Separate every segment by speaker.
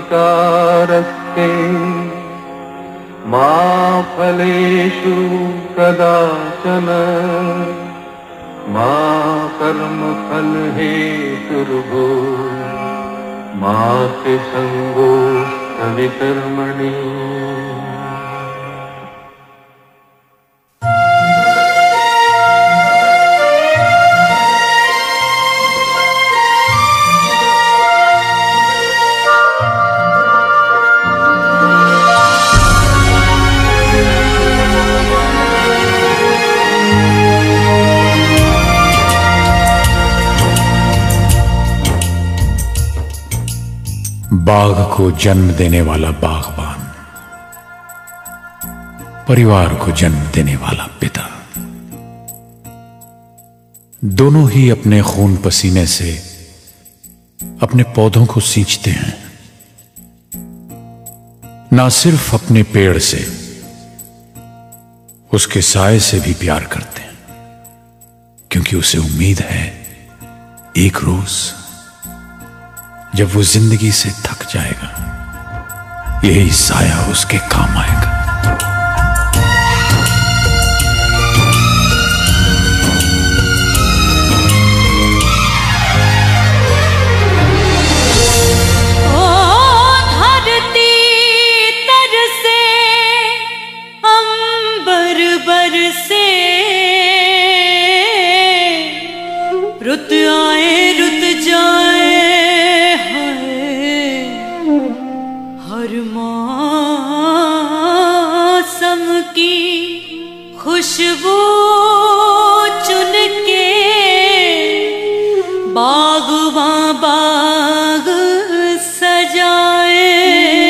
Speaker 1: नमस्कारस्ते मा फलेषु कदाचन मा कर्मफल हेतुर्भो मा ते संगोऽस्त्वविकर्मणि।
Speaker 2: बाघ को जन्म देने वाला बागबान, परिवार को जन्म देने वाला पिता, दोनों ही अपने खून पसीने से अपने पौधों को सींचते हैं। ना सिर्फ अपने पेड़ से, उसके साए से भी प्यार करते हैं, क्योंकि उसे उम्मीद है एक रोज जब वो जिंदगी से थक जाएगा, यही साया उसके काम आएगा।
Speaker 3: रुत आए रुत जाए हर मौसम की खुशबू चुन के बागवां बाग सजाए।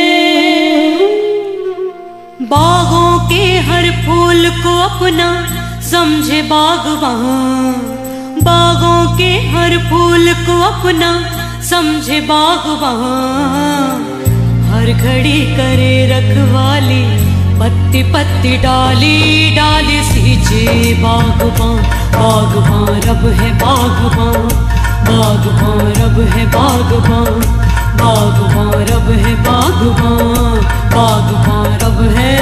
Speaker 3: बागों के हर फूल को अपना समझे बागवां, बागों के हर फूल को अपना समझे बागवां। हर घड़ी करे रखवाली, पत्ती पत्ती डाली डाली सींचे बागवां। बागवां रब है बागवां, बागवां रब है बागवां, बागवां रब है बागवां, बागवां रब है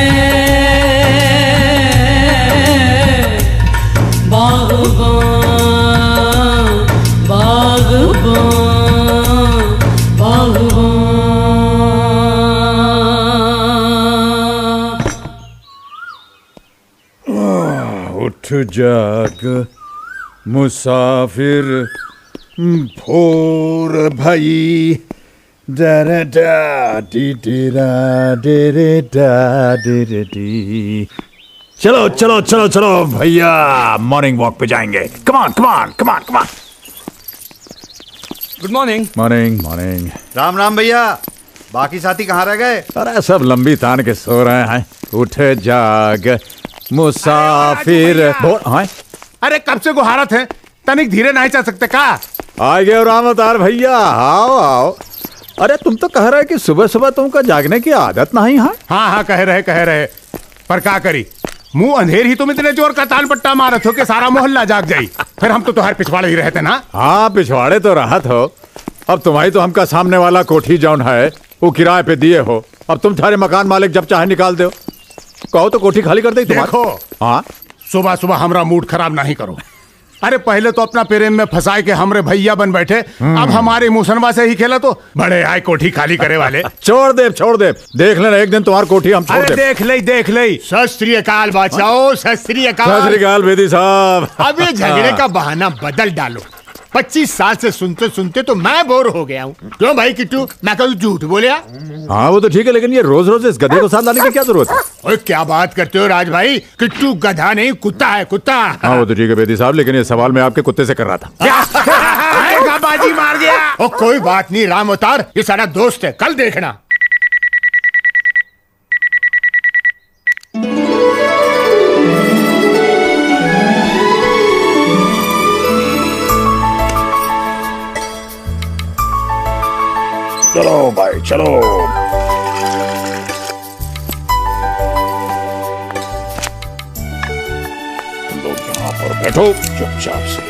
Speaker 3: बागवां।
Speaker 4: उठ जाग मुसाफिर भोर भई, डरा डा डी डेरा डेरे डा डेरे डी। चलो चलो चलो चलो भैया, मॉर्निंग वॉक पे जाएंगे। Come on come on come on come on.
Speaker 5: Good morning.
Speaker 4: Morning morning.
Speaker 6: Ram Ram भैया, बाकी साथी कहाँ रह गए?
Speaker 4: अरे सब लंबी तान के सो रहे हैं। उठ जाग मुसाफिर हाँ?
Speaker 5: अरे कब से गुहारत है, तनिक धीरे नहीं चल सकते का?
Speaker 4: आ गए राम अवतार भैया, आओ आओ। अरे तुम तो कह रहे कि सुबह सुबह तुमको जागने की आदत नहीं है?
Speaker 5: हाँ कह रहे पर क्या करी, मुंह अंधेर ही तुम इतने जोर का ताल पट्टा मारत हो कि सारा मोहल्ला जाग जाई। फिर हम तो तुम्हारे पिछवाड़े ही रहते ना।
Speaker 4: हाँ पिछवाड़े तो राहत हो, अब तुम्हारी तो हमका सामने वाला कोठी जौन है वो किराए पे दिए हो। अब तुम थारे मकान मालिक जब चाहे निकाल दो, कहो तो कोठी खाली कर दे।
Speaker 5: देखो
Speaker 4: हाँ,
Speaker 5: सुबह सुबह हमरा मूड खराब नहीं करो। अरे पहले तो अपना प्रेम में फंसाए के हमरे भैया बन बैठे, अब हमारे मुसनवा से ही खेला तो बड़े आए कोठी खाली करे वाले।
Speaker 4: छोड़ दे देख लेना, एक दिन तुम्हारी कोठी हम छोड़ दे।
Speaker 5: देख ले। सत श्री अकाल बादशाह, सत श्री अकाल
Speaker 4: बेदी साहब।
Speaker 5: अब ये झगड़े का बहाना बदल डालो। 25 साल से सुनते सुनते तो मैं बोर हो गया हूँ। क्यों भाई किट्टू, मैं कल झूठ बोलिया?
Speaker 4: हाँ वो तो ठीक है, लेकिन ये रोज रोज इस गधे को साथ लाने की क्या जरूरत है?
Speaker 5: ओए क्या बात करते हो राज भाई, किट्टू गधा नहीं कुत्ता है, कुत्ता।
Speaker 4: हाँ वो तो ठीक है बेदी साहब, लेकिन ये सवाल मैं आपके कुत्ते से कर रहा था।
Speaker 5: बाजी मार गया। ओ कोई बात नहीं राम अवतार, ये सारा दोस्त है, कल देखना।
Speaker 4: चलो भाई चलो। तुम लोग यहाँ पर बैठो चुपचाप से।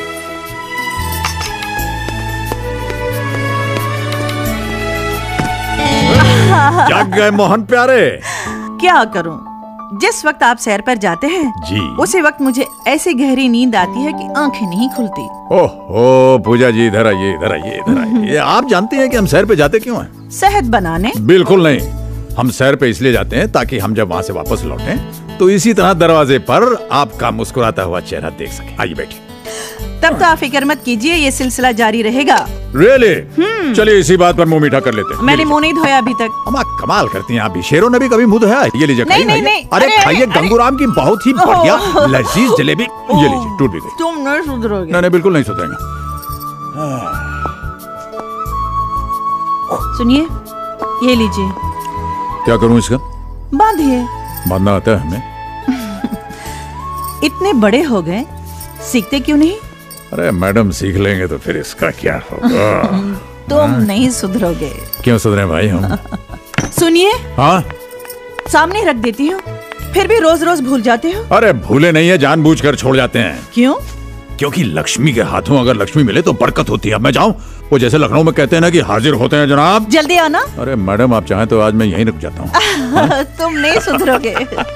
Speaker 4: जाग गए मोहन प्यारे।
Speaker 7: क्या करूं, जिस वक्त आप सैर पर जाते हैं
Speaker 4: जी
Speaker 7: उसी वक्त मुझे ऐसी गहरी नींद आती है कि आंखें नहीं खुलती।
Speaker 4: ओहो पूजा जी, इधर आइए इधर आइए इधर आइए। आप जानते हैं कि हम सैर पे जाते क्यों हैं?
Speaker 7: सेहत बनाने?
Speaker 4: बिल्कुल नहीं, हम सैर पे इसलिए जाते हैं ताकि हम जब वहाँ से वापस लौटें तो इसी तरह दरवाजे पर आपका मुस्कुराता हुआ चेहरा देख सके। आइए बैठिए।
Speaker 7: तब तो आप फिक्र मत कीजिए, ये सिलसिला जारी रहेगा।
Speaker 4: रियली? चलिए इसी बात पर मुंह मीठा कर लेते हैं।
Speaker 7: मैंने मुंह नहीं धोया अभी तक।
Speaker 4: अम्मा कमाल करती हैं आप भी। शेरों ने भी कभी मुंह धोया? ये लीजिए
Speaker 7: नहीं,
Speaker 4: खाइए।
Speaker 7: नहीं,
Speaker 4: अरे
Speaker 7: अरे,
Speaker 4: खाइए,
Speaker 7: अरे,
Speaker 4: गंगूराम की बहुत ही बढ़िया लजीज जलेबी। ये लीजिए, टूट भी गई।
Speaker 7: तुम नहीं सुधरोगे।
Speaker 4: नहीं, बिल्कुल नहीं सुधरेंगे।
Speaker 7: सुनिए, ये लीजिए।
Speaker 4: क्या करूं इसका?
Speaker 7: बांधिए।
Speaker 4: बांधना आता है हमें?
Speaker 7: इतने बड़े हो गए, सीखते क्यों नहीं?
Speaker 4: अरे मैडम, सीख लेंगे तो फिर इसका क्या होगा?
Speaker 7: तुम नहीं सुधरोगे।
Speaker 4: क्यों सुधरे भाई हम?
Speaker 7: सुनिए,
Speaker 4: हाँ
Speaker 7: सामने रख देती हूँ, फिर भी रोज रोज भूल जाते हो।
Speaker 4: अरे भूले नहीं है, जानबूझकर छोड़ जाते हैं।
Speaker 7: क्यों?
Speaker 4: क्योंकि लक्ष्मी के हाथों अगर लक्ष्मी मिले तो बरकत होती है। अब मैं जाऊं? वो जैसे लखनऊ में कहते हैं ना कि हाजिर होते हैं जनाब।
Speaker 7: जल्दी आना।
Speaker 4: अरे मैडम, आप चाहें तो आज मैं यहीं रुक जाता हूँ।
Speaker 7: तुम नहीं सुधरोगे।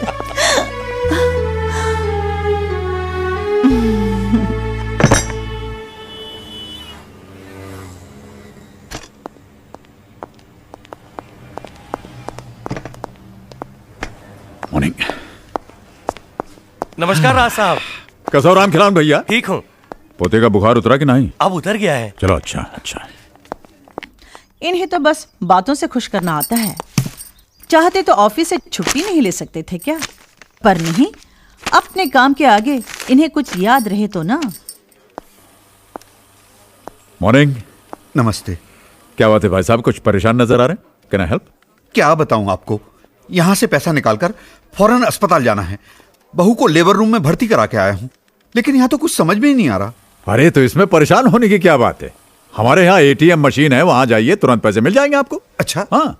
Speaker 4: मॉर्निंग।
Speaker 8: नमस्कार राज साहब।
Speaker 4: कैसा हो राम खिलावन भैया?
Speaker 8: ठीक हूँ।
Speaker 4: पोते का बुखार उतरा कि नहीं?
Speaker 8: अब उतर गया है।
Speaker 4: चलो अच्छा अच्छा।
Speaker 7: इन्हें तो बस बातों से खुश करना आता है। चाहते तो ऑफिस से छुट्टी नहीं ले सकते थे क्या? पर नहीं, अपने काम के आगे इन्हें कुछ याद रहे तो ना।
Speaker 4: मॉर्निंग।
Speaker 6: नमस्ते।
Speaker 4: क्या बात है भाई साहब, कुछ परेशान नजर आ रहे हैं? Can I help?
Speaker 6: क्या बताऊं आपको, यहां से पैसा निकालकर फौरन अस्पताल जाना है। बहू को लेबर रूम में भर्ती करा के आया हूं, लेकिन यहां तो कुछ समझ में ही नहीं आ रहा।
Speaker 4: अरे तो इसमें परेशान होने की क्या बात है? हमारे यहाँ एटीएम मशीन है, वहां जाइए, तुरंत पैसे मिल जाएंगे आपको।
Speaker 6: अच्छा?
Speaker 4: हाँ।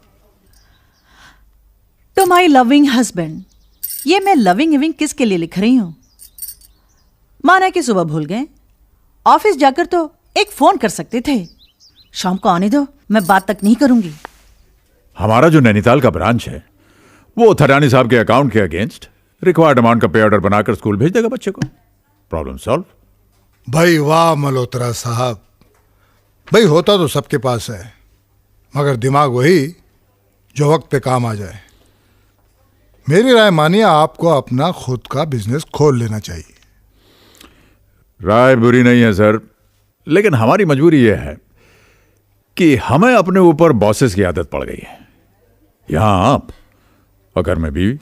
Speaker 7: टू माई लविंग हस्बैंड, ये मैं लविंग इविंग किसके लिए लिख रही हूं? माना कि सुबह भूल गए, ऑफिस जाकर तो एक फोन कर सकते थे। शाम को आने दो, मैं बात तक नहीं करूंगी।
Speaker 4: हमारा जो नैनीताल का ब्रांच है वो थरानी साहब के अकाउंट के अगेंस्ट रिक्वायर्ड अमाउंट का पे ऑर्डर बनाकर स्कूल भेज देगा बच्चे को। Problem solve.
Speaker 9: भाई वाह मल्होत्रा साहब, भाई होता तो सबके पास है, मगर दिमाग वही जो वक्त पे काम आ जाए। मेरी राय मानिए, आपको अपना खुद का बिजनेस खोल लेना चाहिए।
Speaker 4: राय बुरी नहीं है सर, लेकिन हमारी मजबूरी यह है कि हमें अपने ऊपर बॉसेस की आदत पड़ गई है। यहां आप और घर में बीवी।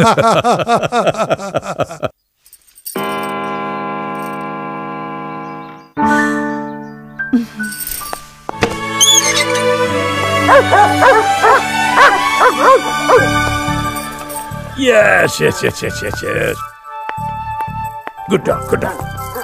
Speaker 4: Yes, yes, yes, yes, yes, yes. Good dog, good dog.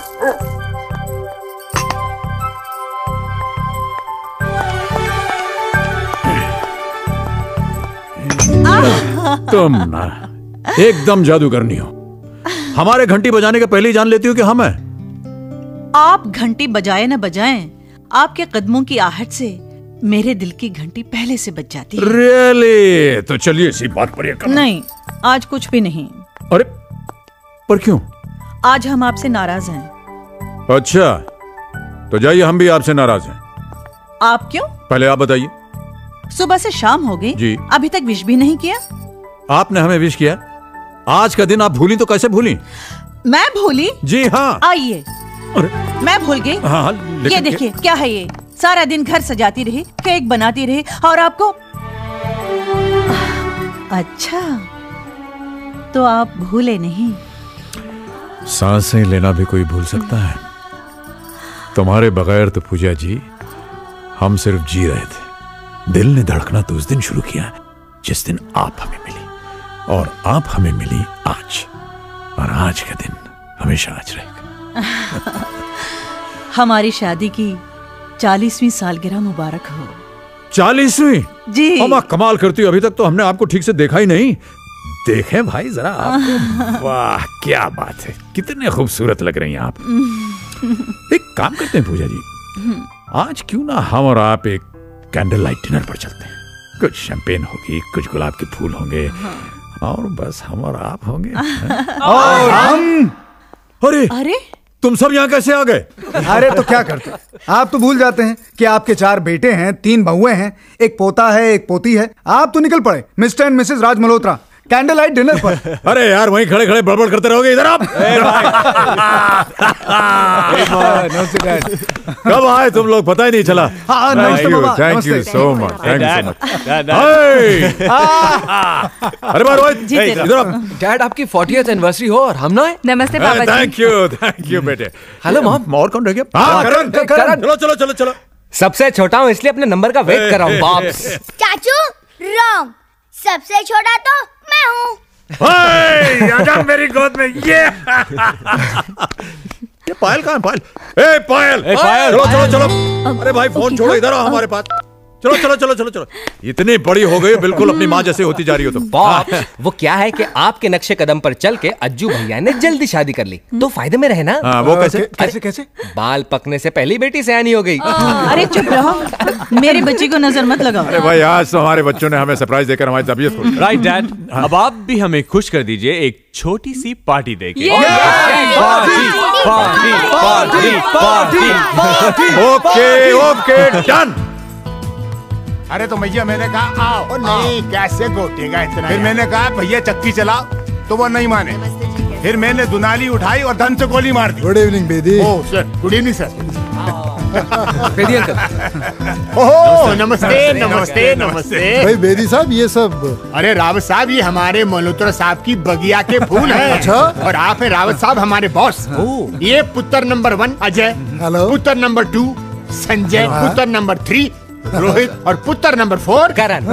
Speaker 4: तुम ना एकदम जादूगरनी हो। हमारे घंटी बजाने के पहले ही जान लेती हो कि हम हैं।
Speaker 7: आप घंटी बजाए न बजाएं, आपके कदमों की आहट से मेरे दिल की घंटी पहले से बज जाती है।
Speaker 4: रियली? तो चलिए इसी बात पर ये करना।
Speaker 7: नहीं, आज कुछ भी नहीं।
Speaker 4: अरे पर क्यों?
Speaker 7: आज हम आपसे नाराज हैं।
Speaker 4: अच्छा, तो जाइए, हम भी आपसे नाराज हैं।
Speaker 7: आप क्यों?
Speaker 4: पहले आप बताइए।
Speaker 7: सुबह से शाम हो गई
Speaker 4: जी,
Speaker 7: अभी तक विश भी नहीं किया।
Speaker 4: आपने हमें विश किया? आज का दिन आप भूली तो कैसे भूली?
Speaker 7: मैं भूली?
Speaker 4: जी हाँ।
Speaker 7: आइए। मैं भूल गई।
Speaker 4: हाँ,
Speaker 7: ये देखिए, क्या है ये? सारा दिन घर सजाती रही, केक बनाती रही, और आपको। अच्छा, तो आप भूले नहीं।
Speaker 4: सांसें लेना भी कोई भूल सकता है? तुम्हारे बगैर तो पूजा जी हम सिर्फ जी रहे थे। दिल ने धड़कना तो उस दिन शुरू किया जिस दिन आप हमें मिली, और आप हमें मिली आज, और आज का दिन हमेशा आज रहेगा।
Speaker 7: हमारी शादी की 40वीं सालगिरह मुबारक हो।
Speaker 4: 40वीं?
Speaker 7: जी।
Speaker 4: अम्मा कमाल करती हो, अभी तक तो हमने आपको ठीक से देखा ही नहीं। देखें भाई जरा आपको। वाह क्या बात है, कितने खूबसूरत लग रही हैं आप। एक काम करते हैं पूजा जी, आज क्यों ना हम और आप एक कैंडल लाइट डिनर पर चलते हैं?
Speaker 2: कुछ शैंपेन होगी, कुछ गुलाब के फूल होंगे, और बस हम और आप होंगे। और हम। अरे
Speaker 7: अरे
Speaker 2: तुम सब यहाँ कैसे आ गए?
Speaker 8: अरे तो क्या करते, आप तो भूल जाते हैं कि आपके 4 बेटे हैं, 3 बहुएं हैं, एक पोता है, एक पोती है। आप तो निकल पड़े mister and missus Raj Malhotra candle light dinner पर।
Speaker 2: अरे यार वहीं खड़े खड़े बड़बड़ करते रहोगे, इधर आप। कब आए तुम लोग, पता ही नहीं चला। Thank you so much, thank you so much. अरे बार इधर आप।
Speaker 10: डैड आपकी 40th एनिवर्सरी हो और हम ना आए।
Speaker 11: नमस्ते पापा जी।
Speaker 2: थैंक यू बेटे।
Speaker 10: Hello mom.
Speaker 2: और कौन रह गया? हाँ करण। चलो चलो चलो चलो।
Speaker 10: सबसे छोटा हूँ इसलिए अपने नंबर का वेट कर रहा हूँ बाप्स।
Speaker 12: चाचू रॉन्ग, सबसे छोटा तो मैं हूँ।
Speaker 2: आजा मेरी गोद में। ये पायल कहाँ है? पायल, ए पायल, चलो चलो चलो। अरे भाई फोन छोड़ो, इधर आओ हमारे पास। चलो चलो चलो चलो चलो। इतनी बड़ी हो गई, बिल्कुल अपनी माँ जैसे होती जा रही हो तुम।
Speaker 10: बाप, वो क्या है कि आपके नक्शे कदम पर चल के अज्जू भैया ने जल्दी शादी कर ली, तो फायदे में रहे ना।
Speaker 2: वो कैसे?
Speaker 8: कैसे कैसे?
Speaker 10: बाल पकने से पहले बेटी सयानी हो गई।
Speaker 7: अरे चुप रहो, मेरे बच्चे को नजर मत लगाओ।
Speaker 2: अरे भाई आज तो हमारे बच्चों ने हमें सरप्राइज देकर हमारी तबीयत खुश।
Speaker 13: राइट डैड, अब आप भी हमें खुश कर दीजिए एक छोटी सी पार्टी देके।
Speaker 2: Okay okay done.
Speaker 5: अरे तो भैया मैंने कहा आओ। नहीं कैसे गोटेगा इतना। फिर मैंने कहा भैया चक्की चलाओ, तो वो नहीं माने। फिर मैंने दुनाली उठाई और धन से गोली मार दी।
Speaker 9: Good evening Bedi.
Speaker 5: Oh sir, good evening sir.
Speaker 10: Bedi uncle.
Speaker 5: Oh नमस्ते नमस्ते नमस्ते।
Speaker 9: भाई बेदी साहब ये सब।
Speaker 5: अरे रावत साहब ये हमारे मल्होत्रा साहब की बगिया के फूल हैं।
Speaker 9: अच्छा।
Speaker 5: और आप हैं रावत साहब हमारे बॉस। ये पुत्र नंबर 1 अजय,
Speaker 9: हेलो।
Speaker 5: पुत्र नंबर 2 संजय, पुत्र नंबर 3 रोहित और पुत्र नंबर 4
Speaker 10: करण।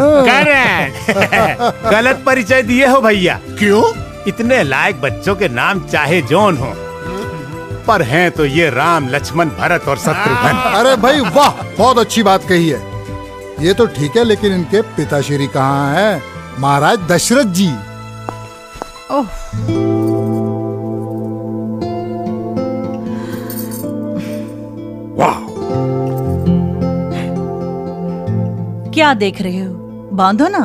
Speaker 5: गलत परिचय दिए हो भैया। क्यों? इतने लायक बच्चों के नाम चाहे जौन हो, पर हैं तो ये राम लक्ष्मण भरत और शत्रुघ्न।
Speaker 9: अरे भाई वाह, बहुत अच्छी बात कही है। ये तो ठीक है, लेकिन इनके पिताश्री कहाँ हैं? महाराज दशरथ जी।
Speaker 2: वाह,
Speaker 7: क्या देख रहे हो? बांधो ना।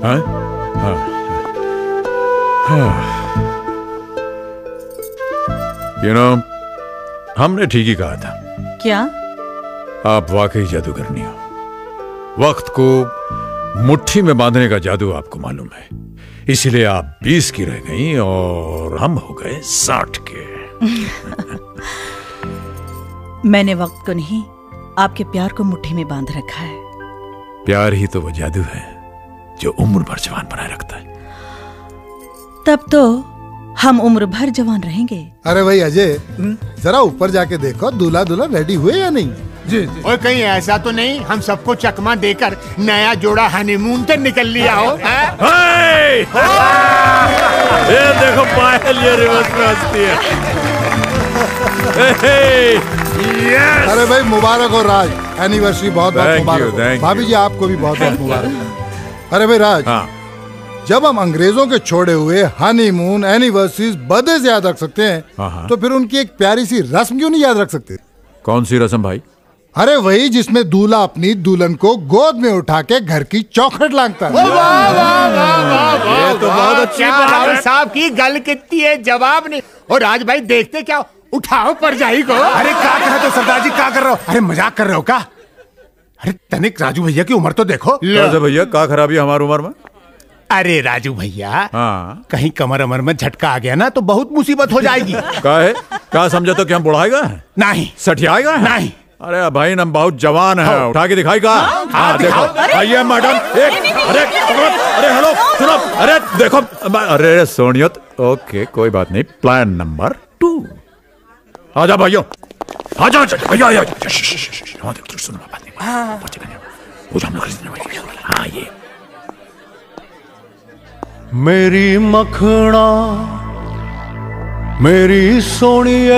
Speaker 2: यू नो, हमने ठीक ही कहा था।
Speaker 7: क्या?
Speaker 2: आप वाकई जादूगरनी हो। वक्त को मुट्ठी में बांधने का जादू आपको मालूम है, इसीलिए आप 20 की रह गई और हम हो गए 60 के।
Speaker 7: मैंने वक्त को नहीं, आपके प्यार को मुट्ठी में बांध रखा है।
Speaker 2: प्यार ही तो वो जादू है जो उम्र भर जवान बनाए रखता है।
Speaker 7: तब तो हम उम्र भर जवान रहेंगे।
Speaker 9: अरे भाई अजय, जरा ऊपर जाके देखो दूल्हा दुल्हन रेडी हुए या नहीं।
Speaker 5: जी जी। और कहीं ऐसा तो नहीं हम सबको चकमा देकर नया जोड़ा हनीमून पे निकल लिया हो?
Speaker 2: ये देखो पायल, ये रिवर्स में हंसती है। Yes!
Speaker 9: अरे भाई मुबारक हो राज, एनिवर्सरी बहुत बहुत मुबारक हो। भाभी जी आपको भी बहुत बहुत मुबारक। अरे भाई राज, जब हम अंग्रेजों के छोड़े हुए हनीमून एनिवर्सरीज बदे से याद रख सकते हैं, तो फिर उनकी एक प्यारी सी रस्म क्यों नहीं याद रख सकते?
Speaker 2: कौन सी रस्म भाई?
Speaker 9: अरे वही जिसमें दूल्हा अपनी दुल्हन को गोद में उठा के घर की चौखट लांघता है।
Speaker 5: ये तो बहुत अच्छी बात साहब की गल कितनी है, जवाब नहीं। और राज भाई देखते क्या, उठाओ परजाई को। अरे क्या कर रहे हो सरदार जी, क्या कर रहे हो? अरे मजाक कर रहे हो क्या? अरे तनिक राजू भैया की उम्र तो देखो।
Speaker 2: भैया क्या खराबी हमारी उम्र में?
Speaker 5: अरे राजू भैया, कहीं कमर अमर में झटका आ गया ना तो बहुत मुसीबत हो जाएगी।
Speaker 2: क्या है? क्या समझा तो कि हम बुढ़ाएगा?
Speaker 5: नहीं।
Speaker 2: सठियाएगा?
Speaker 5: नहीं।
Speaker 2: अरे भाई हम बहुत जवान है, उठा के दिखाई का। देखो आइए मैडम। अरे हेलो सुनो, अरे देखो, अरे सोनियत। ओके कोई बात नहीं, प्लान नंबर 2। आजा भाइयों, आजा भैया। सुनो बात नहीं, ये
Speaker 1: मेरी मखना मेरी सोनिए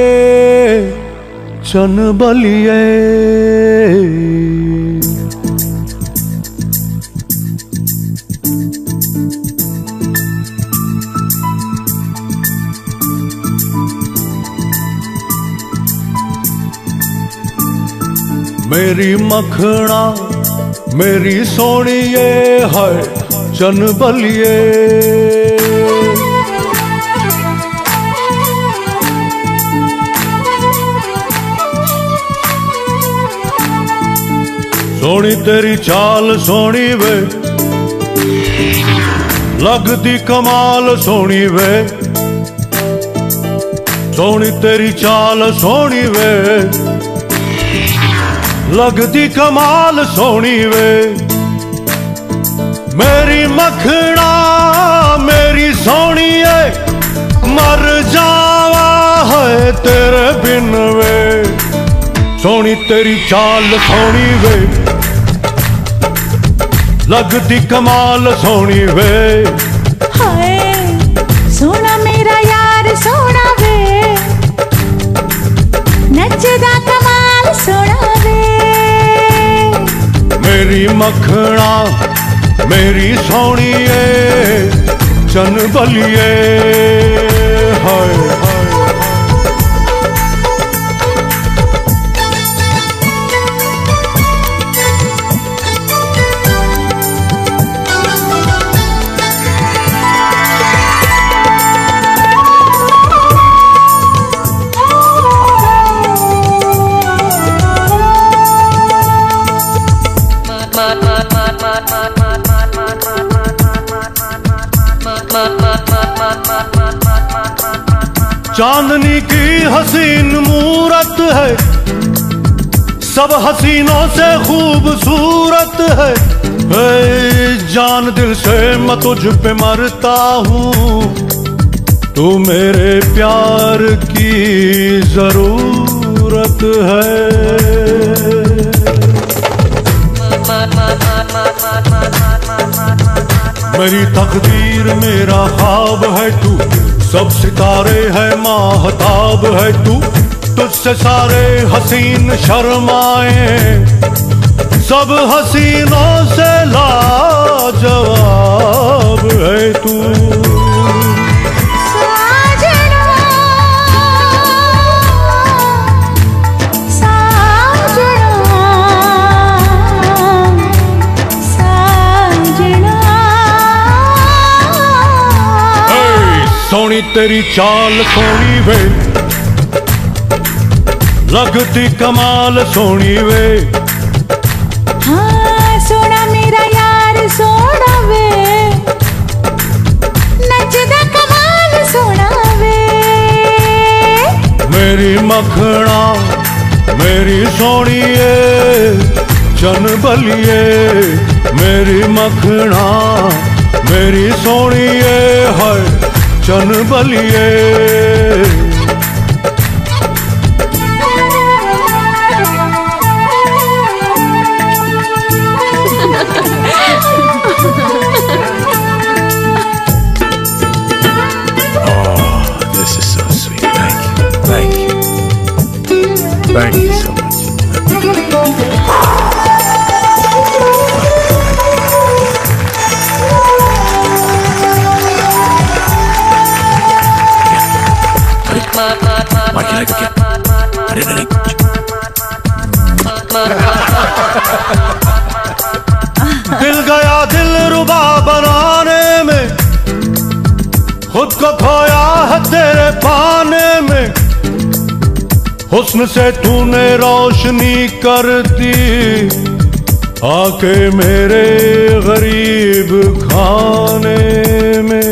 Speaker 1: चन बलिए, मेरी मखना मेरी सोनिए है चनबलिए। सोनी तेरी चाल सोनी वे, लगदी कमाल सोनी वे। सोनी तेरी चाल सोनी वे, लगदी कमाल सोनी वे। मेरी मखना मेरी सोनी है, मर जावा है तेरे बिन वे। सोनी तेरी चाल सोनी वे, लगदी कमाल सोनी वे।
Speaker 11: हाय सोना मेरा यार सोना वे, नचदा कमाल सोना वे।
Speaker 1: मेरी मखना मेरी सोनिए चनबलिए। हाय हाय चांदनी की हसीन मूरत है, सब हसीनों से खूबसूरत है। जान दिल से मैं तुझ पे मरता हूँ, तू मेरे प्यार की जरूरत है। मेरी तकदीर मेरा ख्वाब है तू, सब सितारे है माहताब है तू। तुझसे सारे हसीन शर्माए, सब हसीनों से लाजवाब है तू। सोनी तेरी चाल सोनी वे, लगती कमाल सोनी वे।
Speaker 11: हाँ सोना मेरा यार सोना वे, नचदा कमाल सोना वे।
Speaker 1: मेरी मखना मेरी सोनिए चनबलिए। मेरी मखना मेरी सोनिए है चनबलिए।
Speaker 2: This is so sweet. Thank you. Thank you. Thank you so much.
Speaker 1: दिल गया दिल रुबा बनाने में, खुद को खोया है तेरे पाने में। हुस्न से तूने रोशनी कर दी, आके मेरे गरीब खाने में।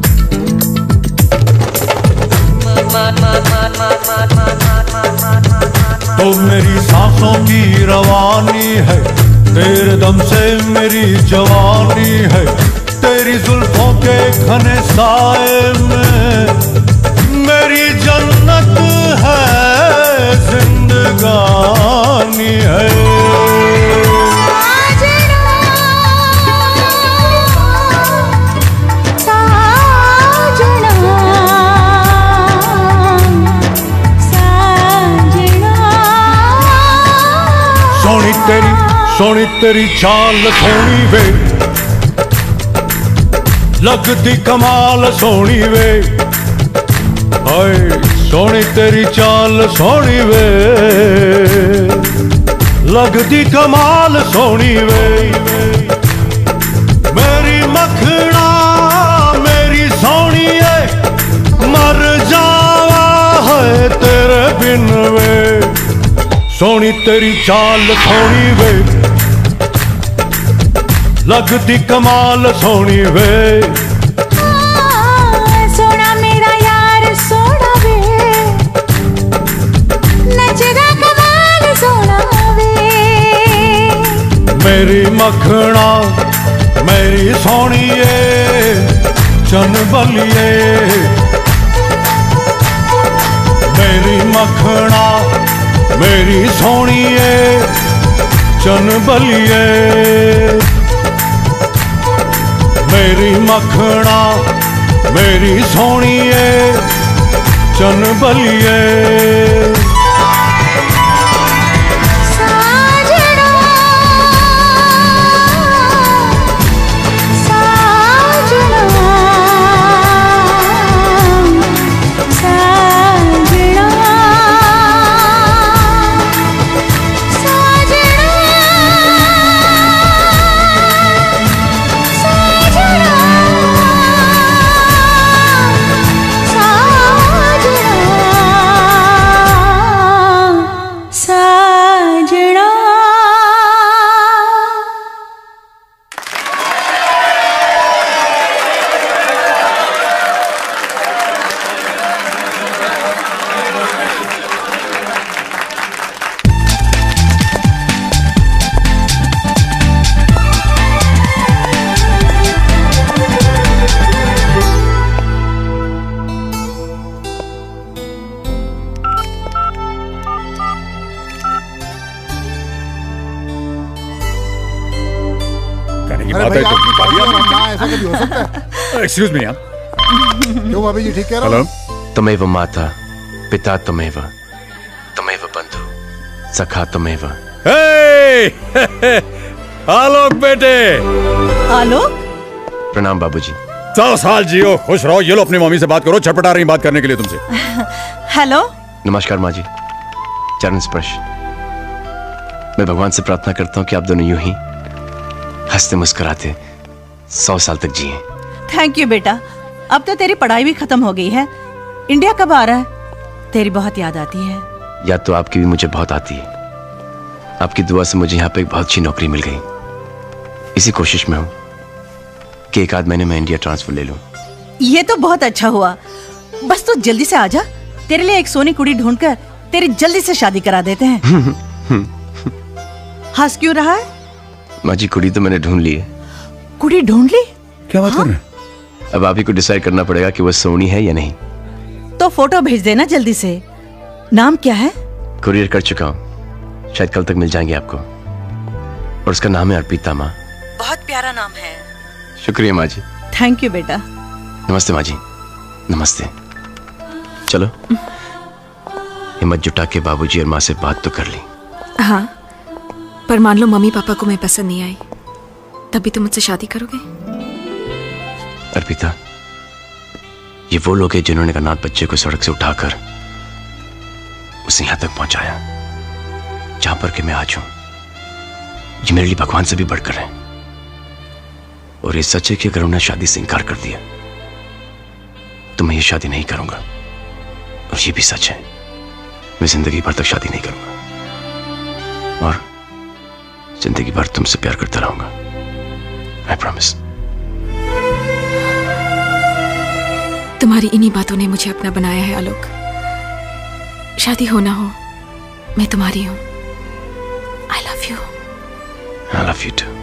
Speaker 1: तो मेरी सांसों की रवानी है, तेरे दम से मेरी जवानी है। तेरी जुल्फों के घने साए में मेरी जन्नत है, जिंदगानी है। सोनी तेरी चाल सोनी वे, लगती कमाल सोनी वे। हाय सोनी तेरी चाल सोनी वे, लगदी कमाल सोनी वे मेरी मखना मेरी सोनी है मर जावा है तेरे बिन वे सोनी तेरी चाल सोनी वे लगदी कमाल सोनी वे
Speaker 11: सोना मेरा यार सोना वे नचदा कमाल सोना वे
Speaker 1: मेरी मखना मेरी सोनिए चन बलिए मेरी मखना मेरी सोनिए चन बलिए मेरी मखना मेरी सोनिए चन बलिए
Speaker 4: एक्सक्यूज मी
Speaker 9: क्यों भाभी जी ठीक कह रहा हूं?
Speaker 14: हेलो तुमेव माता पिता तुमेव तुमेव बंधु सखा तुमेव।
Speaker 4: आलोक बेटे।
Speaker 7: आलोक
Speaker 14: प्रणाम बाबूजी।
Speaker 4: 100 साल जियो खुश रहो। ये लो अपनी मम्मी से बात करो, छटपटा रही बात करने के लिए तुमसे।
Speaker 7: हेलो
Speaker 14: नमस्कार माँ जी। चरण स्पर्श। मैं भगवान से प्रार्थना करता हूँ कि आप दोनों यूं ही हंसते मुस्कुराते 100 साल तक जिए।
Speaker 7: थैंक यू बेटा। अब तो तेरी पढ़ाई भी खत्म हो गई है। इंडिया कब आ रहा है? तेरी बहुत याद आती है।
Speaker 14: याद तो आपकी भी मुझे बहुत आती है। आपकी दुआ से मुझे यहाँ पे एक बहुत अच्छी नौकरी मिल गई। इसी कोशिश में हूँ कि एक आध महीने में इंडिया ट्रांसफर ले लूँ।
Speaker 7: ये तो बहुत अच्छा हुआ। बस तू जल्दी से आजा। तेरे लिए एक सोनी कुड़ी ढूंढकर तेरी जल्दी से शादी करा देते हैं। हंस क्यों रहा है?
Speaker 14: माँ जी कुड़ी तो मैंने ढूंढ ली है।
Speaker 7: कुड़ी ढूंढ ली?
Speaker 4: क्या बात कर रहे हैं?
Speaker 14: अब आप ही को डिसाइड करना पड़ेगा कि वो सोनी है या नहीं।
Speaker 7: तो फोटो भेज देना जल्दी से। नाम क्या है?
Speaker 14: कुरियर कर चुका हूँ, शायद कल तक मिल जाएंगे आपको। और उसका नाम है अर्पिता माँ।
Speaker 7: बहुत प्यारा नाम है।
Speaker 14: शुक्रिया माँ जी।
Speaker 7: थैंक यू बेटा।
Speaker 14: नमस्ते माँ जी। नमस्ते। चलो हिम्मत जुटा के बाबूजी और माँ से बात तो कर ली।
Speaker 15: हाँ, पर मान लो मम्मी पापा को मैं पसंद नहीं आई, तब भी तुम मुझसे शादी करोगे?
Speaker 14: अर्पिता, ये वो लोग हैं जिन्होंने अनाथ बच्चे को सड़क से उठाकर उसे यहां तक पहुंचाया जहां पर कि मैं आज हूं। ये मेरे लिए भगवान से भी बढ़कर है। और ये सच है कि अगर उन्हें शादी से इनकार कर दिया तो मैं ये शादी नहीं करूंगा। और ये भी सच है, मैं जिंदगी भर तक शादी नहीं करूंगा और जिंदगी भर तुमसे प्यार करता रहूंगा। I promise.
Speaker 15: तुम्हारी इन्हीं बातों ने मुझे अपना बनाया है आलोक। शादी हो ना हो, मैं तुम्हारी हूं। I love you.
Speaker 14: I love you too.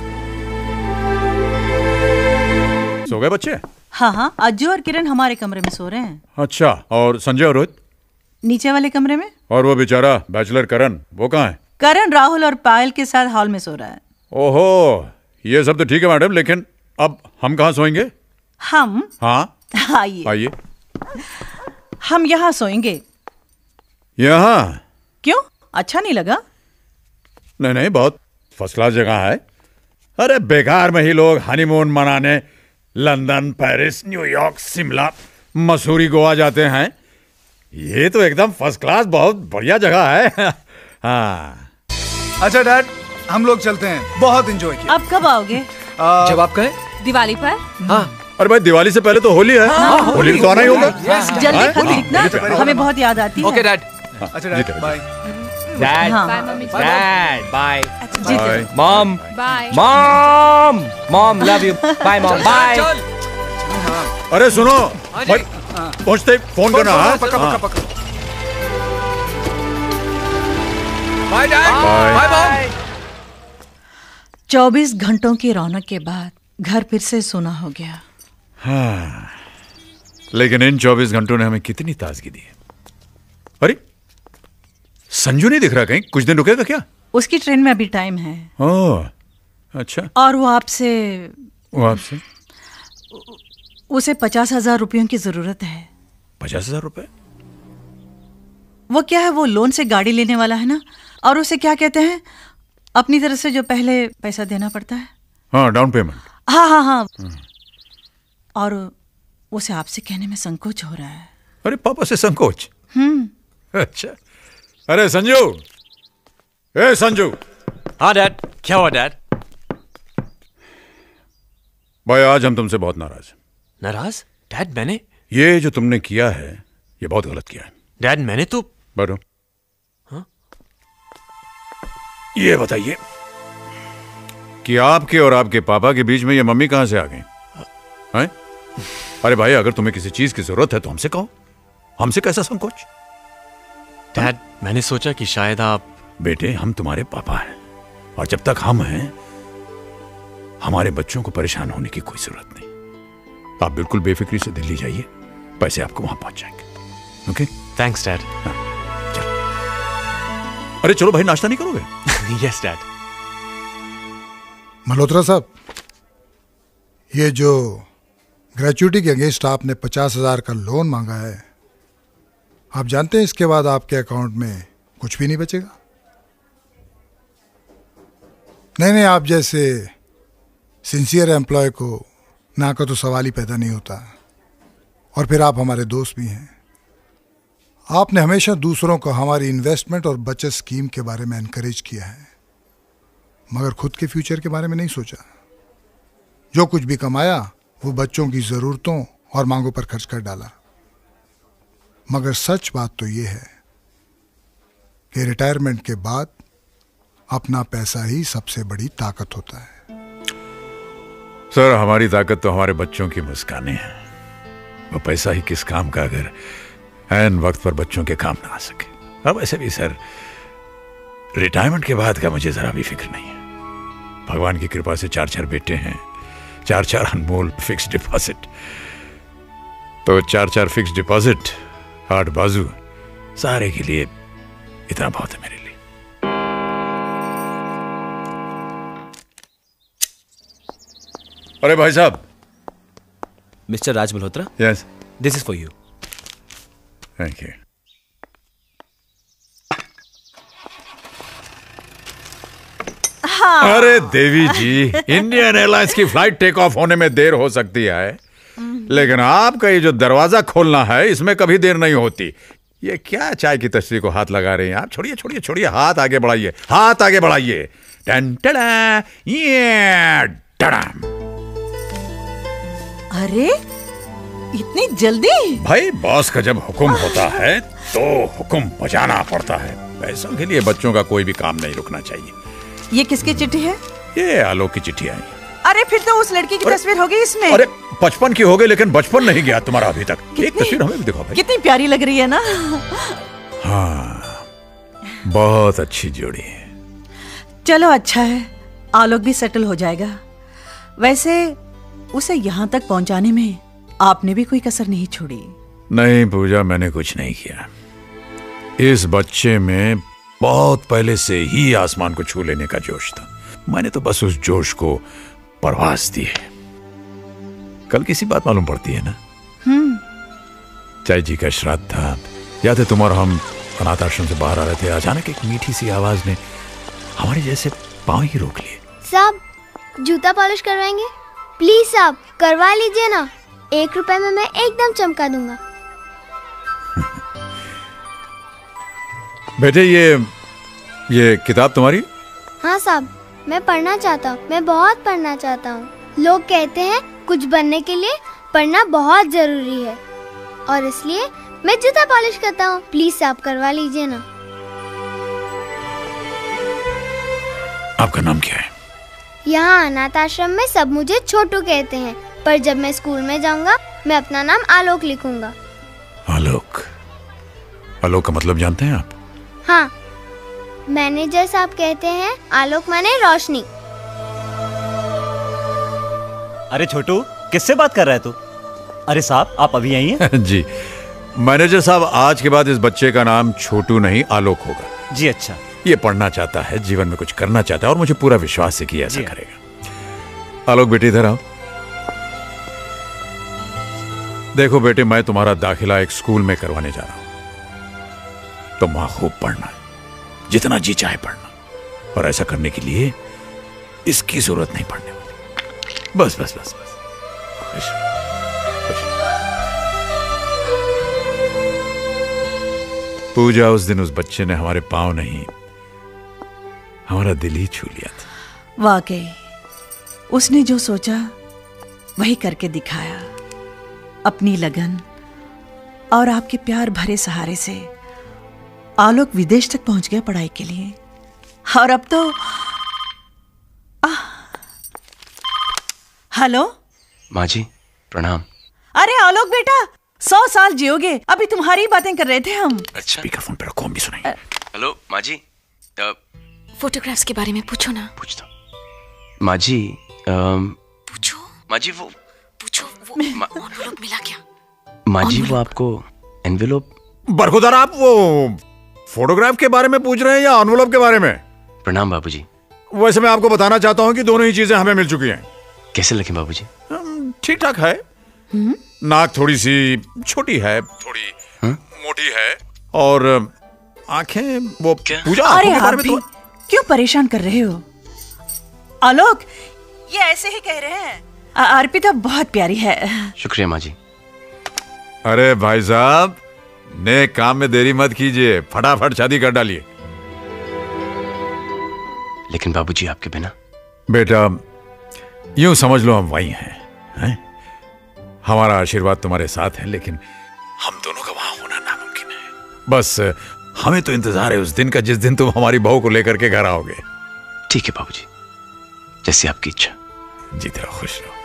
Speaker 4: सो गए बच्चे?
Speaker 7: हाँ हाँ, अज्जू और किरण हमारे कमरे में सो रहे हैं।
Speaker 4: अच्छा, और संजय और रोहित?
Speaker 7: नीचे वाले कमरे में।
Speaker 4: और वो बेचारा बैचलर करण, वो कहाँ है?
Speaker 7: करण राहुल और पायल के साथ हॉल में सो रहा है।
Speaker 4: ओहो, ये सब तो ठीक है मैडम, लेकिन अब हम कहाँ सोएंगे?
Speaker 7: हम?
Speaker 4: हाँ
Speaker 7: आइए
Speaker 4: आइए।
Speaker 7: हम यहाँ सोएंगे।
Speaker 4: यहाँ?
Speaker 7: क्यों, अच्छा नहीं लगा?
Speaker 4: नहीं नहीं, बहुत फर्स्ट क्लास जगह है। अरे बेकार में ही लोग हनीमून मनाने London, Paris, New York, Shimla, Mussoorie, Goa जाते हैं। ये तो एकदम फर्स्ट क्लास, बहुत बढ़िया जगह है। हाँ
Speaker 8: अच्छा डैड, हम लोग चलते हैं, बहुत एंजॉय किया।
Speaker 7: अब कब आओगे?
Speaker 10: जब आप कहें।
Speaker 15: दिवाली पर।
Speaker 10: हाँ।
Speaker 4: अरे भाई दिवाली से पहले तो होली है। होली में तो आना ही होगा।
Speaker 7: जल्दी खत्म लिखना, हमें बहुत याद आती है।
Speaker 10: Okay dad.
Speaker 8: अच्छा डैड, बाय।
Speaker 10: डैड
Speaker 7: हाँ।
Speaker 10: Bye.
Speaker 4: Bye.
Speaker 10: Mom
Speaker 15: bye.
Speaker 10: Mom mom love you. Bye mom bye.
Speaker 4: अरे सुनो भाई, पहुंचते ही फोन करना। हाँ
Speaker 8: पक्का पक्का पक्का।
Speaker 10: Bye dad. Bye mom.
Speaker 7: 24 घंटों की रौनक के बाद घर फिर से सोना हो गया।
Speaker 4: हाँ, लेकिन इन 24 घंटों ने हमें कितनी ताजगी दी है। अरे संजू नहीं दिख रहा कहीं, कुछ दिन रुकेगा क्या?
Speaker 7: उसकी ट्रेन में अभी टाइम है।
Speaker 4: ओह अच्छा।
Speaker 7: और वो आपसे उसे 50,000 रुपयों की जरूरत है।
Speaker 4: 50,000 रुपए?
Speaker 7: वो क्या है, वो लोन से गाड़ी लेने वाला है ना, और उसे क्या कहते हैं, अपनी तरफ से जो पहले पैसा देना पड़ता है।
Speaker 4: हाँ, डाउन पेमेंट।
Speaker 7: हाँ। और उसे आपसे कहने में संकोच हो रहा है।
Speaker 4: अरे पापा से संकोच? अच्छा। अरे संजू, ए संजू।
Speaker 13: हाँ डैड। क्या हुआ डैड?
Speaker 4: भाई आज हम तुमसे बहुत नाराज हैं।
Speaker 13: नाराज? डैड मैंने?
Speaker 4: ये जो तुमने किया है ये बहुत गलत किया है।
Speaker 13: डैड मैंने तो।
Speaker 4: बैठो। ये बताइए कि आपके और आपके पापा के बीच में ये मम्मी कहां से आ गई? हैं? अरे भाई अगर तुम्हें किसी चीज की जरूरत है तो हमसे कहो, हमसे कैसा संकोच?
Speaker 13: डैड मैंने सोचा कि शायद आप।
Speaker 4: बेटे हम तुम्हारे पापा हैं और जब तक हम हैं हमारे बच्चों को परेशान होने की कोई जरूरत नहीं। आप बिल्कुल बेफिक्री से दिल्ली जाइए, पैसे आपको वहां पहुंच जाएंगे। ओके?
Speaker 13: Thanks dad.
Speaker 4: अरे चलो भाई, नाश्ता नहीं करोगे?
Speaker 13: Yes dad.
Speaker 9: मल्होत्रा साहब, ये जो ग्रेचुइटी के अगेंस्ट आपने 50,000 का लोन मांगा है, आप जानते हैं इसके बाद आपके अकाउंट में कुछ भी नहीं बचेगा। नहीं, आप जैसे सिंसियर एम्प्लॉय को ना का तो सवाल ही पैदा नहीं होता। और फिर आप हमारे दोस्त भी हैं। आपने हमेशा दूसरों को हमारी इन्वेस्टमेंट और बचत स्कीम के बारे में एनकरेज किया है, मगर खुद के फ्यूचर के बारे में नहीं सोचा। जो कुछ भी कमाया वो बच्चों की ज़रूरतों और मांगों पर खर्च कर डाला। मगर सच बात तो ये है कि रिटायरमेंट के बाद अपना पैसा ही सबसे बड़ी ताकत होता है।
Speaker 4: सर हमारी ताकत तो हमारे बच्चों की मुस्कानें हैं। वो पैसा ही किस काम का अगर ऐन वक्त पर बच्चों के काम ना आ सके। अब ऐसे भी सर रिटायरमेंट के बाद का मुझे जरा भी फिक्र नहीं है। भगवान की कृपा से 4 बेटे हैं, 4 अनमोल फिक्स डिपॉजिट। तो 4 फिक्स डिपॉजिट, 8 बाजू, सारे के लिए इतना बहुत है मेरे लिए। अरे भाई साहब।
Speaker 10: Mister Raj Malhotra.
Speaker 4: Yes,
Speaker 10: this is for you.
Speaker 4: Thank you.
Speaker 7: हाँ।
Speaker 4: अरे देवी जी, इंडियन एयरलाइंस की फ्लाइट टेक ऑफ होने में देर हो सकती है, लेकिन आपका ये जो दरवाजा खोलना है इसमें कभी देर नहीं होती। ये क्या चाय की तस्वीर को हाथ लगा रहे हैं आप? छोड़िए छोड़िए छोड़िए, हाथ आगे बढ़ाइए, हाथ आगे बढ़ाइए। टन टड़ा, ये टड़ाम।
Speaker 7: अरे इतनी जल्दी?
Speaker 4: भाई बॉस का जब हुक्म होता है तो हुक्म बजाना पड़ता है। पैसों के लिए बच्चों का कोई भी काम नहीं रुकना चाहिए।
Speaker 7: ये किसकी चिट्ठी है?
Speaker 4: ये आलोक की चिट्ठी आई।
Speaker 7: अरे फिर तो उस लड़की की तस्वीर होगी इसमें।
Speaker 4: अरे 55 की हो गई, लेकिन बचपन नहीं गया तुम्हारा अभी तक। एक तस्वीर हमें भी दिखाओ भाई।
Speaker 7: कितनी प्यारी लग रही है ना।
Speaker 4: हाँ, बहुत अच्छी जोड़ी है।
Speaker 7: चलो अच्छा है, आलोक भी सेटल हो जाएगा। वैसे उसे यहाँ तक पहुँचाने में आपने भी कोई कसर नहीं छोड़ी।
Speaker 4: नहीं पूजा, मैंने कुछ नहीं किया। इस बच्चे में बहुत पहले से ही आसमान को छू लेने का जोश था। मैंने तो बस उस जोश को परवास दी है। कल किसी बात मालूम पड़ती है ना, चाय जी का श्राद्ध था, याद है तुम और हम अनाथ आश्रम से बाहर आ रहे थे, अचानक एक मीठी सी आवाज ने हमारे जैसे पांव ही रोक लिए।
Speaker 12: साहब जूता पॉलिश करवाएंगे? प्लीज साहब करवा लीजिए ना, 1 रुपए में मैं एकदम चमका दूंगा।
Speaker 4: बेटे ये किताब तुम्हारी?
Speaker 12: हाँ साहब, मैं पढ़ना चाहता हूँ, मैं बहुत पढ़ना चाहता हूँ। लोग कहते हैं कुछ बनने के लिए पढ़ना बहुत जरूरी है और इसलिए मैं जूता पॉलिश करता हूँ। प्लीज साहब करवा लीजिए ना।
Speaker 2: आपका नाम क्या है?
Speaker 12: यहाँ अनाथ आश्रम में सब मुझे छोटू कहते हैं, पर जब मैं स्कूल में जाऊँगा मैं अपना नाम आलोक लिखूंगा।
Speaker 2: आलोक? आलोक का मतलब जानते हैं आप?
Speaker 12: हाँ, मैनेजर साहब कहते हैं आलोक माने रोशनी।
Speaker 16: अरे छोटू, किससे बात कर रहा है तू? अरे साहब, आप अभी यहीं हैं?
Speaker 2: जी मैनेजर साहब, आज के बाद इस बच्चे का नाम छोटू नहीं आलोक होगा।
Speaker 16: जी अच्छा।
Speaker 2: ये पढ़ना चाहता है, जीवन में कुछ करना चाहता है और मुझे पूरा विश्वास है कि ऐसा करेगा। आलोक बेटे इधर आओ। देखो बेटे, मैं तुम्हारा दाखिला एक स्कूल में करवाने जा रहा हूं। तुम वहां खूब पढ़ना है, जितना जी चाहे पढ़ना, और ऐसा करने के लिए इसकी जरूरत नहीं पड़ने वाली। बस बस बस बस। खुश, खुश। पूजा, उस दिन उस बच्चे ने हमारे पांव नहीं, हमारा दिल ही छू लिया था।
Speaker 7: वाकई उसने जो सोचा वही करके दिखाया। अपनी लगन और आपके प्यार भरे सहारे से आलोक विदेश तक पहुंच गया पढ़ाई के लिए, और अब तो हेलो
Speaker 14: माँ जी, प्रणाम।
Speaker 7: अरे आलोक बेटा, 100 साल जियोगे। अभी तुम्हारी बातें कर रहे थे हम।
Speaker 14: अच्छा,
Speaker 2: स्पीकरफोन पे रखो, हम भी सुनेंगे।
Speaker 14: हेलो माँ जी,
Speaker 15: फोटोग्राफ्स के बारे में पूछो ना।
Speaker 14: पूछता माँ जी। पूछो माँ जी। वो
Speaker 15: पूछो, वो एनवेलप मिला क्या?
Speaker 14: माँ जी, वो आपको एनवेलप।
Speaker 2: बरखुदार, आप वो फोटोग्राफ के बारे में पूछ रहे हैं या एनवेलप के बारे में?
Speaker 14: प्रणाम बाबूजी।
Speaker 2: वैसे मैं आपको बताना चाहता हूँ कि दोनों ही चीजें हमें मिल चुकी हैं।
Speaker 14: कैसे लगे बाबूजी?
Speaker 2: ठीक ठाक है। नाक थोड़ी सी छोटी है, थोड़ी मोटी है, और आंखें वो पूजा।
Speaker 7: अरे आप भी क्यों परेशान कर रहे हो? आलोक ये ऐसे ही कह रहे हैं। अर्पिता बहुत प्यारी है।
Speaker 14: शुक्रिया माँ जी।
Speaker 2: अरे भाई साहब, नेक काम में देरी मत कीजिए, फटाफट शादी कर डालिए।
Speaker 14: लेकिन बाबूजी आपके बिना।
Speaker 2: बेटा यूं समझ लो हम वही हैं। हमारा आशीर्वाद तुम्हारे साथ है, लेकिन हम दोनों का वहां होना नामुमकिन है। बस हमें तो इंतजार है उस दिन का जिस दिन तुम हमारी बहू को लेकर के घर आओगे।
Speaker 14: ठीक है बाबूजी, जैसी आपकी इच्छा।
Speaker 2: जीते रहो, खुश रहो।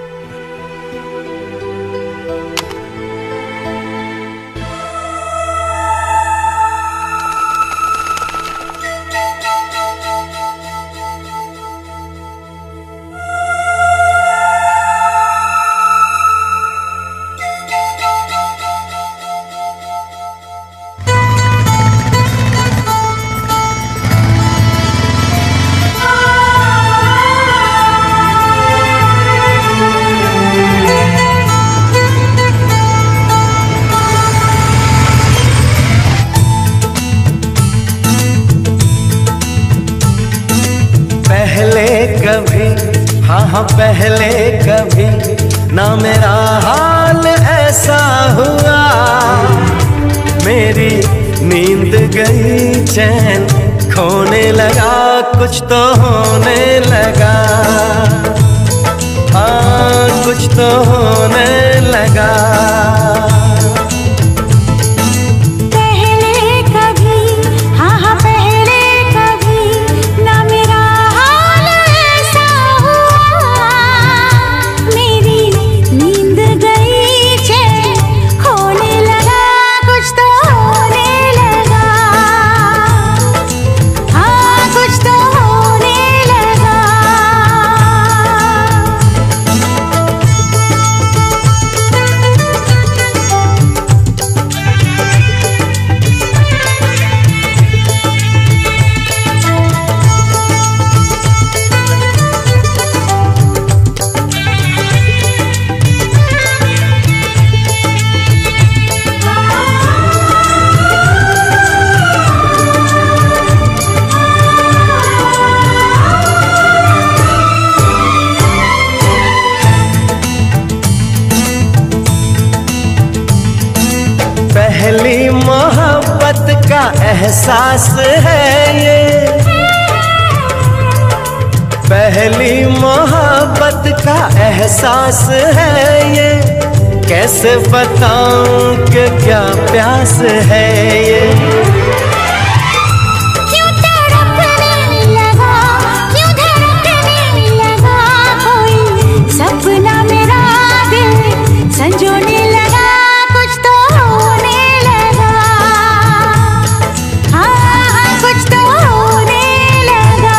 Speaker 17: हाँ पहले कभी ना मेरा हाल ऐसा हुआ। मेरी नींद गई, चैन खोने लगा, कुछ तो होने लगा। हाँ कुछ तो होने लगा। पहली मोहब्बत का एहसास है ये, पहली मोहब्बत का एहसास है ये, कैसे बताऊं कि क्या प्यास है ये।
Speaker 11: क्यों तड़पने लगा, क्यों धड़कने लगा, कोई सपना मेरा दिल संजोने लगा, कुछ तो होने लगा, हाँ कुछ तो होने लगा।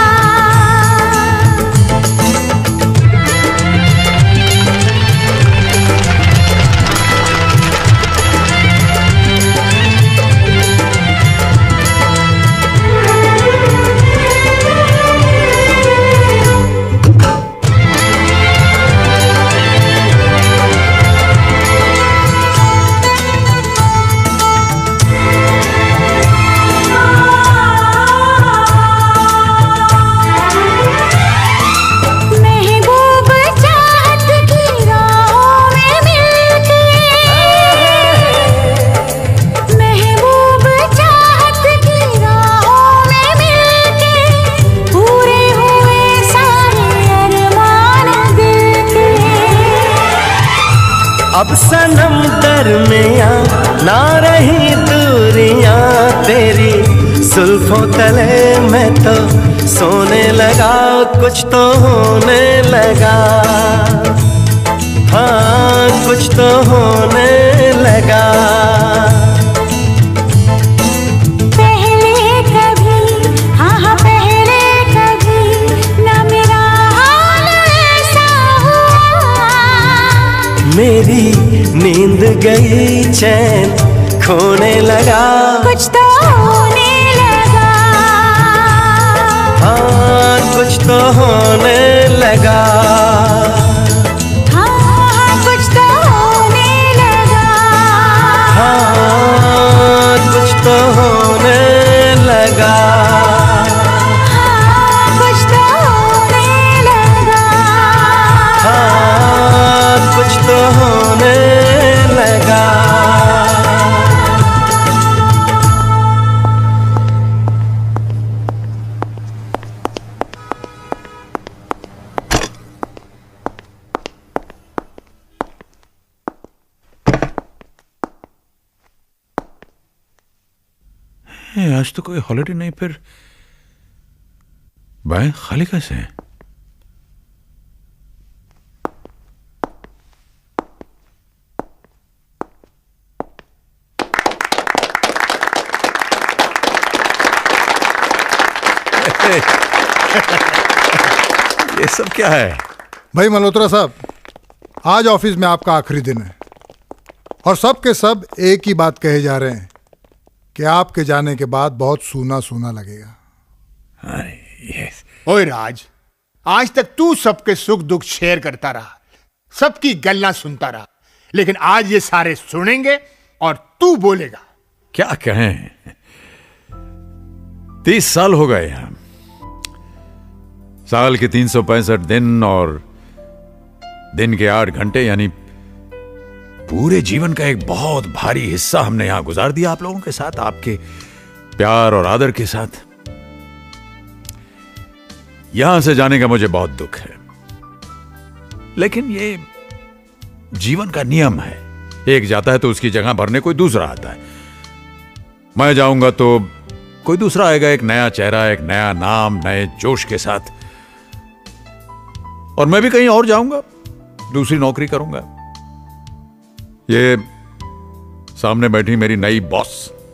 Speaker 11: महबूब चाहत की राहों में मिलके, महबूब चाहत की राहों में मिलके, पूरे हुए सारे अरमान दिल के।
Speaker 17: अब सनम दरमियां ना रही दूरियां तेरी, जुल्फों तले मैं तो सोने लगा, कुछ तो होने लगा, हाँ कुछ तो होने लगा।
Speaker 11: पहले कभी, हाँ हाँ पहले कभी ना मेरा हाल ऐसा हुआ।
Speaker 17: मेरी नींद गई, चैन खोने लगा,
Speaker 11: कुछ तो होने लगा,
Speaker 17: हाँ कुछ तो होने लगा,
Speaker 11: हाँ कुछ तो होने लगा,
Speaker 17: हाँ कुछ तो होने लगा,
Speaker 11: हाँ कुछ तो होने लगा,
Speaker 17: हाँ कुछ तो होने लगा।
Speaker 2: आज तो कोई हॉलिडे नहीं, फिर बैंक खाली कैसे है? ये सब क्या है?
Speaker 9: भाई मल्होत्रा साहब, आज ऑफिस में आपका आखिरी दिन है और सब के सब एक ही बात कहे जा रहे हैं कि आपके जाने के बाद बहुत सूना सूना लगेगा।
Speaker 5: ओए राज, आज तक तू सबके सुख दुख शेयर करता रहा, सबकी गल्ला सुनता रहा, लेकिन आज ये सारे सुनेंगे और तू बोलेगा।
Speaker 2: क्या कहें, 30 साल हो गए हम, साल के 365 दिन और दिन के 8 घंटे, यानी पूरे जीवन का एक बहुत भारी हिस्सा हमने यहां गुजार दिया आप लोगों के साथ, आपके प्यार और आदर के साथ। यहां से जाने का मुझे बहुत दुख है, लेकिन ये जीवन का नियम है, एक जाता है तो उसकी जगह भरने कोई दूसरा आता है। मैं जाऊंगा तो कोई दूसरा आएगा, एक नया चेहरा, एक नया नाम, नए जोश के साथ, और मैं भी कहीं और जाऊंगा, दूसरी नौकरी करूंगा। ये सामने बैठी मेरी नई बॉस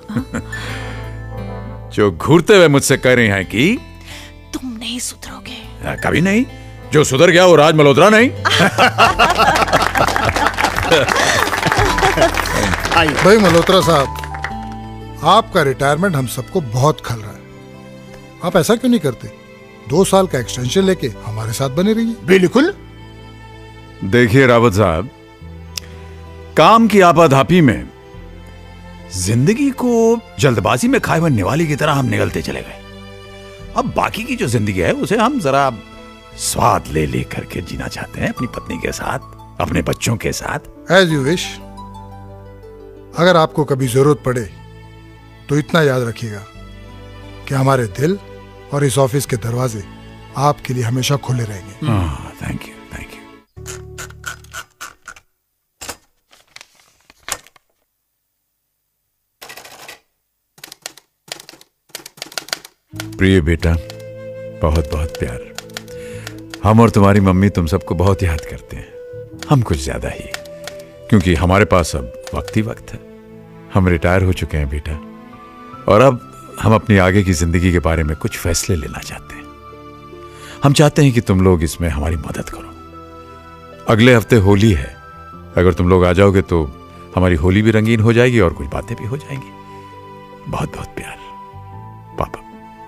Speaker 2: जो घूरते हुए मुझसे कह रही हैं कि
Speaker 15: तुम नहीं सुधरोगे।
Speaker 2: कभी नहीं, जो सुधर गया वो राज मल्होत्रा नहीं।
Speaker 9: भाई मल्होत्रा साहब, आपका रिटायरमेंट हम सबको बहुत खल रहा है, आप ऐसा क्यों नहीं करते? 2 साल का एक्सटेंशन लेके हमारे साथ बने रहिए।
Speaker 5: बिल्कुल।
Speaker 2: देखिए रावत साहब, काम की आपाधापी में जिंदगी को जल्दबाजी में खाए हुए निवाले की तरह हम निगलते चले गए। अब बाकी की जो जिंदगी है उसे हम जरा स्वाद ले ले करके जीना चाहते हैं, अपनी पत्नी के साथ, अपने बच्चों के साथ।
Speaker 9: As you wish. अगर आपको कभी जरूरत पड़े तो इतना याद रखिएगा कि हमारे दिल और इस ऑफिस के दरवाजे आपके लिए हमेशा खुले रहेंगे।
Speaker 2: Thank you, thank you. प्रिय बेटा, बहुत बहुत प्यार। हम और तुम्हारी मम्मी तुम सबको बहुत याद करते हैं, हम कुछ ज्यादा ही, क्योंकि हमारे पास अब वक्त ही वक्त है। हम रिटायर हो चुके हैं बेटा, और अब हम अपनी आगे की जिंदगी के बारे में कुछ फैसले लेना चाहते हैं। हम चाहते हैं कि तुम लोग इसमें हमारी मदद करो। अगले हफ्ते होली है, अगर तुम लोग आ जाओगे तो हमारी होली भी रंगीन हो जाएगी और कुछ बातें भी हो जाएंगी। बहुत बहुत प्यार, पापा।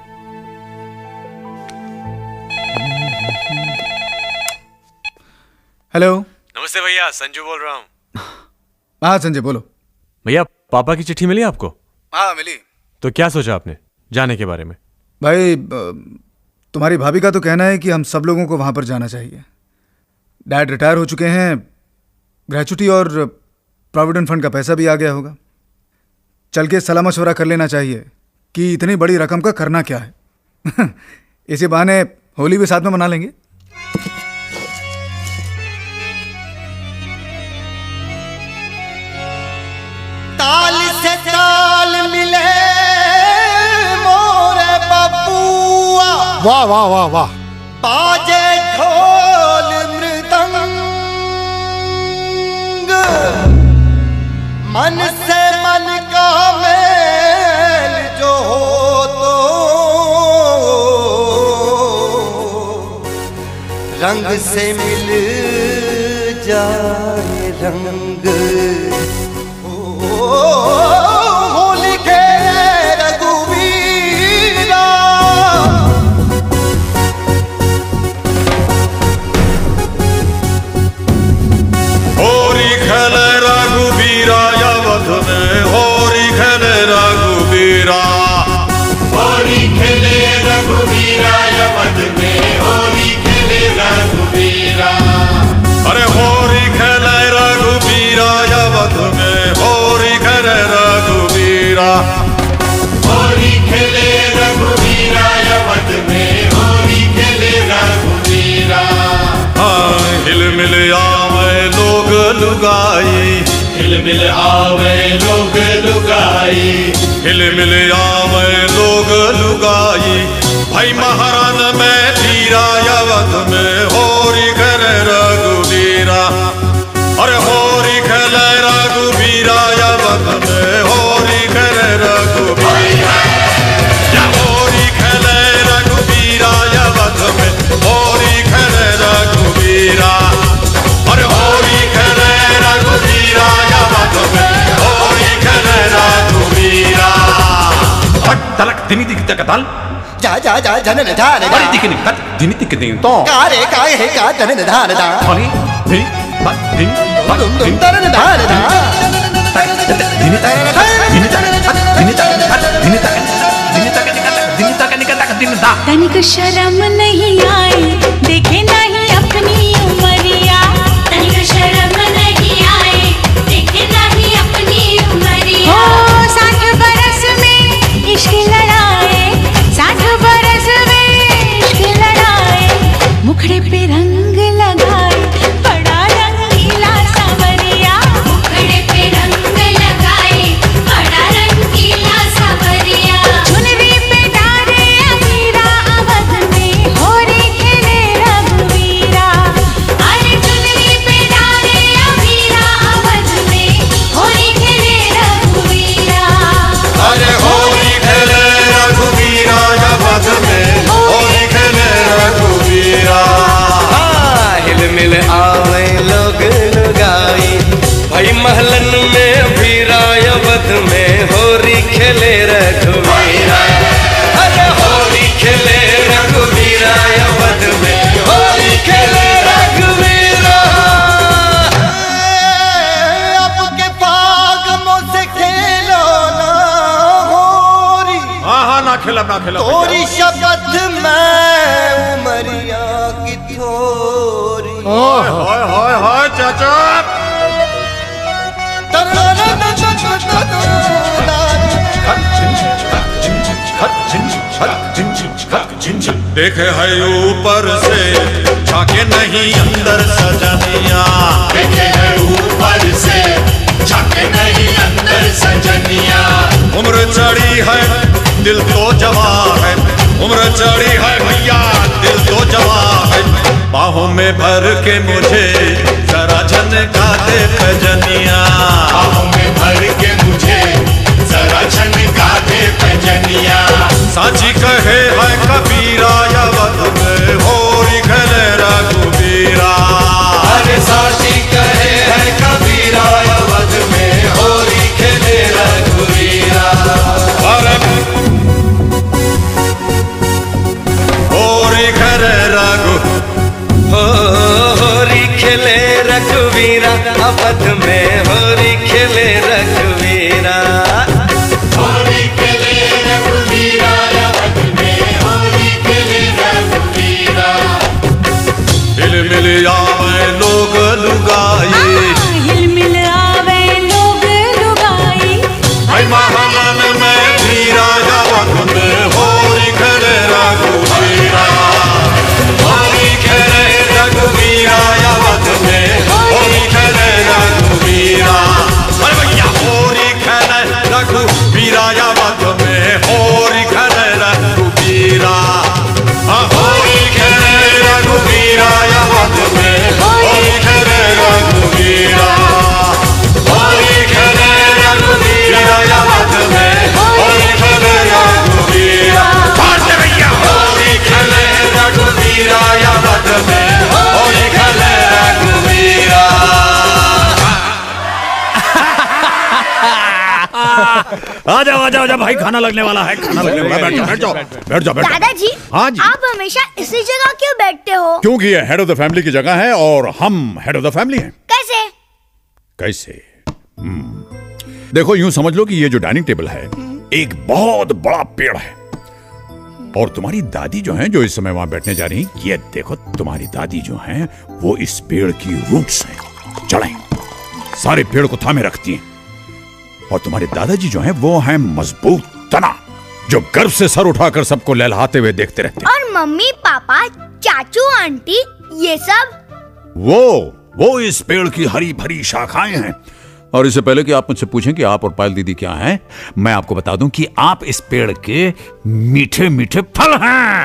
Speaker 8: हेलो।
Speaker 13: नमस्ते भैया, संजू बोल रहा हूँ।
Speaker 8: हाँ संजय बोलो।
Speaker 13: भैया, पापा की चिट्ठी मिली आपको?
Speaker 8: हाँ मिली।
Speaker 13: तो क्या सोचा आपने जाने के बारे में?
Speaker 8: भाई तुम्हारी भाभी का तो कहना है कि हम सब लोगों को वहां पर जाना चाहिए। डैड रिटायर हो चुके हैं, ग्रेचुटी और प्रोविडेंट फंड का पैसा भी आ गया होगा। चल के सलाह मशवरा कर लेना चाहिए कि इतनी बड़ी रकम का करना क्या है। इसी बहाने होली भी साथ में मना लेंगे।
Speaker 17: ताल से ताल मिले मोरे बबुआ।
Speaker 9: वाह वाह वाह वाह।
Speaker 17: बाजे ढोल मृदंग, मन से मन का मेल जो हो तो रंग से मिल जाए रंग। होली खेले रघुवीरा।
Speaker 1: होरी खेले रघुवीरा अवध में, होरी खेले रघुवीरा।
Speaker 17: होली खेले रघुवीरा अवध में, होली खेले रघुवीरा।
Speaker 1: अरे होरी खेले रघुवीरा अवध में, होरी खेले रघुवीरा।
Speaker 17: होली खेले रघुवीरा अवध में, होली खेले रघुवीरा।
Speaker 1: हाँ, हिल मिल आवे लोग लुगाई,
Speaker 17: हिल मिल आवे लोग लुगाई,
Speaker 1: हिल मिल आवे लोग लुगाई। भाई महारान में धीरा अवध में, होरी खेले रघुवीरा। अरे होरी खेले रघुवीरा अवध में, होरी खेले रघुवीरा। या होरी खेले रघुवीरा अवध में, होरी खेले रघुवीरा। अरे होरी खेले रघुवीरा अवध में, होरी खेले रघुवीरा। तलक दिनी दिख तकताल
Speaker 17: जा जा जा जनन धान
Speaker 1: बड़ी दिखनी तक दिनी दिख दिन तो
Speaker 17: कारे काहे है का जनन धान दा
Speaker 1: होली दिनी बस दिनी
Speaker 17: दुम दुम तरन धान दा
Speaker 1: दिनी तक दिनी तक दिनी तक दिनी तक दिनी तक दिनी तक दिनी तक दिन दा।
Speaker 11: तनिक शर्म नहीं आई, देखे नहीं अपनी उमरिया। तनिक शर्म नहीं आई, देखे नहीं अपनी उमरिया। ओ 60 बरस में इश्क लड़ाए, 60 बरस में इश्क लड़ाए। मुखड़े पे रंग लगाए, बड़ा रंगीला सांवरिया। मुखड़े पे रंग लगाए, बड़ा रंगीला सांवरिया। चुनरी पे डारे अमीरा अवध में, होरी खेले रघुवीरा। अरे चुनरी पे डारे अमीरा अवध में, होरी खेले रघुवीरा।
Speaker 1: अरे होली खेले रघुवीरा अवध में, होली खेले रघुवीरा।
Speaker 17: हिल मिल आवे लोग लुगाई, भाई महलन में भीरा अवध में, होली खेले रघुवीरा। अरे होली खेले रघुवीरा अवध में, होली खेले रघुवीरा। अब के फागमों से खेलो ना होरी।
Speaker 1: हाँ हाँ ना खेला ना खेला।
Speaker 17: तोरी शपथ में उमरिया की थोरी।
Speaker 1: हाय हाय हाय हाय चाचा।
Speaker 17: झिन झिन
Speaker 18: देखे है ऊपर से झाके नहीं अंदर सजनिया,
Speaker 19: देखे है ऊपर से झाके नहीं अंदर सजनिया।
Speaker 18: उम्र चढ़ी है दिल तो जवा है, उम्र चढ़ी है भैया दिल तो जवा है, बाहों में भर के मुझे जरा झनका दे पैजनिया,
Speaker 19: बाहों में भर के मुझे जरा झनका दे पैजनिया।
Speaker 18: साची कहे है कबीरा यवत में होरी खेले रघुबीरा,
Speaker 19: अरे साची कहे है कबीरा यवत में होरी खेले रघुबीरा।
Speaker 18: अरे होरी खेले रघु
Speaker 17: होरी खेले रघुवीरा, अवध में होरी खेले रघुवीरा,
Speaker 19: होरी खेले रघुवीरा, अवध में होरी खेले रघुवीरा।
Speaker 18: हिल मिल आवे लोग लुगाई,
Speaker 3: हिल मिल आवे लोग लुगाई,
Speaker 18: भाई महानन में धीरा यवत में होरी खेले रघुवीरा, होरी खेले रघुवीरा यवत में होरी खेले रघुवीरा। अरे भैया होरी खेले रघुवीरा यवत में होरी खेले रघुवीरा, होरी खेले रघुवीरा यवत में होरी खेले रघुवीरा, होरी खेले रघुवीरा यवत में होरी खेले रघुवीरा। बांट भैया होरी खेले रघुवीरा यवत में होरी खेले रघुवीरा।
Speaker 4: आ जाओ आ जाओ आ जाओ भाई, खाना लगने वाला है, खाना लगने वाला है। बैठ जाओ बैठ जाओ बैठ जाओ बैठ जाओ।
Speaker 12: दादाजी,
Speaker 4: हाँ जी।
Speaker 12: आप हमेशा इसी जगह क्यों बैठते हो?
Speaker 4: क्योंकि ये हेड ऑफ द फैमिली की जगह है और हम हेड ऑफ द फैमिली हैं।
Speaker 12: कैसे?
Speaker 4: कैसे? देखो यूं समझ लो कि ये जो डाइनिंग टेबल है एक बहुत बड़ा पेड़ है, और तुम्हारी दादी जो हैं, जो इस समय वहां बैठने जा रही, ये देखो तुम्हारी दादी जो हैं वो इस पेड़ की रूट्स हैं, जड़ें सारे पेड़ को थामे रखती हैं, और तुम्हारे दादाजी जो हैं वो हैं मजबूत तना, जो गर्व से सर उठाकर सबको लहलहाते हुए देखते रहते हैं।
Speaker 12: और मम्मी पापा चाचू आंटी ये सब?
Speaker 4: वो इस पेड़ की हरी भरी शाखाएं हैं। और इससे पहले कि आप मुझसे पूछें कि आप और पायल दीदी क्या हैं, मैं आपको बता दूं कि आप इस पेड़ के मीठे मीठे फल हैं।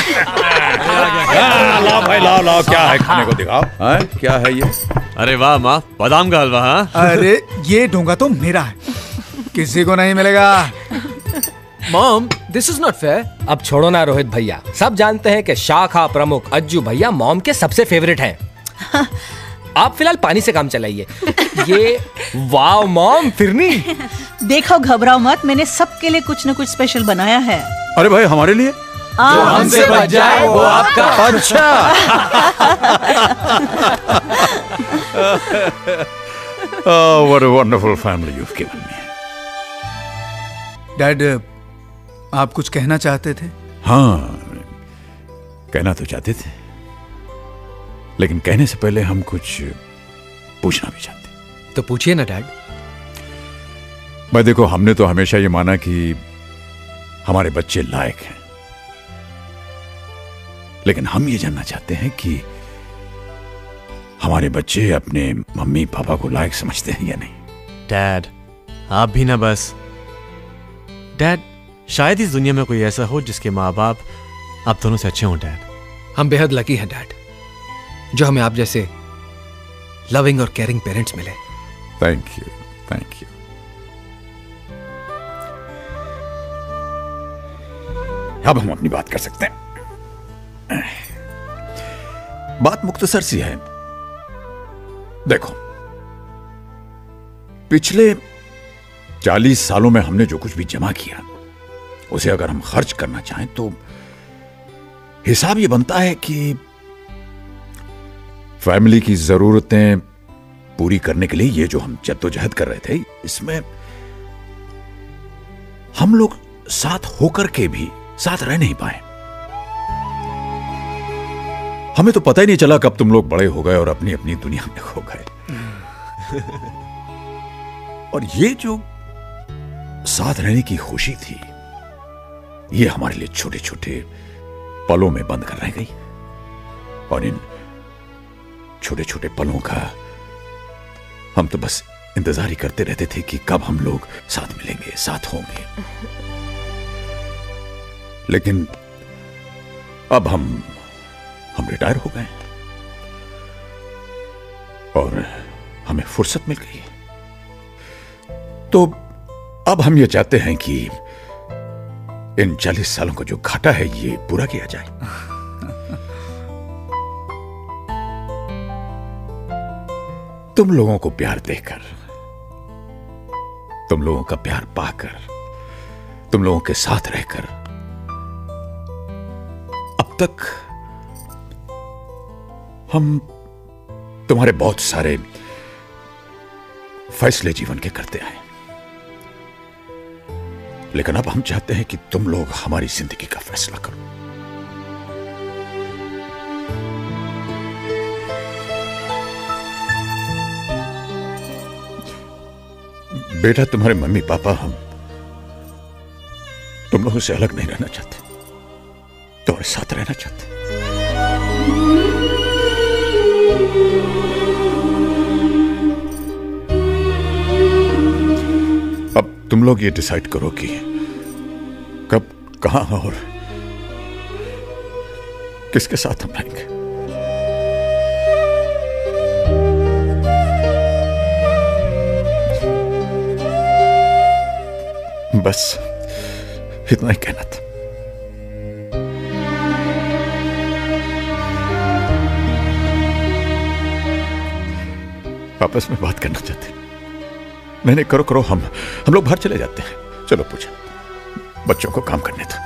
Speaker 4: लाओ भाई लाओ लाओ, क्या है खाने को दिखाओ। क्या है ये?
Speaker 13: अरे वाह माँ, बादाम का हलवा। हाँ
Speaker 8: अरे ये ढोंगा तो मेरा है, किसी को नहीं मिलेगा।
Speaker 10: Mom, this is not fair. अब छोड़ो ना रोहित भैया, सब जानते हैं कि शाखा प्रमुख अज्जू भैया मॉम के सबसे फेवरेट हैं। आप फिलहाल पानी से काम चलाइए। ये वाव मॉम फिरनी।
Speaker 7: देखो घबराओ मत, मैंने सबके लिए कुछ न कुछ स्पेशल बनाया है।
Speaker 4: अरे भाई हमारे लिए?
Speaker 10: जो हमसे बच जाए वो आपका।
Speaker 4: अच्छा। Oh, what a wonderful family you've given me.
Speaker 8: Dad, आप कुछ कहना चाहते थे?
Speaker 4: हाँ, कहना तो चाहते थे, लेकिन कहने से पहले हम कुछ पूछना भी चाहते।
Speaker 10: तो पूछिए ना डैड।
Speaker 4: भाई देखो, हमने तो हमेशा ये माना कि हमारे बच्चे लायक हैं, लेकिन हम ये जानना चाहते हैं कि हमारे बच्चे अपने मम्मी पापा को लायक समझते हैं या नहीं।
Speaker 13: डैड, आप भी ना बस। डैड, शायद इस दुनिया में कोई ऐसा हो जिसके माँ बाप आप दोनों से अच्छे हों। डैड,
Speaker 10: हम बेहद लकी हैं डैड, जो हमें आप जैसे लविंग और केयरिंग पेरेंट्स मिले।
Speaker 4: Thank you, thank you. अब हम अपनी बात कर सकते हैं। बात मुख्तसर सी है। देखो, पिछले 40 सालों में हमने जो कुछ भी जमा किया, उसे अगर हम खर्च करना चाहें तो हिसाब ये बनता है कि फैमिली की जरूरतें पूरी करने के लिए ये जो हम जद्दोजहद कर रहे थे, इसमें हम लोग साथ होकर के भी साथ रह नहीं पाए। हमें तो पता ही नहीं चला कब तुम लोग बड़े हो गए और अपनी अपनी दुनिया में खो गए। और ये जो साथ रहने की खुशी थी, ये हमारे लिए छोटे छोटे
Speaker 2: पलों में बंद कर रह गई और इन छोटे छोटे पलों का हम तो बस इंतजार ही करते रहते थे कि कब हम लोग साथ मिलेंगे, साथ होंगे। लेकिन अब हम रिटायर हो गए और हमें फुर्सत मिल गई। तो अब हम ये चाहते हैं कि इन 40 सालों का जो घाटा है ये पूरा किया जाए। तुम लोगों को प्यार देकर, तुम लोगों का प्यार पाकर, तुम लोगों के साथ रहकर अब तक हम तुम्हारे बहुत सारे फैसले जीवन के करते आए, लेकिन अब हम चाहते हैं कि तुम लोग हमारी जिंदगी का फैसला करो। बेटा, तुम्हारे मम्मी पापा हम तुम लोगों से अलग नहीं रहना चाहते, तुम्हारे साथ रहना चाहते। अब तुम लोग ये डिसाइड करो कि कब, कहां और किसके साथ हम रहेंगे। बस इतना ही कहना था। आपस में बात करना चाहते? नहीं, करो करो, हम लोग बाहर चले जाते हैं। चलो पूछा, बच्चों को काम करने दो।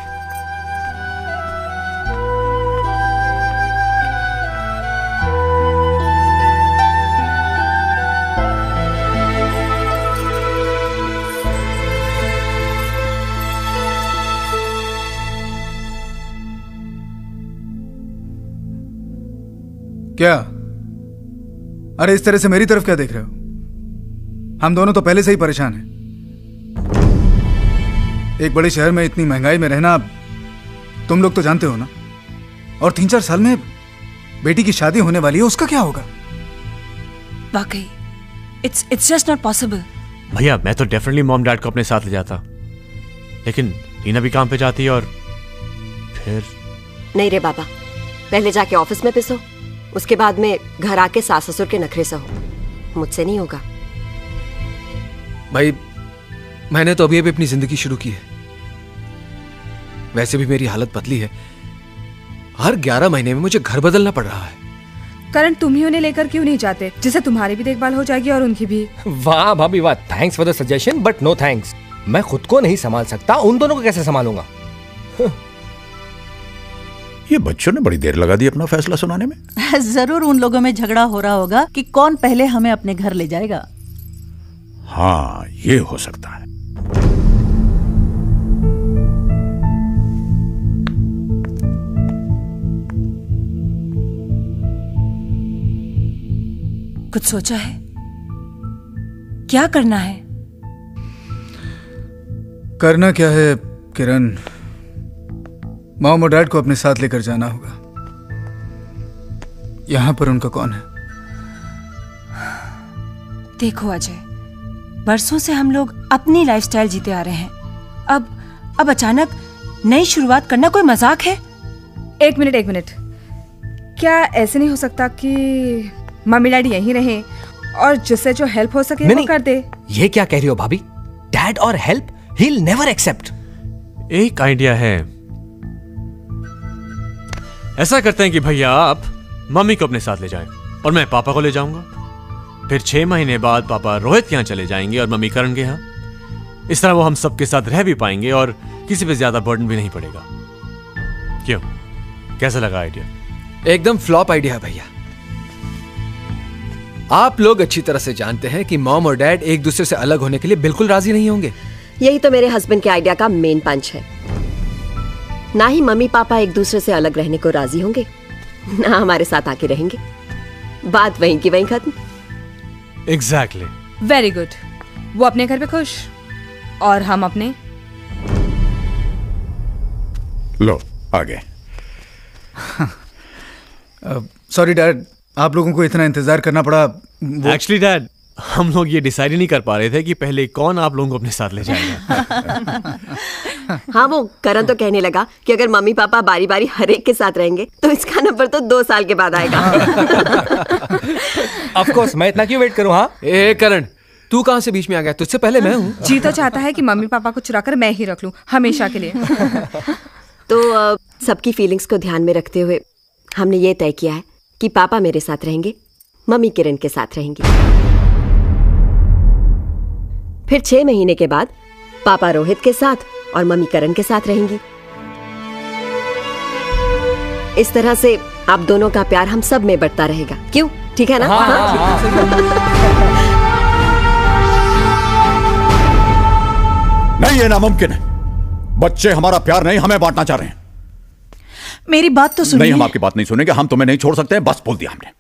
Speaker 8: क्या? अरे इस तरह से मेरी तरफ क्या देख रहे हो? हम दोनों तो पहले से ही परेशान हैं। एक बड़े शहर में इतनी महंगाई में रहना तुम लोग तो जानते हो ना। और 3-4 साल में बेटी की शादी होने वाली है, उसका क्या होगा?
Speaker 15: वाकई इट्स जस्ट नॉट पॉसिबल।
Speaker 13: भैया, मैं तो डेफिनेटली मॉम डैड को अपने साथ ले जाता, लेकिन रीना भी काम पे जाती है और फिर।
Speaker 20: नहीं रे बाबा, पहले जाके ऑफिस में पिसो, उसके बाद में घर आके सास ससुर के नखरे सहो। मुझसे नहीं होगा
Speaker 10: भाई। मैंने तो अभी अपनी जिंदगी शुरू की है। वैसे भी मेरी हालत पतली है। हर 11 महीने में मुझे घर बदलना पड़ रहा है।
Speaker 21: करण, तुम ही उन्हें लेकर क्यों नहीं जाते, जिससे तुम्हारी भी देखभाल हो जाएगी और उनकी भी।
Speaker 10: वाह भाभी वाह, thanks for the suggestion but no thanks. मैं खुद को नहीं संभाल सकता, उन दोनों को कैसे संभालूंगा?
Speaker 2: ये बच्चों ने बड़ी देर लगा दी अपना फैसला सुनाने में।
Speaker 7: जरूर उन लोगों में झगड़ा हो रहा होगा कि कौन पहले हमें अपने घर ले जाएगा।
Speaker 2: हाँ, ये हो सकता है।
Speaker 15: कुछ सोचा है? क्या करना है?
Speaker 8: करना क्या है किरण, मॉम और डैड को अपने साथ लेकर जाना होगा। यहां पर उनका कौन है?
Speaker 15: देखो अजय, बरसों से हम लोग अपनी लाइफस्टाइल जीते आ रहे हैं। अब अचानक नई शुरुआत करना कोई मजाक है?
Speaker 21: एक मिनट, क्या ऐसे नहीं हो सकता कि मम्मी डैडी यहीं रहें और जिससे जो हेल्प हो सके वो कर दे?
Speaker 10: ये क्या कह रही हो भाभी? डैड और help, he will never accept.
Speaker 13: एक आइडिया है। ऐसा करते हैं कि भैया आप मम्मी को अपने साथ ले जाएं और मैं पापा को ले जाऊंगा। फिर 6 महीने बाद पापा रोहित के यहाँ चले जाएंगे और मम्मी करण के यहाँ। इस तरह वो हम सबके साथ रह भी पाएंगे और किसी पे ज्यादा बर्डन भी नहीं पड़ेगा। क्यों, कैसा लगा आइडिया?
Speaker 10: एकदम फ्लॉप आइडिया है भैया। आप लोग अच्छी तरह से जानते हैं कि मॉम और डैड एक दूसरे से अलग होने के लिए बिल्कुल राजी नहीं होंगे।
Speaker 20: यही तो मेरे हस्बैंड के आइडिया का मेन पंच है। ना ही मम्मी पापा एक दूसरे से अलग रहने को राजी होंगे, ना हमारे साथ आके रहेंगे। बात वहीं की वहीं खत्म।
Speaker 13: एग्जैक्टली।
Speaker 21: Very good. वो अपने घर पे खुश और हम अपने।
Speaker 2: लो आ गए।
Speaker 8: सॉरी डैड, आप लोगों को इतना इंतजार करना पड़ा।
Speaker 13: एक्चुअली डैड, हम लोग ये डिसाइड ही नहीं कर पा रहे थे कि पहले कौन आप लोगों को अपने साथ ले जाएगा।
Speaker 20: हाँ, वो करण तो कहने लगा कि अगर मम्मी पापा बारी बारी हर एक के साथ रहेंगे तो इसका नंबर तो 2 साल के बाद आएगा।
Speaker 10: ऑफ कोर्स, मैं इतना क्यों वेट करूं? हाँ करण, तू कहाँ से बीच में आ गया? तुझसे पहले मैं हूँ।
Speaker 21: जी तो चाहता है कि मम्मी पापा को चुराकर मैं ही रख लूं हमेशा के लिए।
Speaker 20: तो सबकी फीलिंग्स को ध्यान में रखते हुए हमने ये तय किया है कि पापा मेरे साथ रहेंगे, मम्मी किरण के साथ रहेंगी। फिर 6 महीने के बाद पापा रोहित के साथ और मम्मी करण के साथ रहेंगी। इस तरह से आप दोनों का प्यार हम सब में बढ़ता रहेगा। क्यों? ठीक है ना?
Speaker 2: नहीं, ये नामुमकिन है। बच्चे हमारा प्यार नहीं, हमें बांटना चाह रहे हैं।
Speaker 7: मेरी बात तो सुनिए।
Speaker 2: नहीं, हम आपकी बात नहीं सुनेंगे। हम तुम्हें नहीं छोड़ सकते, बस बोल दिया हमने।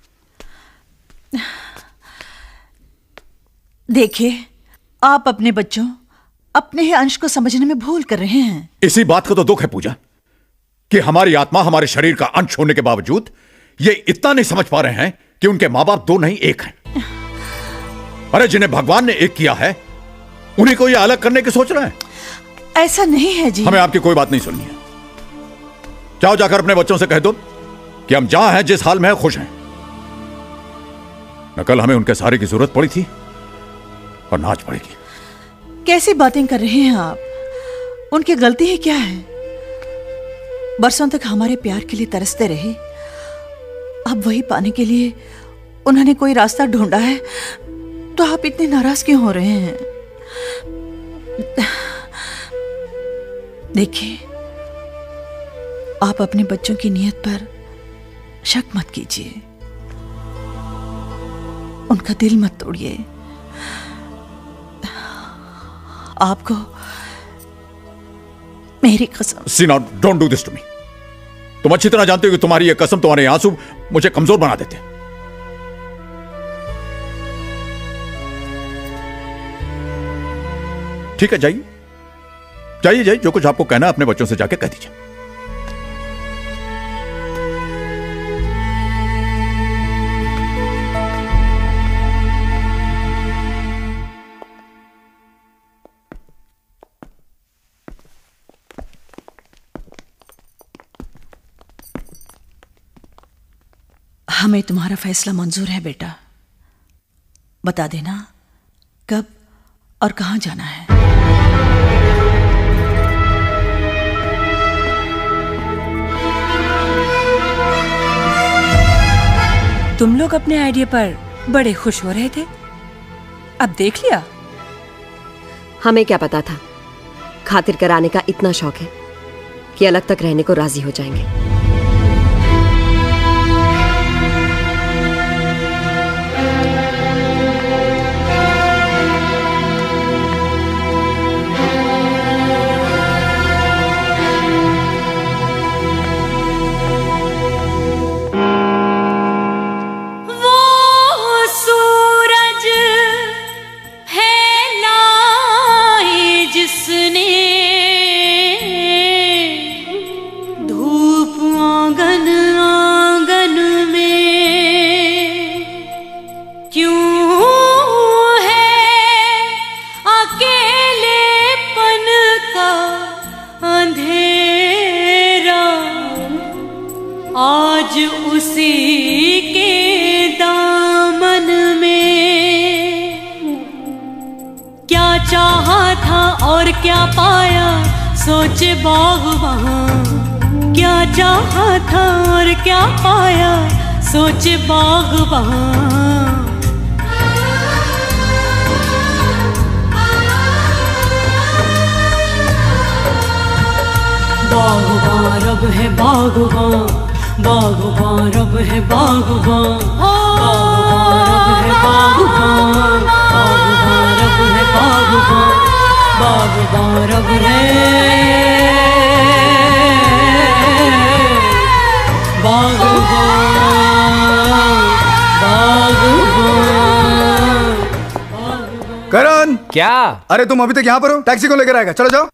Speaker 7: देखिए, आप अपने बच्चों, अपने ही अंश को समझने में भूल कर रहे हैं।
Speaker 2: इसी बात का तो दुख है पूजा, कि हमारी आत्मा हमारे शरीर का अंश होने के बावजूद ये इतना नहीं समझ पा रहे हैं कि उनके मां बाप 2 नहीं 1 हैं। अरे जिन्हें भगवान ने एक किया है, उन्हीं को ये अलग करने की सोच रहे हैं।
Speaker 7: ऐसा नहीं है जी।
Speaker 2: हमें आपकी कोई बात नहीं सुननी है। जाओ, जाकर अपने बच्चों से कह दो कि हम जहां हैं, जिस हाल में हैं, खुश हैं। न कल हमें उनके सहारे की जरूरत पड़ी थी और ना आज पड़ेगी।
Speaker 7: कैसी बातें कर रहे हैं आप? उनकी गलती ही क्या है? बरसों तक हमारे प्यार के लिए तरसते रहे, अब वही पाने के लिए उन्होंने कोई रास्ता ढूंढा है, तो आप इतने नाराज क्यों हो रहे हैं? देखिए, आप अपने बच्चों की नीयत पर शक मत कीजिए, उनका दिल मत तोड़िए। आपको मेरी कसम।
Speaker 2: Seena, don't do this to me. तुम अच्छी तरह जानते हो कि तुम्हारी ये कसम, तुम्हारे आंसू मुझे कमजोर बना देते हैं। ठीक है, जाइए जाइए जाइए, जो कुछ आपको कहना है अपने बच्चों से जाके कह दीजिए।
Speaker 7: हमें तुम्हारा फैसला मंजूर है बेटा। बता देना कब और कहां जाना है।
Speaker 21: तुम लोग अपने आइडिया पर बड़े खुश हो रहे थे, अब देख लिया।
Speaker 20: हमें क्या पता था खातिर कराने का इतना शौक है कि अलग तक रहने को राजी हो जाएंगे।
Speaker 3: और क्या पाया सोचे बागबान, क्या चाहा था और क्या पाया सोचे बागबान। बागबान रब है बागबान, बागबान रब है बागबान, बागबान रब है बागबान, बागबान रब है बागबान, बागबान रब रे बागबान, बागबान।
Speaker 8: करण,
Speaker 10: क्या?
Speaker 8: अरे तुम अभी तक यहाँ पर हो? टैक्सी को लेकर आएगा, चलो जाओ।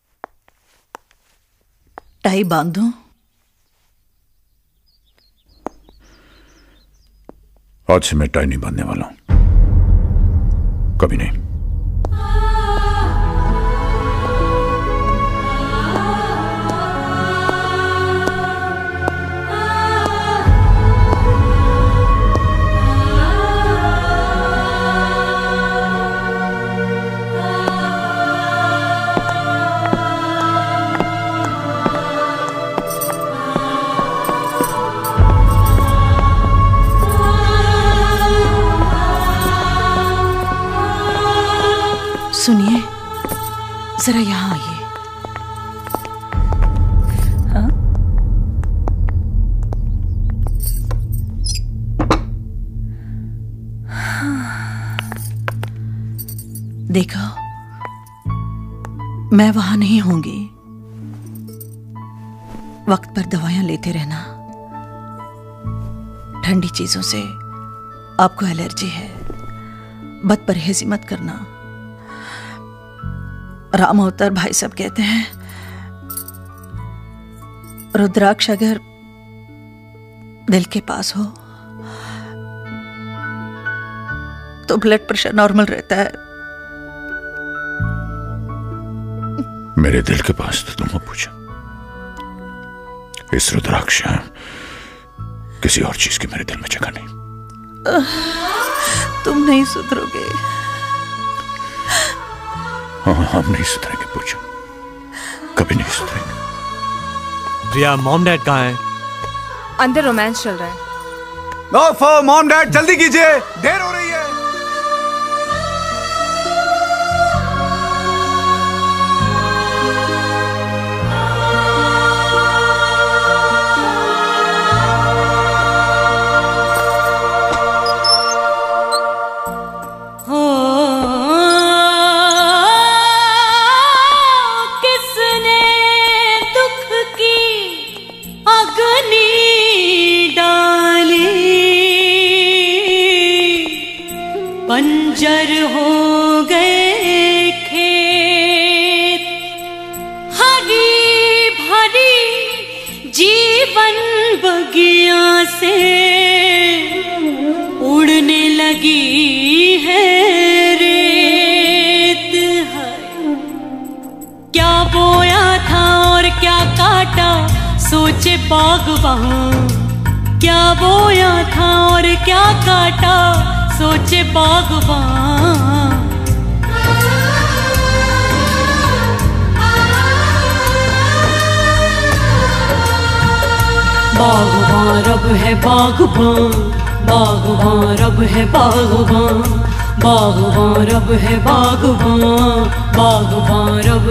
Speaker 7: टाई बांध दूं?
Speaker 2: आज से मैं टाई नहीं बांधने वाला हूं, कभी नहीं।
Speaker 7: सुनिए, जरा यहाँ आइए। हाँ? देखो, मैं वहां नहीं होंगी। वक्त पर दवाइयां लेते रहना। ठंडी चीजों से आपको एलर्जी है, बदपरहेजी मत करना। राम अवतार भाई साहब कहते हैं, रुद्राक्ष अगर दिल के पास हो तो ब्लड प्रेशर नॉर्मल रहता है।
Speaker 2: मेरे दिल के पास तो तुम पूछो, इस रुद्राक्ष किसी और चीज की मेरे दिल में जगह नहीं।
Speaker 7: तुम नहीं सुधरोगे।
Speaker 2: हाँ, हम नहीं सुधरेंगे, पूछो, कभी नहीं सुधरेंगे।
Speaker 13: प्रिया, मॉम डैड कहाँ है?
Speaker 21: अंदर रोमांस चल रहा है।
Speaker 8: नो मॉम डैड, जल्दी कीजिए, देर हो रही है।
Speaker 3: बंजर हो गए खेत, हरी भरी जीवन बगिया से उड़ने लगी है रेत। है क्या बोया था और क्या काटा, सोचे बागबान। क्या बोया था और क्या काटा, सोचे बागबान। बागबान रब है बागबान, बागबान रब है बागबान, बागबान रब है बागबान, बागबान रब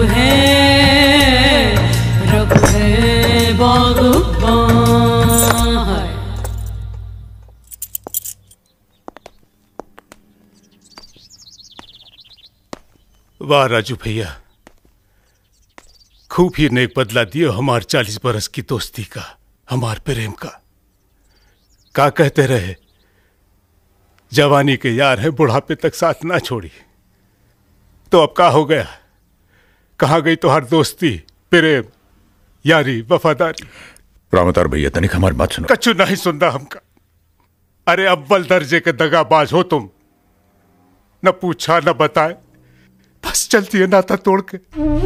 Speaker 3: है बागबान।
Speaker 5: वाह राजू भैया, खूब ही नेक बदला दियो हमार 40 बरस की दोस्ती का, हमार प्रेम का। का कहते रहे, जवानी के यार है बुढ़ापे तक साथ ना छोड़ी। तो अब का हो गया, कहाँ गई तो हर दोस्ती, प्रेम, यारी, वफादारी?
Speaker 2: रामतार भैया, तनिक हमारी बात सुनो।
Speaker 5: कछु नहीं सुनना हमका। अरे अव्वल दर्जे के दगाबाज हो तुम, न पूछा न बताए, बस चलती है नाता तोड़ के।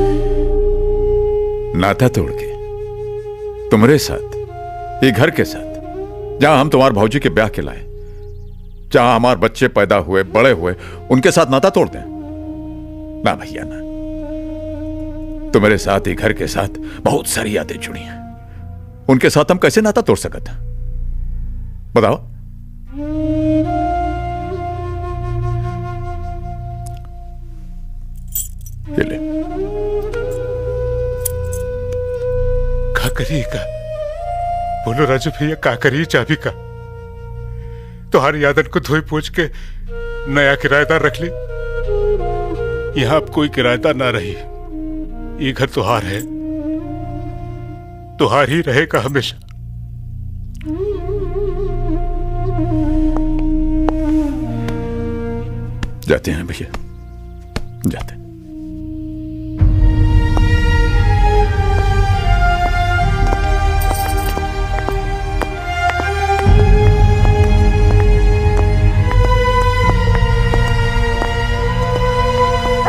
Speaker 2: नाता तोड़ के? तुम्हारे साथ, ये घर के साथ, जहां हम तुम्हारे भाऊजी के ब्याह के लाए, जहां हमारे बच्चे पैदा हुए, बड़े हुए, उनके साथ नाता तोड़ दें? ना भैया ना। तुम्हारे साथ, ये घर के साथ बहुत सारी यादें जुड़ी हैं, उनके साथ हम कैसे नाता तोड़ सकते हैं? बताओ। ये ले।
Speaker 5: का करिएगा? बोलो राजू भैया, का करिए चाबी का? तुम्हारी यादन को धोई पोंछ के नया किराएदार रख ली। यहां अब कोई किराएदार ना रही, ये घर तुहार है, तुहार ही रहेगा हमेशा।
Speaker 2: जाते हैं भैया, जाते हैं।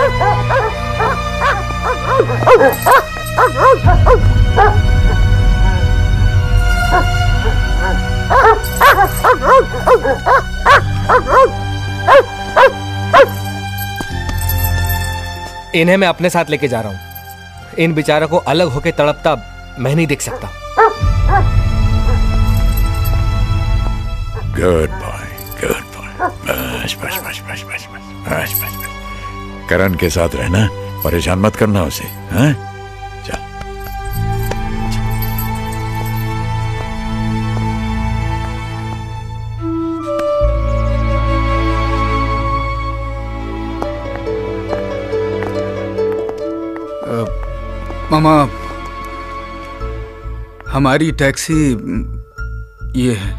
Speaker 10: इन्हें मैं अपने साथ लेके जा रहा हूं। इन बेचारों को अलग होके तड़पता मैं नहीं देख सकता।
Speaker 2: Good boy, good boy. बस बस बस बस बस बस बस बस। करण के साथ रहना, परेशान मत करना उसे, हैं? चल।
Speaker 8: मामा, हमारी टैक्सी ये है।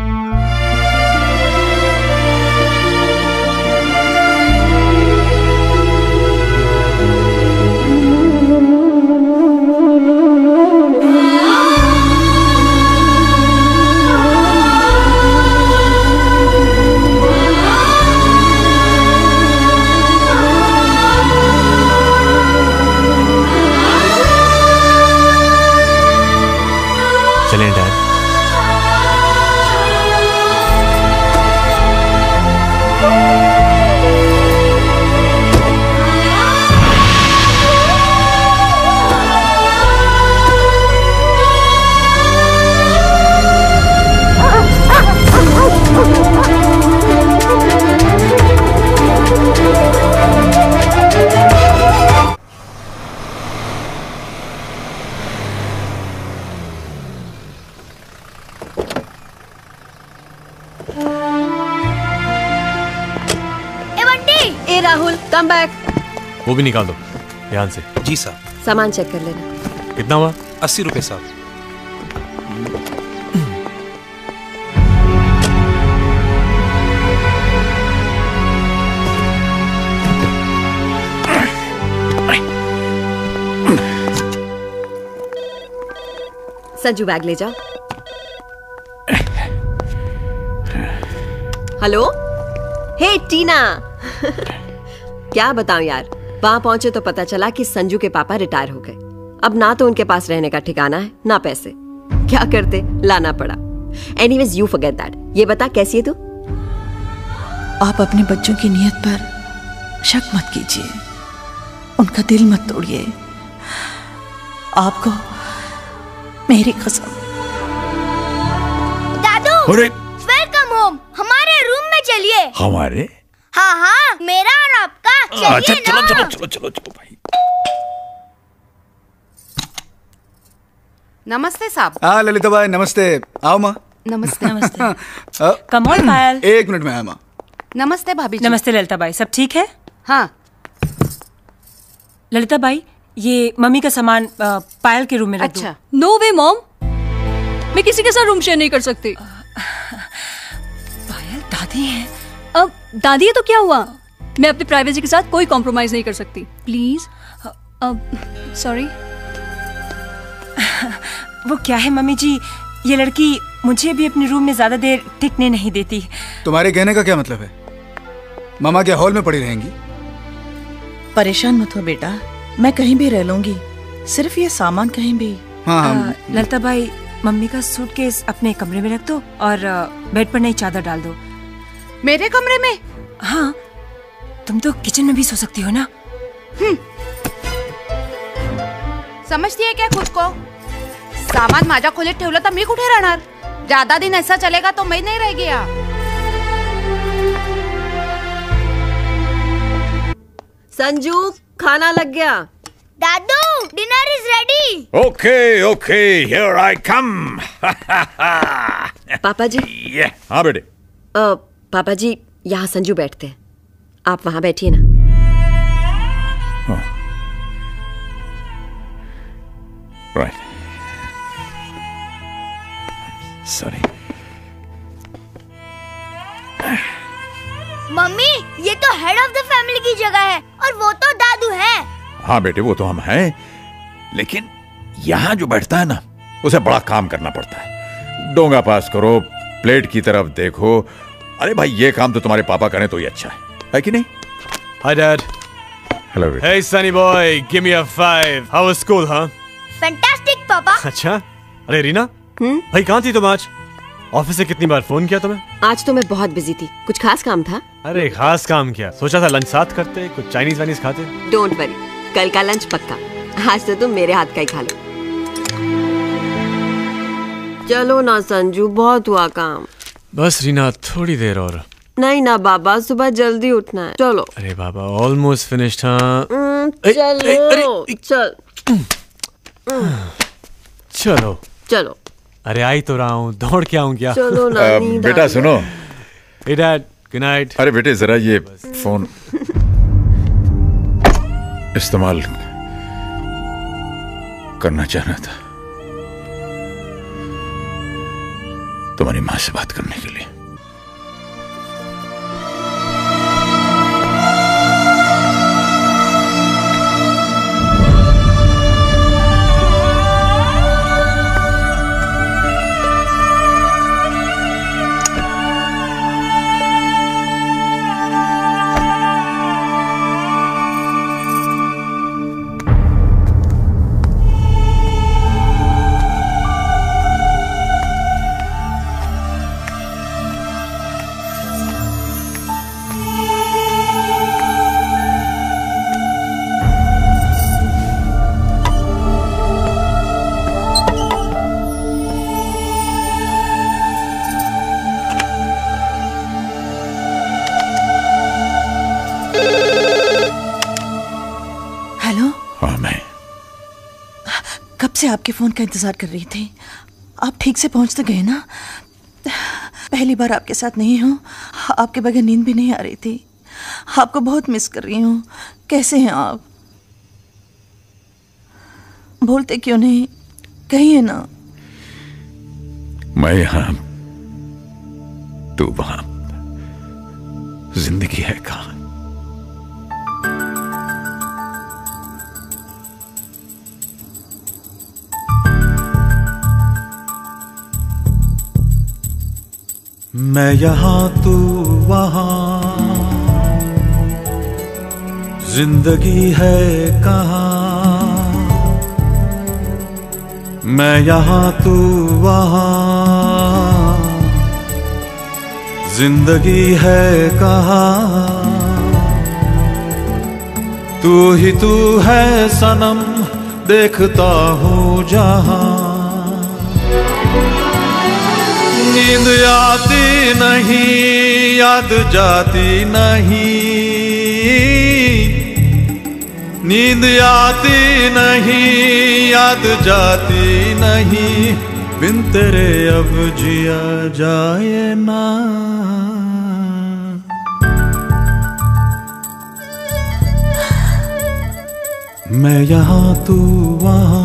Speaker 13: चलें डैड।
Speaker 20: Rahul, come back.
Speaker 13: वो भी निकाल दो ध्यान से।
Speaker 6: जी साहब।
Speaker 20: सामान चेक कर लेना।
Speaker 13: कितना हुआ?
Speaker 6: 80 रुपए साहब।
Speaker 20: संजू बैग ले जाओ। Hello, hey Tina. क्या बताऊं यार, वहां पहुंचे तो पता चला कि संजू के पापा रिटायर हो गए। अब ना तो उनके पास रहने का ठिकाना है ना पैसे। क्या करते, लाना पड़ा। Anyways you forget that. ये बता कैसी है तू?
Speaker 7: आप अपने बच्चों की नीयत पर शक मत कीजिए, उनका दिल मत तोड़िए। आपको मेरी कसम।
Speaker 12: दादू, वेलकम होम। हमारे रूम में चलिए।
Speaker 2: हमारे?
Speaker 12: हाँ हाँ, मेरा और आपका।
Speaker 2: अच्छा,
Speaker 12: चलिए
Speaker 2: चलो
Speaker 12: ना।
Speaker 2: चलो चलो चलो चलो भाई।
Speaker 22: नमस्ते साहब।
Speaker 8: हाँ ललिता भाई, नमस्ते। आओ माँ।
Speaker 22: नमस्ते।
Speaker 8: नमस्ते।
Speaker 23: Come on Payal.
Speaker 8: एक मिनट में आया माँ।
Speaker 22: नमस्ते भाभी जी।
Speaker 23: नमस्ते ललिता बाई, सब ठीक है?
Speaker 22: हाँ।
Speaker 23: ललिता बाई, ये मम्मी का सामान पायल के रूम में रख दो।
Speaker 22: अच्छा।
Speaker 24: नो वे मॉम, मैं किसी के साथ रूम शेयर नहीं कर सकती।
Speaker 23: पायल दादी है।
Speaker 24: अब दादी है तो क्या हुआ, मैं अपनी प्राइवेसी के साथ कोई कॉम्प्रोमाइज नहीं कर सकती। प्लीज। अब सॉरी।
Speaker 23: वो क्या है मम्मी जी, ये लड़की मुझे भी अपने रूम में ज्यादा देर टिकने नहीं देती।
Speaker 8: तुम्हारे कहने का क्या मतलब है? मामा क्या हॉल में पड़ी रहेंगी?
Speaker 7: परेशान मत हो बेटा, मैं कहीं भी रह लूंगी, सिर्फ ये सामान कहीं भी।
Speaker 8: हाँ।
Speaker 23: ललिता बाई, मम्मी का सूटकेस अपने कमरे में रख दो और बेड पर नई चादर डाल दो।
Speaker 22: मेरे कमरे में?
Speaker 23: हाँ, तुम तो किचन में भी सो सकती हो ना।
Speaker 22: समझती है क्या खुद को? सामान माझ्या खोलीत ठेवलं तर मी कुठे राहणार? ज्यादा दिन ऐसा चलेगा तो मैं नहीं रह गया।
Speaker 20: संजू, खाना लग गया।
Speaker 12: दादू, dinner is ready.
Speaker 2: Okay okay, here I come.
Speaker 20: पापा जी।
Speaker 2: हाँ बेटे।
Speaker 20: पापा जी, यहाँ संजू बैठते हैं, आप वहां बैठिए ना।
Speaker 2: Right, sorry.
Speaker 12: मम्मी, ये तो हेड ऑफ द फैमिली की जगह है और वो तो दादू है।
Speaker 2: हाँ बेटे, वो तो हम हैं, लेकिन यहाँ जो बैठता है ना, उसे बड़ा काम करना पड़ता है। डोंगा पास करो, प्लेट की तरफ देखो। अरे भाई, ये काम तो तुम्हारे पापा करें तो ही अच्छा है कि नहीं?
Speaker 13: Hi dad.
Speaker 2: Hello, बेटा.
Speaker 13: Hey, Sunny boy, give me a 5. How was school, huh?
Speaker 12: Fantastic पापा।
Speaker 13: अच्छा, अरे रीना, भाई कहाँ थी तुम आज? ऑफिस से कितनी बार फोन किया तुम्हें?
Speaker 20: आज तो मैं बहुत बिजी थी, कुछ खास काम था?
Speaker 13: अरे खास काम क्या? सोचा था लंच साथ करते, कुछ चाइनीज वाइनीज खाते।
Speaker 20: डोंट वरी, कल का लंच पक्का। आज तो तुम मेरे हाथ का ही खा लो। चलो ना संजू, बहुत हुआ काम।
Speaker 13: बस रीना, थोड़ी देर और।
Speaker 20: नहीं ना बाबा, सुबह जल्दी उठना है। चलो।
Speaker 13: अरे बाबा, ऑलमोस्ट फिनिश्ड। हाँ
Speaker 20: चलो चल।
Speaker 13: चलो
Speaker 20: चलो।
Speaker 13: अरे आई तो रहा हूँ, दौड़ के आऊँ क्या?
Speaker 20: चलो ना, नींद
Speaker 2: बेटा
Speaker 20: आ गई।
Speaker 2: सुनो।
Speaker 13: Hey Dad, good night.
Speaker 2: अरे बेटे जरा ये फोन इस्तेमाल करना चाहना था तुम्हारी माँ से बात करने के लिए।
Speaker 7: कब से आपके फोन का इंतजार कर रही थी। आप ठीक से पहुंच तो गए ना? पहली बार आपके साथ नहीं हूँ, आपके बगैर नींद भी नहीं आ रही थी। आपको बहुत मिस कर रही हूँ। कैसे हैं आप? बोलते क्यों नहीं? कहिए ना।
Speaker 2: मैं यहाँ, तू वहां, जिंदगी है कहाँ?
Speaker 1: मैं यहाँ तू वहाँ, जिंदगी है कहाँ? मैं यहाँ तू वहाँ, जिंदगी है कहाँ? तू ही तू है सनम, देखता हूँ जहाँ। नींद आती नहीं, याद जाती नहीं, नींद आती नहीं, याद जाती नहीं, बिन तेरे अब जिया जाए ना। मैं यहाँ तू वहाँ,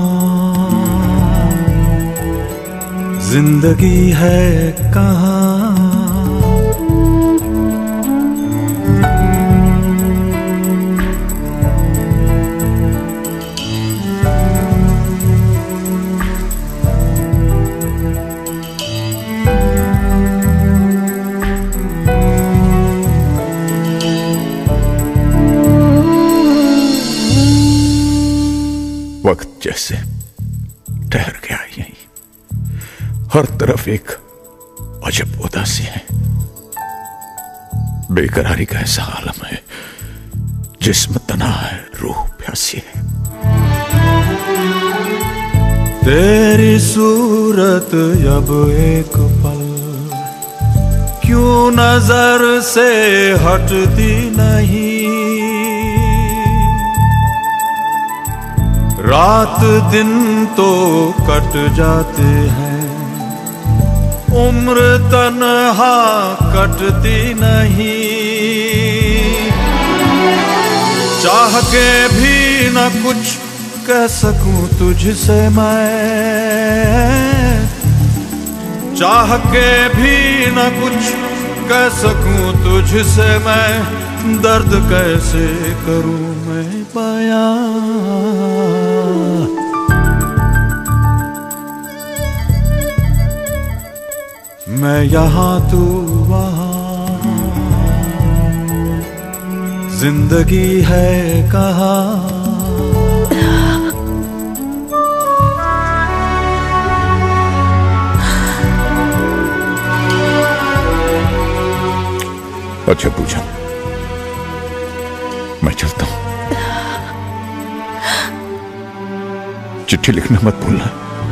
Speaker 1: जिंदगी है कहाँ?
Speaker 2: वक्त जैसे ठहर गया यहीं, हर तरफ एक अजब उदासी है, बेकरारी का ऐसा आलम है, जिस्म तना है, रूह प्यासी है।
Speaker 1: तेरी सूरत अब एक पल क्यों नजर से हटती नहीं? रात दिन तो कट जाते हैं, उम्र तन्हा कटती नहीं। चाह के भी न कुछ कह सकूं तुझसे मैं, चाह के भी न कुछ कह सकूं तुझसे मैं, दर्द कैसे करूं मैं बयां। मैं यहाँ तू वहाँ, जिंदगी है कहाँ।
Speaker 2: अच्छा पूछा, मैं चलता हूं। चिट्ठी लिखना मत भूलना।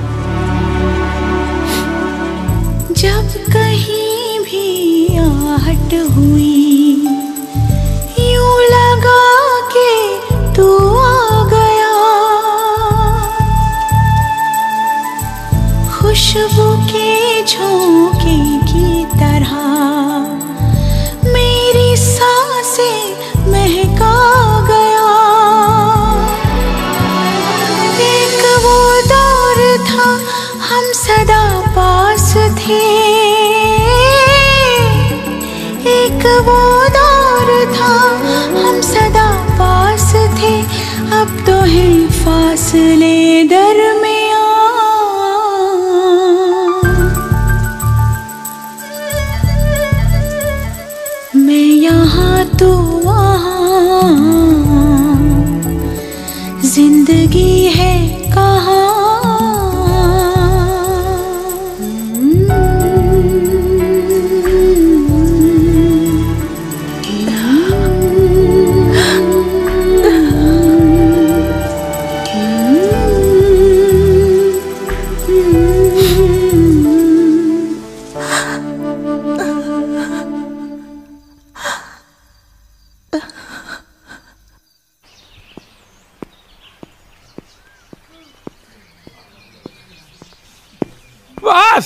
Speaker 11: जब कहीं भी आहट हुई, यूं लगा के तू आ गया। खुशबू के झोंके की तरह मेरी सांसें महका गया। एक वो दौर था हम सदा पास थे, एक वो दौर था हम सदा पास थे, अब तो है फासले दरमियां। मैं यहाँ तो वहाँ, जिंदगी है कहाँ।
Speaker 6: बस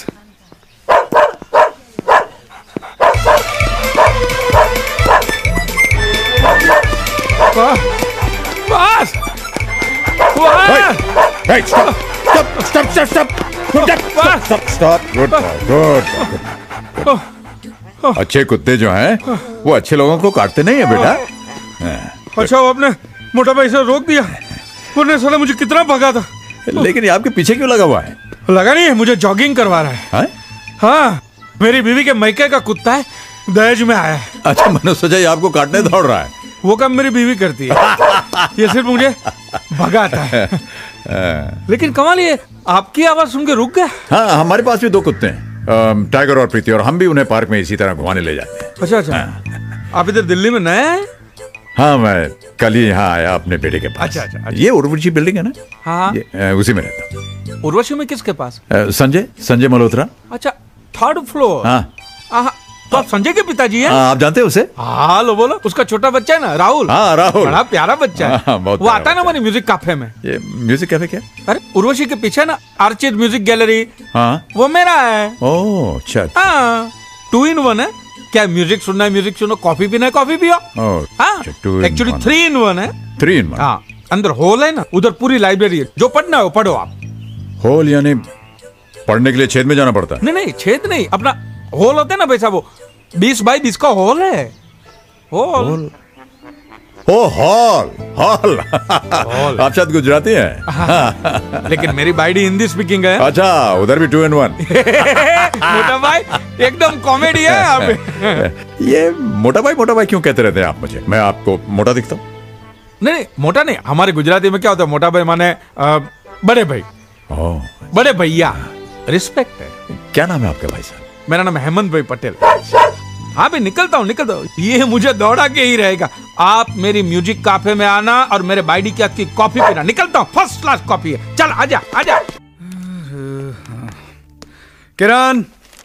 Speaker 6: बस
Speaker 2: अच्छे कुत्ते जो हैं वो अच्छे लोगों को काटते नहीं है बेटा।
Speaker 6: अच्छा वो आपने मोटा भाई से रोक दिया, वरना साला मुझे कितना भगा था।
Speaker 2: लेकिन ये आपके पीछे क्यों लगा हुआ है?
Speaker 6: लगा नहीं है, मुझे जॉगिंग करवा रहा है। हाँ, मेरी बीवी के मैके का कुत्ता है, दहेज में आया है।
Speaker 2: अच्छा, मैंने सोचा ये आपको काटने दौड़ रहा है।
Speaker 6: वो काम मेरी बीवी करती है, ये सिर्फ मुझे भगाता है। लेकिन कमाल ये आपकी आवाज सुन के रुक गया।
Speaker 2: हाँ, हमारे पास भी दो कुत्ते हैं, टाइगर और प्रीति, और हम भी उन्हें पार्क में इसी तरह घुमाने ले जाते हैं।
Speaker 6: अच्छा अच्छा, आप इधर दिल्ली में नए हैं?
Speaker 2: हाँ, मैं कल ही यहाँ आया अपने बेटे के पास।
Speaker 6: अच्छा।
Speaker 2: ये उर्वशी बिल्डिंग है ना?
Speaker 6: हाँ,
Speaker 2: उसी में रहता हूँ।
Speaker 6: उर्वशी में किसके पास?
Speaker 2: संजय मल्होत्रा।
Speaker 6: अच्छा, 3rd फ्लोर।
Speaker 2: हाँ,
Speaker 6: तो आप संजय के पिताजी हैं?
Speaker 2: आप जानते हैं उसे?
Speaker 6: हाँ, लो बोलो। उसका छोटा बच्चा है ना, राहुल।
Speaker 2: हाँ, राहुल
Speaker 6: बड़ा प्यारा बच्चा है। वो आता है ना हमारी म्यूजिक कैफे में।
Speaker 2: ये म्यूजिक कैफे क्या?
Speaker 6: अरे उर्वशी के पीछे ना आर्चिड म्यूजिक गैलरी।
Speaker 2: हाँ, वो
Speaker 6: मेरा है।
Speaker 2: ओह अच्छा।
Speaker 6: हाँ, 2 in 1 है। क्या म्यूजिक सुनना है म्यूजिक सुनो, कॉफी पीना है कॉफी पियो। हाँ, एक्चुअली 3 in 1 है।
Speaker 2: 3 in 1।
Speaker 6: हाँ, अंदर हॉल है ना, उधर पूरी लाइब्रेरी है, जो पढ़ना है वो पढ़ो आप।
Speaker 2: हॉल यानी पढ़ने के लिए छेद में जाना पड़ता है?
Speaker 6: नहीं, छेद नहीं, अपना हॉल होता है ना वैसा, वो 20 by 20 का हॉल है। हॉल।
Speaker 2: हॉल। आप शायद गुजराती हैं।
Speaker 6: लेकिन मेरी बाइडी हिंदी स्पीकिंग है।
Speaker 2: अच्छा, उधर भी 2 in 1।
Speaker 6: मोटा भाई एकदम कॉमेडी है आप।
Speaker 2: ये मोटा भाई क्यों कहते रहते हैं आप मुझे? मैं आपको मोटा दिखता हूँ?
Speaker 6: नहीं, मोटा नहीं, हमारे गुजराती में क्या होता है, मोटा भाई माने बड़े भाई, बड़े भैया, रिस्पेक्ट है।
Speaker 2: क्या नाम है आपका भाई साहब?
Speaker 6: मेरा नाम हेमंत भाई पटेल। हाँ भाई, निकलता हूँ। ये मुझे दौड़ा के ही रहेगा। आप मेरी म्यूजिक कैफे में आना और मेरे बाइडी की आपकी कॉफी पीना। निकलता हूँ, फर्स्ट क्लास कॉफी है। चल आजा।
Speaker 8: किरण,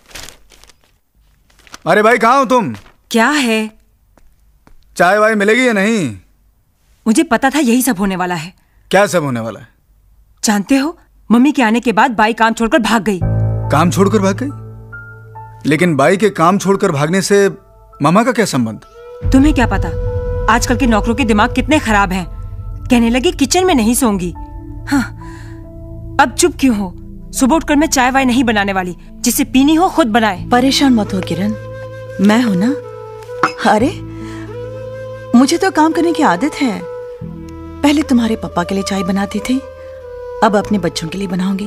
Speaker 8: अरे भाई कहाँ हो तुम?
Speaker 23: क्या है?
Speaker 8: चाय वाय मिलेगी या नहीं?
Speaker 23: मुझे पता था यही सब होने वाला है।
Speaker 8: क्या सब होने वाला है?
Speaker 23: जानते हो, मम्मी के आने के बाद बाई काम छोड़कर भाग गई।
Speaker 8: काम छोड़कर भाग गई? लेकिन बाई के काम छोड़कर भागने से मामा का क्या संबंध?
Speaker 23: तुम्हें क्या पता आजकल के नौकरों के दिमाग कितने खराब हैं। कहने लगी किचन में नहीं सोऊंगी। हाँ, अब चुप क्यों हो? सुबह उठकर मैं चाय वाय नहीं बनाने वाली, जिसे पीनी हो खुद बनाए।
Speaker 7: परेशान मत हो किरण, मैं हूं ना। अरे मुझे तो काम करने की आदत है। पहले तुम्हारे पापा के लिए चाय बनाती थी, अब अपने बच्चों के लिए बनाऊंगी।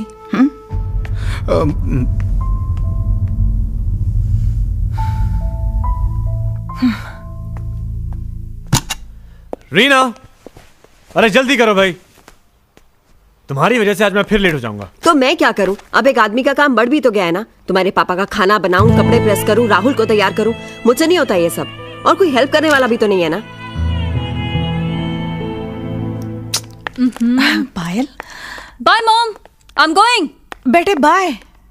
Speaker 13: रीना, अरे जल्दी करो भाई, तुम्हारी वजह से आज मैं फिर लेट हो जाऊंगा।
Speaker 20: तो मैं क्या करूं? अब एक आदमी का काम बढ़ भी तो गया है ना। तुम्हारे पापा का खाना बनाऊं, कपड़े प्रेस करूं, राहुल को तैयार करूं, मुझसे नहीं होता ये सब। और कोई हेल्प करने वाला भी तो नहीं है ना।
Speaker 7: Payal,
Speaker 24: bye mom, I am going.
Speaker 7: बेटे bye.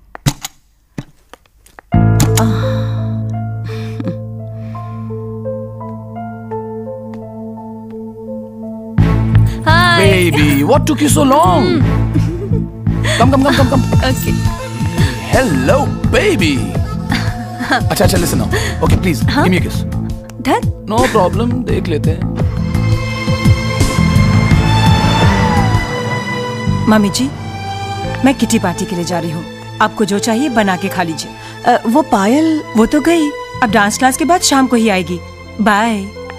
Speaker 2: Baby, what took you so long? Come.
Speaker 24: Okay.
Speaker 2: Hello, baby. अच्छा, listen now. Okay, please, give me a kiss.
Speaker 24: Dad?
Speaker 2: No problem, देख लेते हैं।
Speaker 23: मम्मी जी, मैं किटी पार्टी के लिए जा रही हूँ। आपको जो चाहिए बना के खा लीजिए।
Speaker 7: वो पायल,
Speaker 23: वो तो गई, अब डांस क्लास के बाद शाम को ही आएगी। बाय।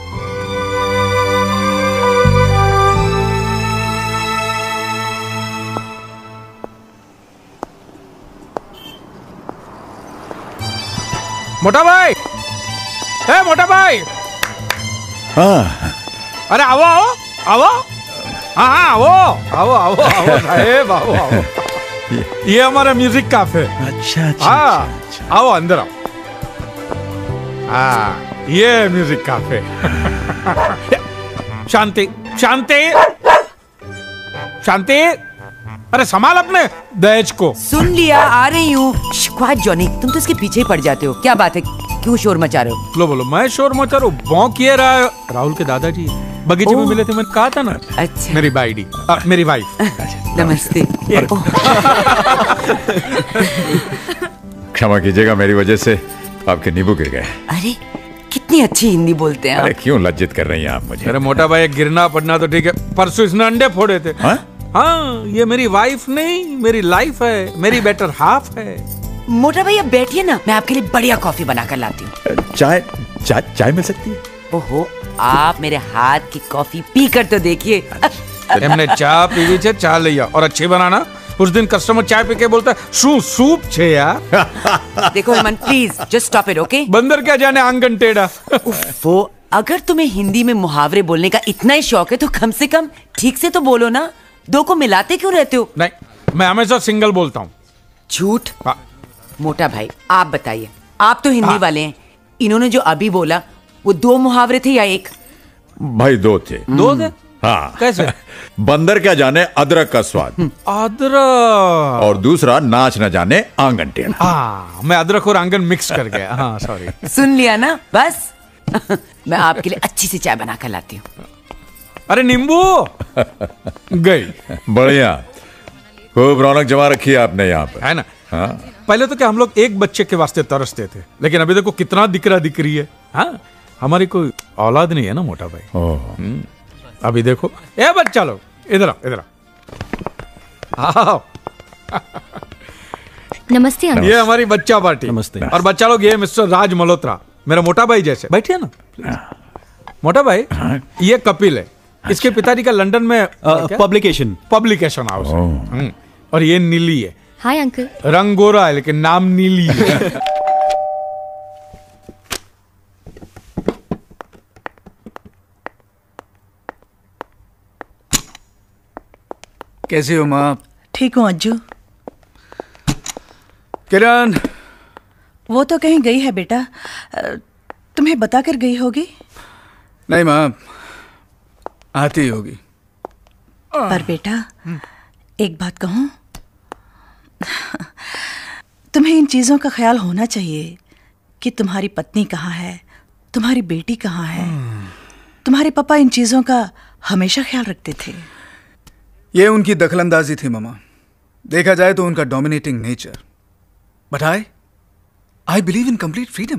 Speaker 6: मोटा भाई, मोटा भाई।
Speaker 4: हाँ,
Speaker 6: अरे आओ आओ आओ। हाँ आओ साहेब आओ। ये हमारा म्यूजिक कैफे।
Speaker 4: अच्छा।
Speaker 6: आओ अंदर आओ। हाँ, ये म्यूजिक कैफे। शांति शांति शांति। अरे संभाल अपने दहेज को।
Speaker 9: सुन लिया, आ रही हूँ। क्वाइट जॉनी, तुम तो इसके पीछे ही पड़ जाते हो। क्या बात है, क्यों शोर मचा रहे हो?
Speaker 6: लो बोलो, मैं शोर मचा रहा हूँ? भौंक ये रहा है। राहुल के दादाजी बगीचे में मिले थे, मैंने कहा था ना।
Speaker 9: अच्छा।
Speaker 6: मेरी बाइडी, मेरी वाइफ।
Speaker 9: नमस्ते।
Speaker 4: क्षमा कीजिएगा, मेरी वजह से आपके नींबू गिर गए।
Speaker 9: अरे कितनी अच्छी हिंदी बोलते हैं।
Speaker 4: अरे क्यों लज्जित कर रही हैं आप मुझे?
Speaker 6: अरे मोटा भाई, गिरना पड़ना तो ठीक है, परसों इसने अंडे फोड़े थे। हाँ, ये मेरी वाइफ नहीं, मेरी लाइफ है, मेरी बेटर हाफ है।
Speaker 9: मोटा भाई अब बैठिए ना, मैं आपके लिए बढ़िया कॉफी बनाकर लाती हूँ।
Speaker 4: चाय मिल सकती है?
Speaker 9: ओहो, आप मेरे हाथ की कॉफी पी कर तो देखिए।
Speaker 6: हमने चाय पीवी छे, चाय लिया और अच्छी बनाना। उस दिन कस्टमर चाय पी के बोलता है सूप छे यार।
Speaker 9: देखो Hemant, please just stop it, okay?
Speaker 6: बंदर क्या जाने आंगन टेढ़ा।
Speaker 9: वो अगर तुम्हें हिंदी में मुहावरे बोलने का इतना ही शौक है तो कम से कम ठीक से तो बोलो ना। दो को मिलाते क्यों रहते हो?
Speaker 6: नहीं, मैं हमेशा सिंगल बोलता हूँ।
Speaker 9: झूठ। मोटा भाई आप बताइए, आप तो हिंदी वाले हैं, इन्होंने जो अभी बोला वो दो मुहावरे थे या एक?
Speaker 4: भाई दो थे।
Speaker 6: दो थे?
Speaker 4: हाँ।
Speaker 6: कैसे?
Speaker 4: बंदर क्या जाने अदरक का स्वाद,
Speaker 6: अदरक।
Speaker 4: और दूसरा नाच न जाने आंगन टेढ़ा।
Speaker 6: हाँ, मैं अदरक और आंगन मिक्स कर गया। हाँ सॉरी।
Speaker 9: सुन लिया ना, बस। मैं आपके लिए अच्छी सी चाय बना कर लाती हूँ।
Speaker 6: अरे नींबू गई।
Speaker 4: बढ़िया, खूब रौनक जमा रखी है आपने यहाँ पर,
Speaker 6: है ना?
Speaker 4: हाँ।
Speaker 6: पहले तो क्या हम लोग एक बच्चे के वास्ते तरसते थे, लेकिन अभी देखो कितना दिकरा दिकरी है। हाँ, हमारी कोई औलाद नहीं है ना मोटा भाई। अभी देखो, ए बच्चा लोग इधर आओ, इधर आओ।
Speaker 12: नमस्ते अंकल।
Speaker 6: ये हमारी बच्चा पार्टी।
Speaker 2: नमस्ते।
Speaker 6: और बच्चा लोग, ये मिस्टर राज मल्होत्रा, मेरा मोटा भाई जैसे। बैठिए ना मोटा भाई। ये कपिल है, इसके पिताजी का लंदन में पब्लिकेशन हाउस है। और ये नीली है।
Speaker 12: Hi uncle.
Speaker 6: रंग गोरा है लेकिन नाम नीली है।
Speaker 8: कैसी हो माँ?
Speaker 7: ठीक हूँ अज्जू।
Speaker 8: किरण?
Speaker 7: वो तो कहीं गई है बेटा, तुम्हें बताकर गई होगी।
Speaker 8: नहीं माँ, आती होगी।
Speaker 7: पर बेटा एक बात कहूँ, तुम्हें इन चीजों का ख्याल होना चाहिए कि तुम्हारी पत्नी कहाँ है, तुम्हारी बेटी कहाँ है। तुम्हारे पापा इन चीजों का हमेशा ख्याल रखते थे।
Speaker 8: ये उनकी दखलंदाजी थी मामा, देखा जाए तो उनका dominating nature. But I believe in complete freedom.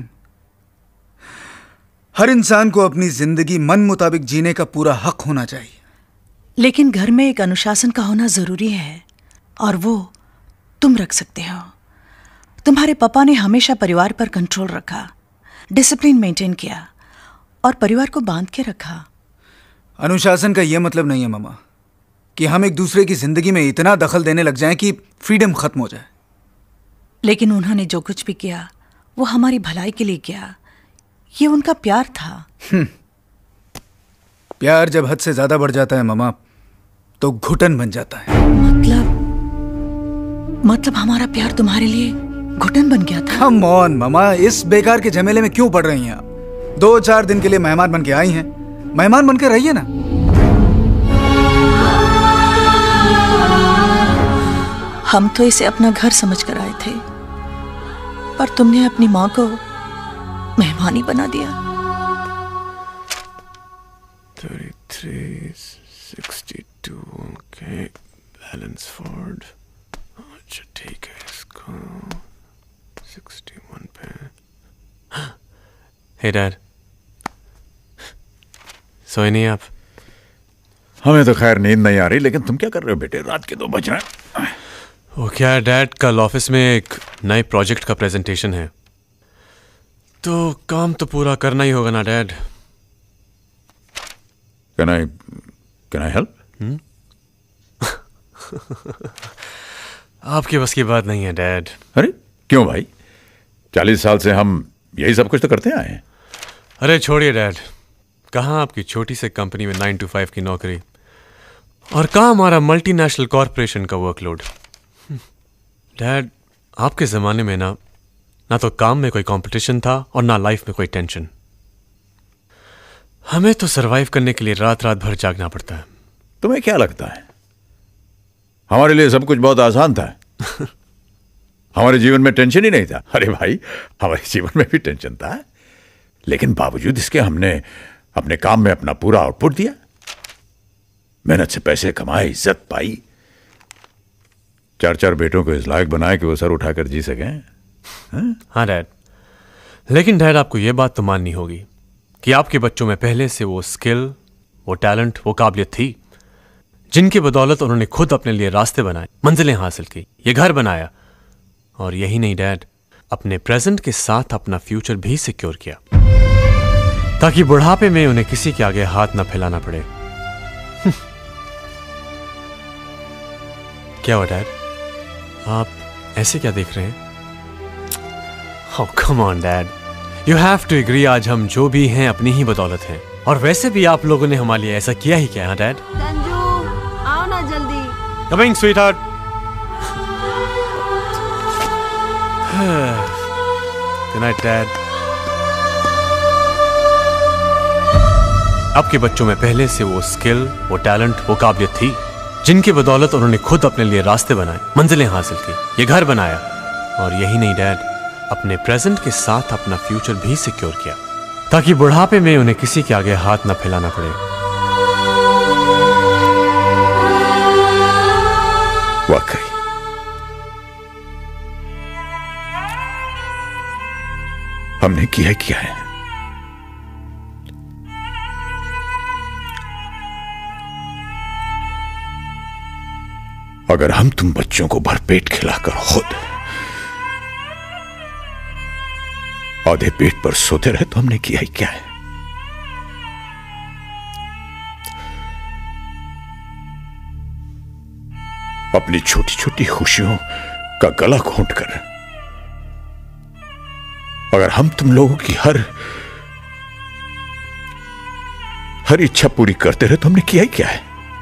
Speaker 8: हर इंसान को अपनी जिंदगी मन मुताबिक जीने का पूरा हक होना चाहिए।
Speaker 7: लेकिन घर में एक अनुशासन का होना जरूरी है, और वो तुम रख सकते हो। तुम्हारे पापा ने हमेशा परिवार पर कंट्रोल रखा, डिसिप्लिन मेंटेन किया और परिवार को बांध के रखा।
Speaker 8: अनुशासन का यह मतलब नहीं है मामा कि हम एक दूसरे की जिंदगी में इतना दखल देने लग जाएं कि फ्रीडम खत्म हो जाए।
Speaker 7: लेकिन उन्होंने जो कुछ भी किया वो हमारी भलाई के लिए किया। ये उनका प्यार था।
Speaker 8: प्यार जब हद से ज्यादा बढ़ जाता है मामा तो घुटन बन जाता है।
Speaker 7: मतलब हमारा प्यार तुम्हारे लिए घुटन बन गया था?
Speaker 8: कम ऑन मामा, इस बेकार के झमेले में क्यों पड़ रही हैं आप? 2-4 दिन के लिए मेहमान बन के आई हैं, मेहमान बन के रहिए ना।
Speaker 7: हम तो इसे अपना घर समझ कर आए थे, पर तुमने अपनी माँ को मेहमानी बना दिया।
Speaker 13: 3362 ओके, बैलेंस फॉर्ड। अच्छा ठीक है, इसको 61 पे। हे डैड, सोए नहीं आप?
Speaker 2: हमें तो खैर नींद नहीं आ रही, लेकिन तुम क्या कर रहे हो बेटे? रात के 2 बज रहे हैं।
Speaker 13: वो क्या है डैड, कल ऑफिस में एक नए प्रोजेक्ट का प्रेजेंटेशन है, तो काम तो पूरा करना ही होगा ना डैड।
Speaker 2: Can I help?
Speaker 13: आपके बस की बात नहीं है डैड।
Speaker 2: अरे क्यों भाई, 40 साल से हम यही सब कुछ तो करते आए हैं।
Speaker 13: अरे छोड़िए डैड, कहाँ आपकी छोटी से कंपनी में 9 to 5 की नौकरी, और कहाँ हमारा मल्टीनेशनल कॉरपोरेशन का वर्कलोड। डैड, आपके ज़माने में ना तो काम में कोई कंपटीशन था और ना लाइफ में कोई टेंशन। हमें तो सरवाइव करने के लिए रात रात भर जागना पड़ता है।
Speaker 2: तुम्हें क्या लगता है हमारे लिए सब कुछ बहुत आसान था? हमारे जीवन में टेंशन ही नहीं था। अरे भाई, हमारे जीवन में भी टेंशन था, लेकिन बावजूद इसके हमने अपने काम में अपना पूरा आउटपुट दिया, मेहनत से पैसे कमाए, इज्जत पाई, 4 बेटों को इस लायक बनाए कि वो सर उठाकर जी सकें।
Speaker 13: हाँ डैड, लेकिन डैड आपको यह बात तो माननी होगी कि आपके बच्चों में पहले से वो स्किल, वो टैलेंट, वो काबिलियत थी, जिनकी बदौलत उन्होंने खुद अपने लिए रास्ते बनाए, मंजिलें हासिल की, ये घर बनाया, और यही नहीं डैड, अपने प्रेजेंट के साथ अपना फ्यूचर भी सिक्योर किया, ताकि बुढ़ापे में उन्हें किसी के आगे हाथ ना फैलाना पड़े। क्या हुआ डैड, आप ऐसे क्या देख रहे हैं? Oh, come on, Dad. You have to agree, आज हम जो भी हैं अपनी ही बदौलत हैं, और वैसे भी आप लोगों ने हमारे लिए ऐसा किया ही क्या है डैड?
Speaker 20: संजू, आओ ना जल्दी।
Speaker 13: Coming, sweetheart. Good night, Dad. आपके बच्चों में पहले से वो स्किल, वो टैलेंट, वो काबिलियत थी, जिनकी बदौलत उन्होंने खुद अपने लिए रास्ते बनाए, मंजिलें हासिल की, ये घर बनाया, और यही नहीं डैड, अपने प्रेजेंट के साथ अपना फ्यूचर भी सिक्योर किया, ताकि बुढ़ापे में उन्हें किसी के आगे हाथ ना फैलाना पड़े।
Speaker 2: वाकई हमने किया है। अगर हम तुम बच्चों को भरपेट खिलाकर खुद आधे पेट पर सोते रहे तो हमने किया ही क्या है? अपनी छोटी छोटी खुशियों का गला घोंट कर अगर हम तुम लोगों की हर इच्छा पूरी करते रहे तो हमने किया ही क्या है?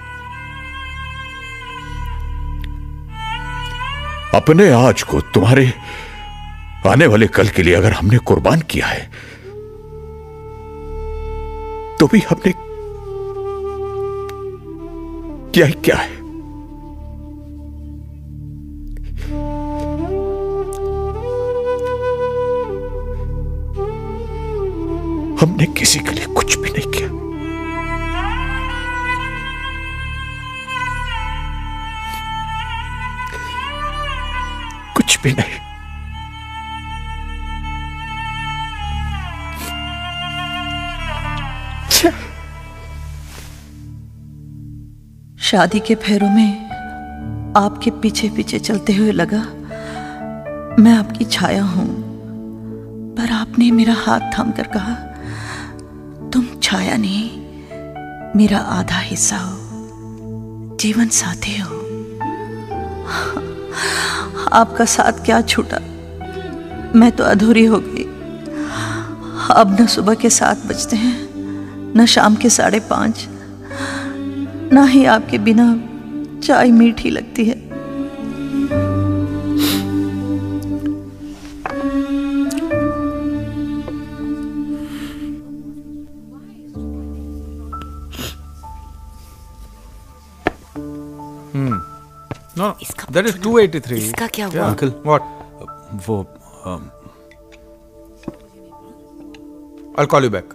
Speaker 2: अपने आज को तुम्हारे आने वाले कल के लिए अगर हमने कुर्बान किया है तो भी हमने किया ही क्या है? हमने किसी के लिए कुछ भी नहीं किया। कुछ भी नहीं।
Speaker 7: शादी के फेरों में आपके पीछे पीछे चलते हुए लगा मैं आपकी छाया हूं, पर आपने मेरा हाथ थामकर कहा तुम छाया नहीं, मेरा आधा हिस्सा हो, जीवन साथी हो। आपका साथ क्या छूटा, मैं तो अधूरी हो गई। अब न सुबह के 7 बजते हैं न शाम के 5:30, ना ही आपके बिना चाय मीठी लगती है।
Speaker 6: No, that is 283.
Speaker 9: इसका क्या हुआ?
Speaker 2: Uncle
Speaker 6: What?
Speaker 2: वो
Speaker 6: I'll call you back.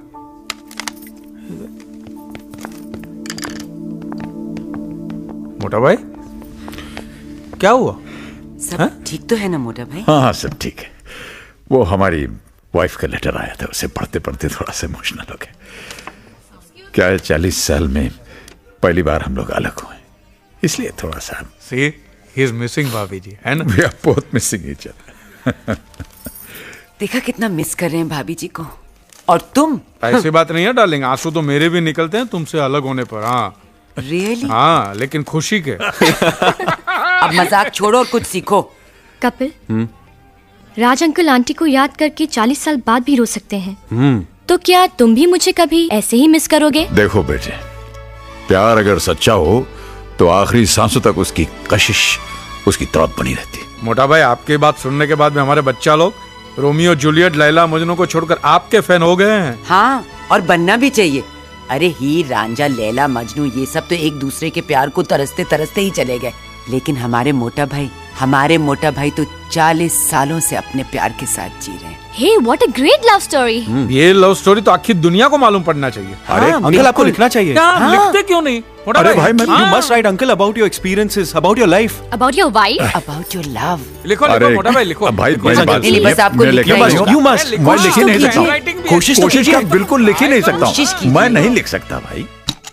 Speaker 6: मोटा भाई, क्या हुआ?
Speaker 9: सब ठीक तो है ना मोटा भाई?
Speaker 2: हाँ हाँ सब ठीक है। वो हमारी वाइफ का लेटर आया था, उसे पढ़ते पढ़ते थोड़ा सा इमोशनल हो गए। क्या है, 40 साल में पहली बार हम लोग अलग हुए, इसलिए थोड़ा सा।
Speaker 6: See, he is missing भाभी जी, है ना?
Speaker 2: We are both missing each other.
Speaker 9: देखा कितना मिस कर रहे हैं भाभी जी को। और तुम?
Speaker 6: ऐसी बात नहीं है डार्लिंग, आंसू तो मेरे भी निकलते हैं तुमसे अलग होने पर। हाँ
Speaker 9: Really?
Speaker 6: हाँ, लेकिन खुशी के।
Speaker 9: अब मजाक छोड़ो और कुछ सीखो।
Speaker 14: कपिल, राज अंकल आंटी को याद करके 40 साल बाद भी रो सकते हैं। तो क्या तुम भी मुझे कभी ऐसे ही मिस करोगे?
Speaker 2: देखो बेटे, प्यार अगर सच्चा हो तो आखिरी सांसों तक उसकी कशिश, उसकी तड़प बनी रहती।
Speaker 6: मोटा भाई, आपकी बात सुनने के बाद में हमारे बच्चा लोग रोमियो जूलियट, लैला मजनू को छोड़कर आपके फैन हो गए हैं।
Speaker 9: हाँ, और बनना भी चाहिए। अरे हीर रांझा, लैला मजनू, ये सब तो एक दूसरे के प्यार को तरसते तरसते ही चले गए, लेकिन हमारे मोटा भाई तो 40 सालों से अपने प्यार के साथ जी रहे हैं।
Speaker 14: Hey, what a great love story!
Speaker 6: ये लव स्टोरी तो आखिर दुनिया को मालूम पड़ना चाहिए।
Speaker 13: अरे अंकल, आपको लिखना चाहिए।
Speaker 6: लिखते क्यों नहीं?
Speaker 13: अरे भाई, you must write uncle about your experiences, about your life,
Speaker 14: about your wife,
Speaker 9: about your love.
Speaker 6: लिखो मोटा भाई, लिखो।
Speaker 2: भाई
Speaker 9: बस आपको लिखना ही होगा।
Speaker 2: You must, मैं लिख ही नहीं सकता हूँ। कोशिश क्या, बिल्कुल लिख ही नहीं सकता हूँ। मैं नहीं लिख सकता भाई।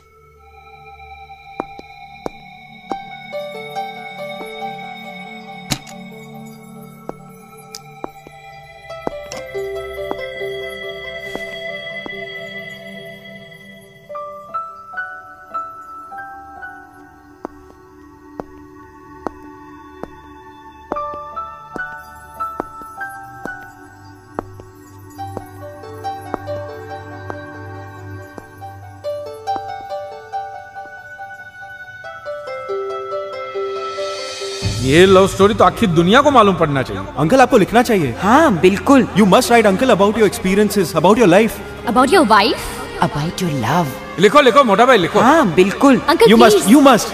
Speaker 6: ये लव स्टोरी तो आखिर दुनिया को मालूम पड़ना चाहिए।
Speaker 13: अंकल, आपको लिखना चाहिए।
Speaker 9: हाँ बिल्कुल।
Speaker 13: You must write uncle about your experiences, about your life,
Speaker 14: about your wife,
Speaker 9: about your love.
Speaker 6: लिखो मोटा भाई, लिखो।
Speaker 9: हाँ बिल्कुल।
Speaker 14: Uncle,
Speaker 13: you must.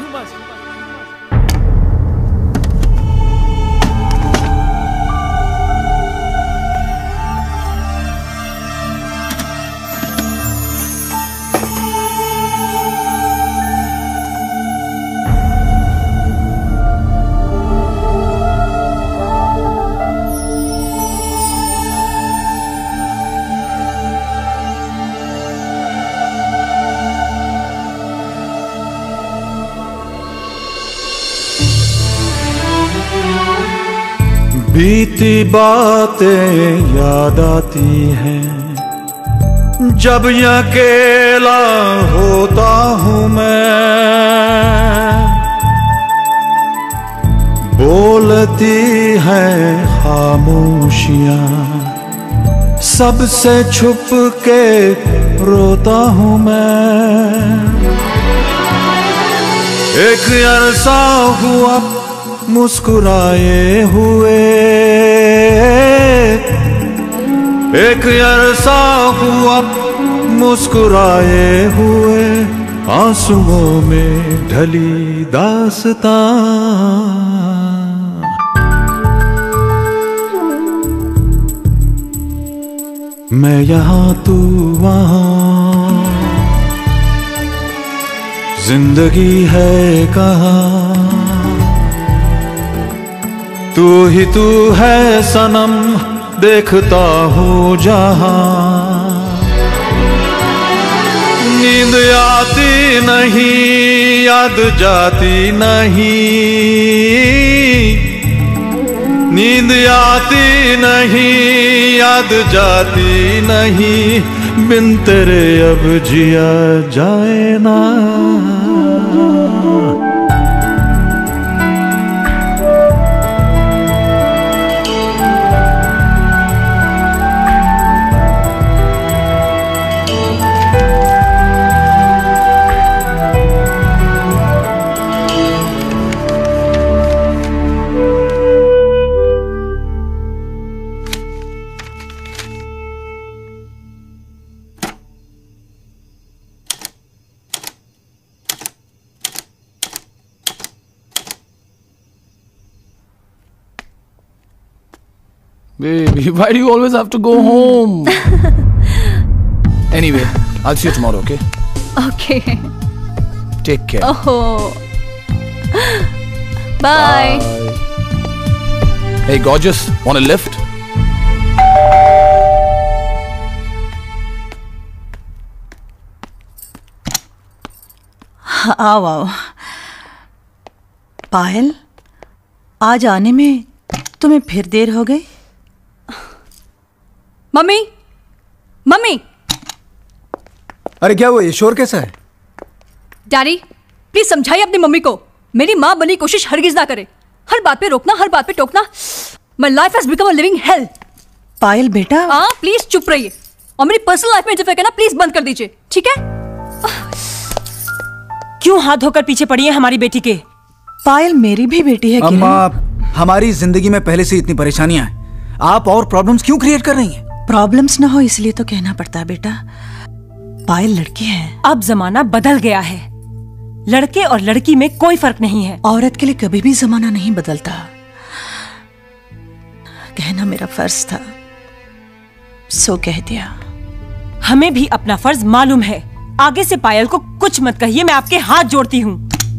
Speaker 1: बीती बातें याद आती हैं जब अकेला होता हूँ मैं। बोलती हैं खामोशियाँ, सबसे छुप के रोता हूँ मैं। एक अरसा हुआ मुस्कुराए हुए, एक अरसा हुआ मुस्कुराए हुए, आंसुओं में ढली दास्तां। मैं यहाँ तू वहाँ, जिंदगी है कहाँ। तू ही तू है सनम, देखता हूँ जहाँ। नींद आती नहीं, याद जाती नहीं। नींद आती नहीं, याद जाती नहीं। बिन तेरे अब जिया जाए ना।
Speaker 16: Baby, why do you always have to go home? Anyway, I'll see you tomorrow, okay?
Speaker 24: Okay.
Speaker 16: Take care.
Speaker 24: Oh. Bye.
Speaker 16: Hey, gorgeous, want a lift?
Speaker 7: आओ आओ। पायल, आज आने में तुम्हें फिर देर हो गई।
Speaker 24: मम्मी, मम्मी।
Speaker 8: अरे क्या हुआ, ये शोर कैसा है?
Speaker 24: डैडी, प्लीज समझाइए अपनी मम्मी को, मेरी माँ बनने की कोशिश हरगिज ना करे। हर बात पे रोकना, हर बात पे टोकना। My life has become a living hell.
Speaker 7: Payal बेटा,
Speaker 24: हाँ प्लीज चुप रहिए और मेरी पर्सनल लाइफ में इंटरफेयर करना प्लीज बंद कर दीजिए, ठीक है?
Speaker 23: क्यों हाथ धोकर पीछे पड़ी है हमारी बेटी के?
Speaker 7: पायल मेरी भी बेटी है।
Speaker 8: अम्मा, हमारी जिंदगी में पहले से इतनी परेशानियां हैं, आप और प्रॉब्लम्स क्यों क्रिएट कर रही हैं?
Speaker 7: प्रॉब्लम्स ना हो इसलिए तो कहना पड़ता है बेटा। पायल लड़की है।
Speaker 23: अब जमाना बदल गया है, लड़के और लड़की में कोई फर्क नहीं है।
Speaker 7: औरत के लिए कभी भी जमाना नहीं बदलता। कहना मेरा फर्ज था, सो कह दिया।
Speaker 23: हमें भी अपना फर्ज मालूम है। आगे से पायल को कुछ मत कहिए, मैं आपके हाथ जोड़ती हूँ।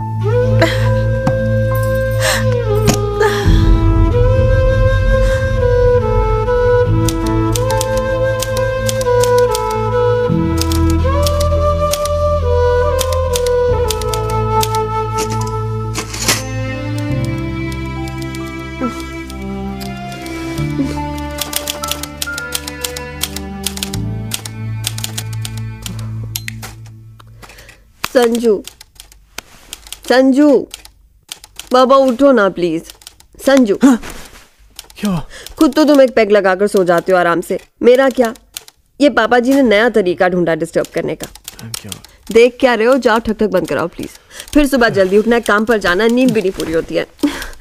Speaker 20: संजू, संजू, बाबा उठो ना प्लीज। संजू,
Speaker 16: क्या?
Speaker 20: खुद तो तुम एक पैग लगाकर सो जाते हो आराम से, मेरा क्या? ये पापा जी ने नया तरीका ढूंढा डिस्टर्ब करने का।
Speaker 16: क्या?
Speaker 20: देख क्या रहे हो, जाओ ठक ठक बंद कराओ प्लीज। फिर सुबह जल्दी उठना है, काम पर जाना है, नींद भी नहीं पूरी होती है।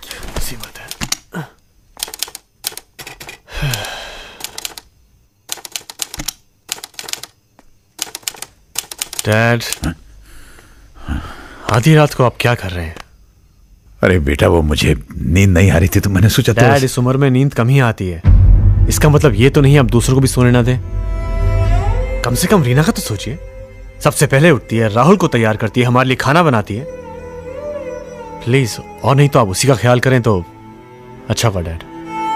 Speaker 13: डैड, आधी रात को आप क्या कर रहे हैं?
Speaker 2: अरे बेटा, वो मुझे नींद नहीं आ रही थी तो मैंने सोचा
Speaker 13: डैड, इस उम्र में नींद कम ही आती है। इसका मतलब ये तो नहीं आप दूसरों को भी सोने ना दें। कम से कम रीना का तो सोचिए। सबसे पहले उठती है, राहुल को तैयार करती है, हमारे लिए खाना बनाती है। प्लीज, और नहीं तो आप उसी का ख्याल करें तो अच्छा होगा डैड।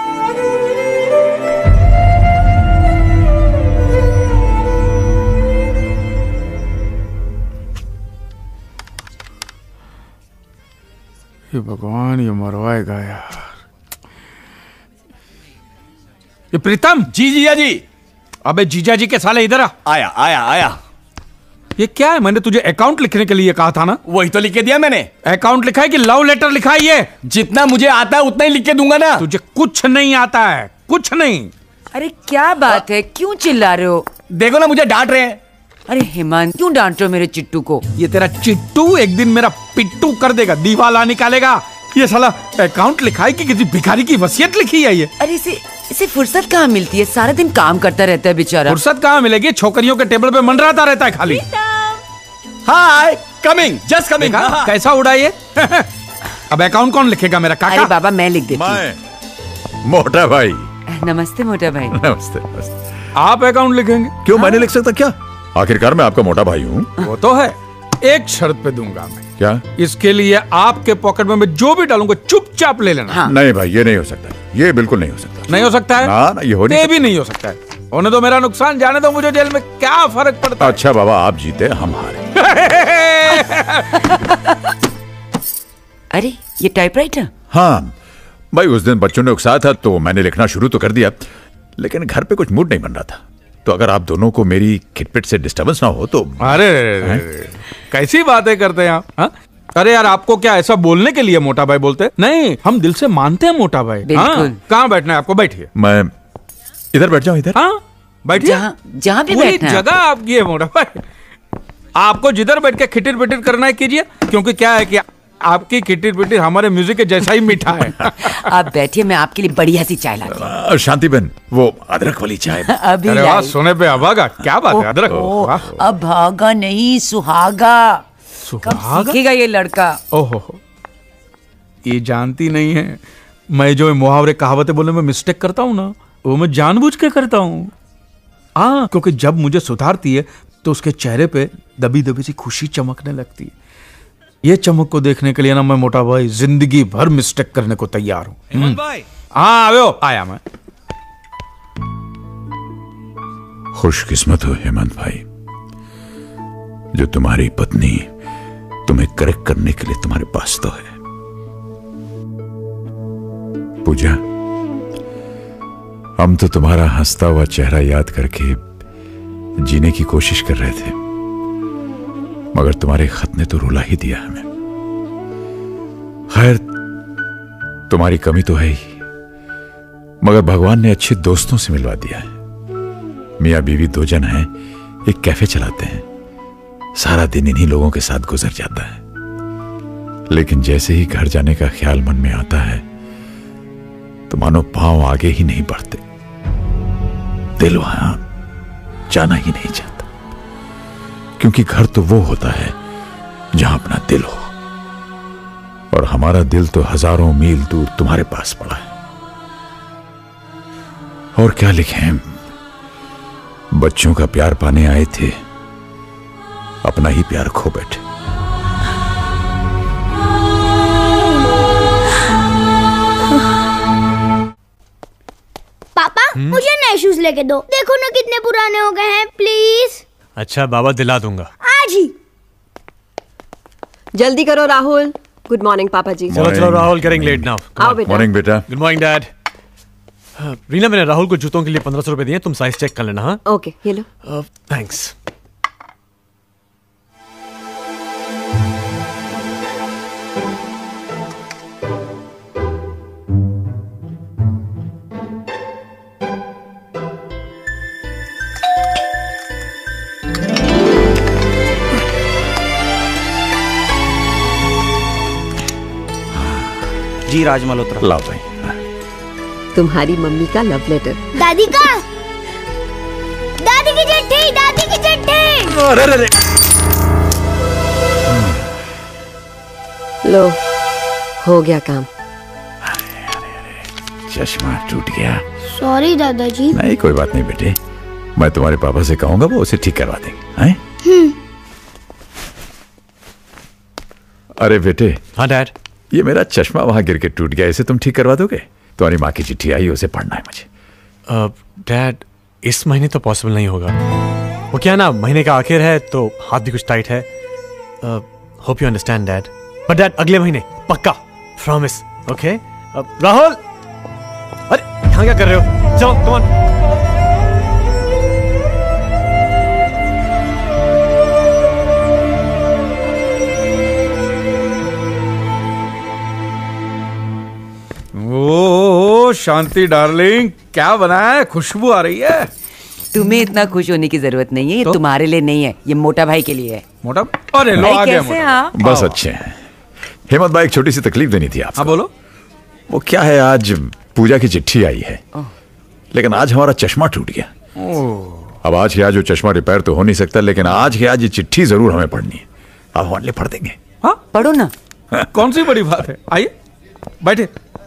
Speaker 6: ये भगवान, ये मरवाएगा यार। ये प्रीतम।
Speaker 10: जी जीजा जी।
Speaker 6: अबे जीजा जी के साले इधर आ।
Speaker 10: आया आया आया।
Speaker 6: ये क्या है? मैंने तुझे अकाउंट लिखने के लिए कहा था ना।
Speaker 10: वही तो लिख के दिया मैंने।
Speaker 6: अकाउंट लिखा है कि लव लेटर लिखा है? ये
Speaker 10: जितना मुझे आता है उतना ही लिख के दूंगा ना।
Speaker 6: तुझे कुछ नहीं आता है, कुछ नहीं।
Speaker 9: अरे क्या बात है, क्यों चिल्ला रहे हो?
Speaker 10: देखो ना, मुझे डांट रहे हैं।
Speaker 9: अरे हेमंत, क्यों डांट रहे हो मेरे चिट्टू को?
Speaker 6: ये तेरा चिट्टू एक दिन मेरा पिट्टू कर देगा, दीवाला निकालेगा। ये साला अकाउंट लिखा है कि किसी भिखारी की वसीयत लिखी है ये।
Speaker 9: अरे इसे फुर्सत कहाँ मिलती है? सारा दिन काम करता रहता है बेचारा।
Speaker 6: फुर्सत कहाँ मिलेगी? छोकरियों के टेबल पे मंडराता रहता है खाली।
Speaker 10: Hi, coming, just coming.
Speaker 6: कैसा उड़ा ये? अब अकाउंट कौन लिखेगा? मेरा काका।
Speaker 9: अरे बाबा, मैं लिख देती
Speaker 2: हूँ। मोटा भाई।
Speaker 9: नमस्ते मोटा भाई।
Speaker 2: नमस्ते नमस्ते।
Speaker 6: आप अकाउंट लिखेंगे?
Speaker 2: क्यों, मैं नहीं लिख सकता क्या? आखिरकार मैं आपका मोटा भाई हूँ।
Speaker 6: वो तो है, एक शर्त पे दूंगा मैं।
Speaker 2: क्या?
Speaker 6: इसके लिए आपके पॉकेट में मैं जो भी डालूंगा चुपचाप ले लेना।
Speaker 2: हाँ। नहीं भाई, ये नहीं हो सकता, ये बिल्कुल नहीं हो सकता।
Speaker 6: नहीं हो सकता है?
Speaker 2: ना, ये हो नहीं
Speaker 6: भी नहीं हो सकता है। होने दो मेरा नुकसान, जाने दो मुझे, जेल में क्या फर्क पड़ता है?
Speaker 2: अच्छा बाबा, आप जीते हम हारे।
Speaker 9: अरे ये टाइपराइटर?
Speaker 2: हाँ भाई, उस दिन बच्चों ने उकसाया था तो मैंने लिखना शुरू तो कर दिया, लेकिन घर पे कुछ मूड नहीं बन रहा था। तो अगर आप दोनों को मेरी खिटपिट से डिस्टर्बेंस ना हो तो।
Speaker 6: अरे कैसी बातें करते हैं आप? अरे यार, आपको क्या ऐसा बोलने के लिए मोटा भाई बोलते हैं? नहीं, हम दिल से मानते हैं मोटा भाई। कहाँ बैठना है आपको? बैठिए।
Speaker 2: मैं इधर बैठ जाऊं? इधर?
Speaker 6: हाँ बैठिए,
Speaker 9: जहाँ भी
Speaker 6: बैठना है। जगह आपकी है मोटा भाई, आपको जिधर बैठ के खिटिर पिटिर करना है कीजिए, क्योंकि क्या है कि आपकी खिटिर पिटिर हमारे म्यूजिक के जैसा ही मीठा है।
Speaker 9: आप बैठिए, मैं आपके लिए बढ़िया सी चाय लाती हूँ।
Speaker 2: शांति बहन, वो अदरक वाली चाय।
Speaker 9: अरे
Speaker 6: वाह, सोने पे अभागा, क्या बात है? अदरक?
Speaker 9: अभागा नहीं, सुहागा। कब सीखेगा ये लड़का?
Speaker 6: ओहो, ये जानती नहीं है मैं जो मुहावरे कहावतें बोलने में मिस्टेक करता हूँ ना, वो मैं जानबूझ के करता हूँ। हाँ, क्योंकि जब मुझे सुधारती है तो उसके चेहरे पे दबी दबी सी खुशी चमकने लगती है। ये चमक को देखने के लिए ना मैं मोटा भाई जिंदगी भर मिस्टेक करने को तैयार हूँ।
Speaker 13: हेमंत भाई।
Speaker 6: हाँ आओ, आया मैं।
Speaker 2: खुशकिस्मत हो हेमंत भाई, जो तुम्हारी पत्नी तुम्हें करेक्ट करने के लिए तुम्हारे पास तो है। पूजा, हम तो तुम्हारा हंसता हुआ चेहरा याद करके जीने की कोशिश कर रहे थे, मगर तुम्हारे खत ने तो रुला ही दिया हमें। खैर, तुम्हारी कमी तो है ही, मगर भगवान ने अच्छे दोस्तों से मिलवा दिया है। मियां बीवी दो जन हैं, एक कैफे चलाते हैं, सारा दिन इन्हीं लोगों के साथ गुजर जाता है। लेकिन जैसे ही घर जाने का ख्याल मन में आता है तो मानो पांव आगे ही नहीं बढ़ते, दिल वहां जाना ही नहीं चाहता, क्योंकि घर तो वो होता है जहां अपना दिल हो, और हमारा दिल तो हजारों मील दूर तुम्हारे पास पड़ा है। और क्या लिखें, बच्चों का प्यार पाने आए थे, अपना ही प्यार खो बैठे।
Speaker 12: पापा मुझे नए शूज लेके दो, देखो ना कितने पुराने हो गए हैं, प्लीज।
Speaker 13: अच्छा बाबा, दिला दूंगा
Speaker 12: आज ही।
Speaker 20: जल्दी करो राहुल। गुड मॉर्निंग पापा जी।
Speaker 13: चलो चलो राहुल, गेटिंग लेट नाउ।
Speaker 20: आओ बेटा।
Speaker 2: मॉर्निंग बेटा।
Speaker 13: Good morning dad. रीना, मैंने राहुल को जूतों के लिए 1500 रुपए दिए, तुम साइज चेक कर लेना। हाँ
Speaker 20: ओके, ये लो।
Speaker 13: थैंक्स।
Speaker 15: जी राज मल्होत्रा।
Speaker 2: लाओ भाई।
Speaker 20: तुम्हारी मम्मी का लव लेटर।
Speaker 12: दादी का, दादी की चिट्ठी, दादी की चिट्ठी।
Speaker 2: अरे अरे
Speaker 20: लो, हो गया काम।
Speaker 2: चश्मा टूट गया।
Speaker 12: सॉरी दादाजी।
Speaker 2: नहीं कोई बात नहीं बेटे, मैं तुम्हारे पापा से कहूंगा, वो उसे ठीक करवा देंगे। हैं? अरे बेटे।
Speaker 13: हाँ डैड।
Speaker 2: ये मेरा चश्मा वहां गिर के टूट गया, इसे तुम ठीक करवा दोगे? तुम्हारी माँ की चिट्ठी आई, उसे पढ़ना है मुझे।
Speaker 13: डैड, इस महीने तो पॉसिबल नहीं होगा। वो क्या ना, महीने का आखिर है तो हाथ भी कुछ टाइट है। Hope you understand dad. But dad, अगले महीने पक्का, प्रॉमिस। ओके राहुल। अरे यहाँ क्या कर रहे हो? चलो come on.
Speaker 6: O Shanti darling, क्या बनाया है? खुशबू आ रही है।
Speaker 9: तुम्हें इतना खुश होने की जरूरत नहीं है, ये तुम्हारे लिए नहीं है, ये मोटा भाई के लिए है।
Speaker 6: मोटा? अरे लो, आ गया मोटा।
Speaker 2: बस अच्छे हैं। हेमंत भाई, एक छोटी सी तकलीफ देनी थी आपको।
Speaker 6: हाँ बोलो।
Speaker 2: वो क्या है, आज पूजा की चिट्ठी आई है, लेकिन आज हमारा चश्मा टूट गया। अब आज के आज वो चश्मा रिपेयर तो हो नहीं सकता, लेकिन आज के आज ये चिट्ठी जरूर हमें पढ़नी है। आप हमारे लिए पढ़ देंगे?
Speaker 6: हाँ
Speaker 9: पढ़ो ना।
Speaker 6: कौन सी बड़ी बात है, आइए बैठे।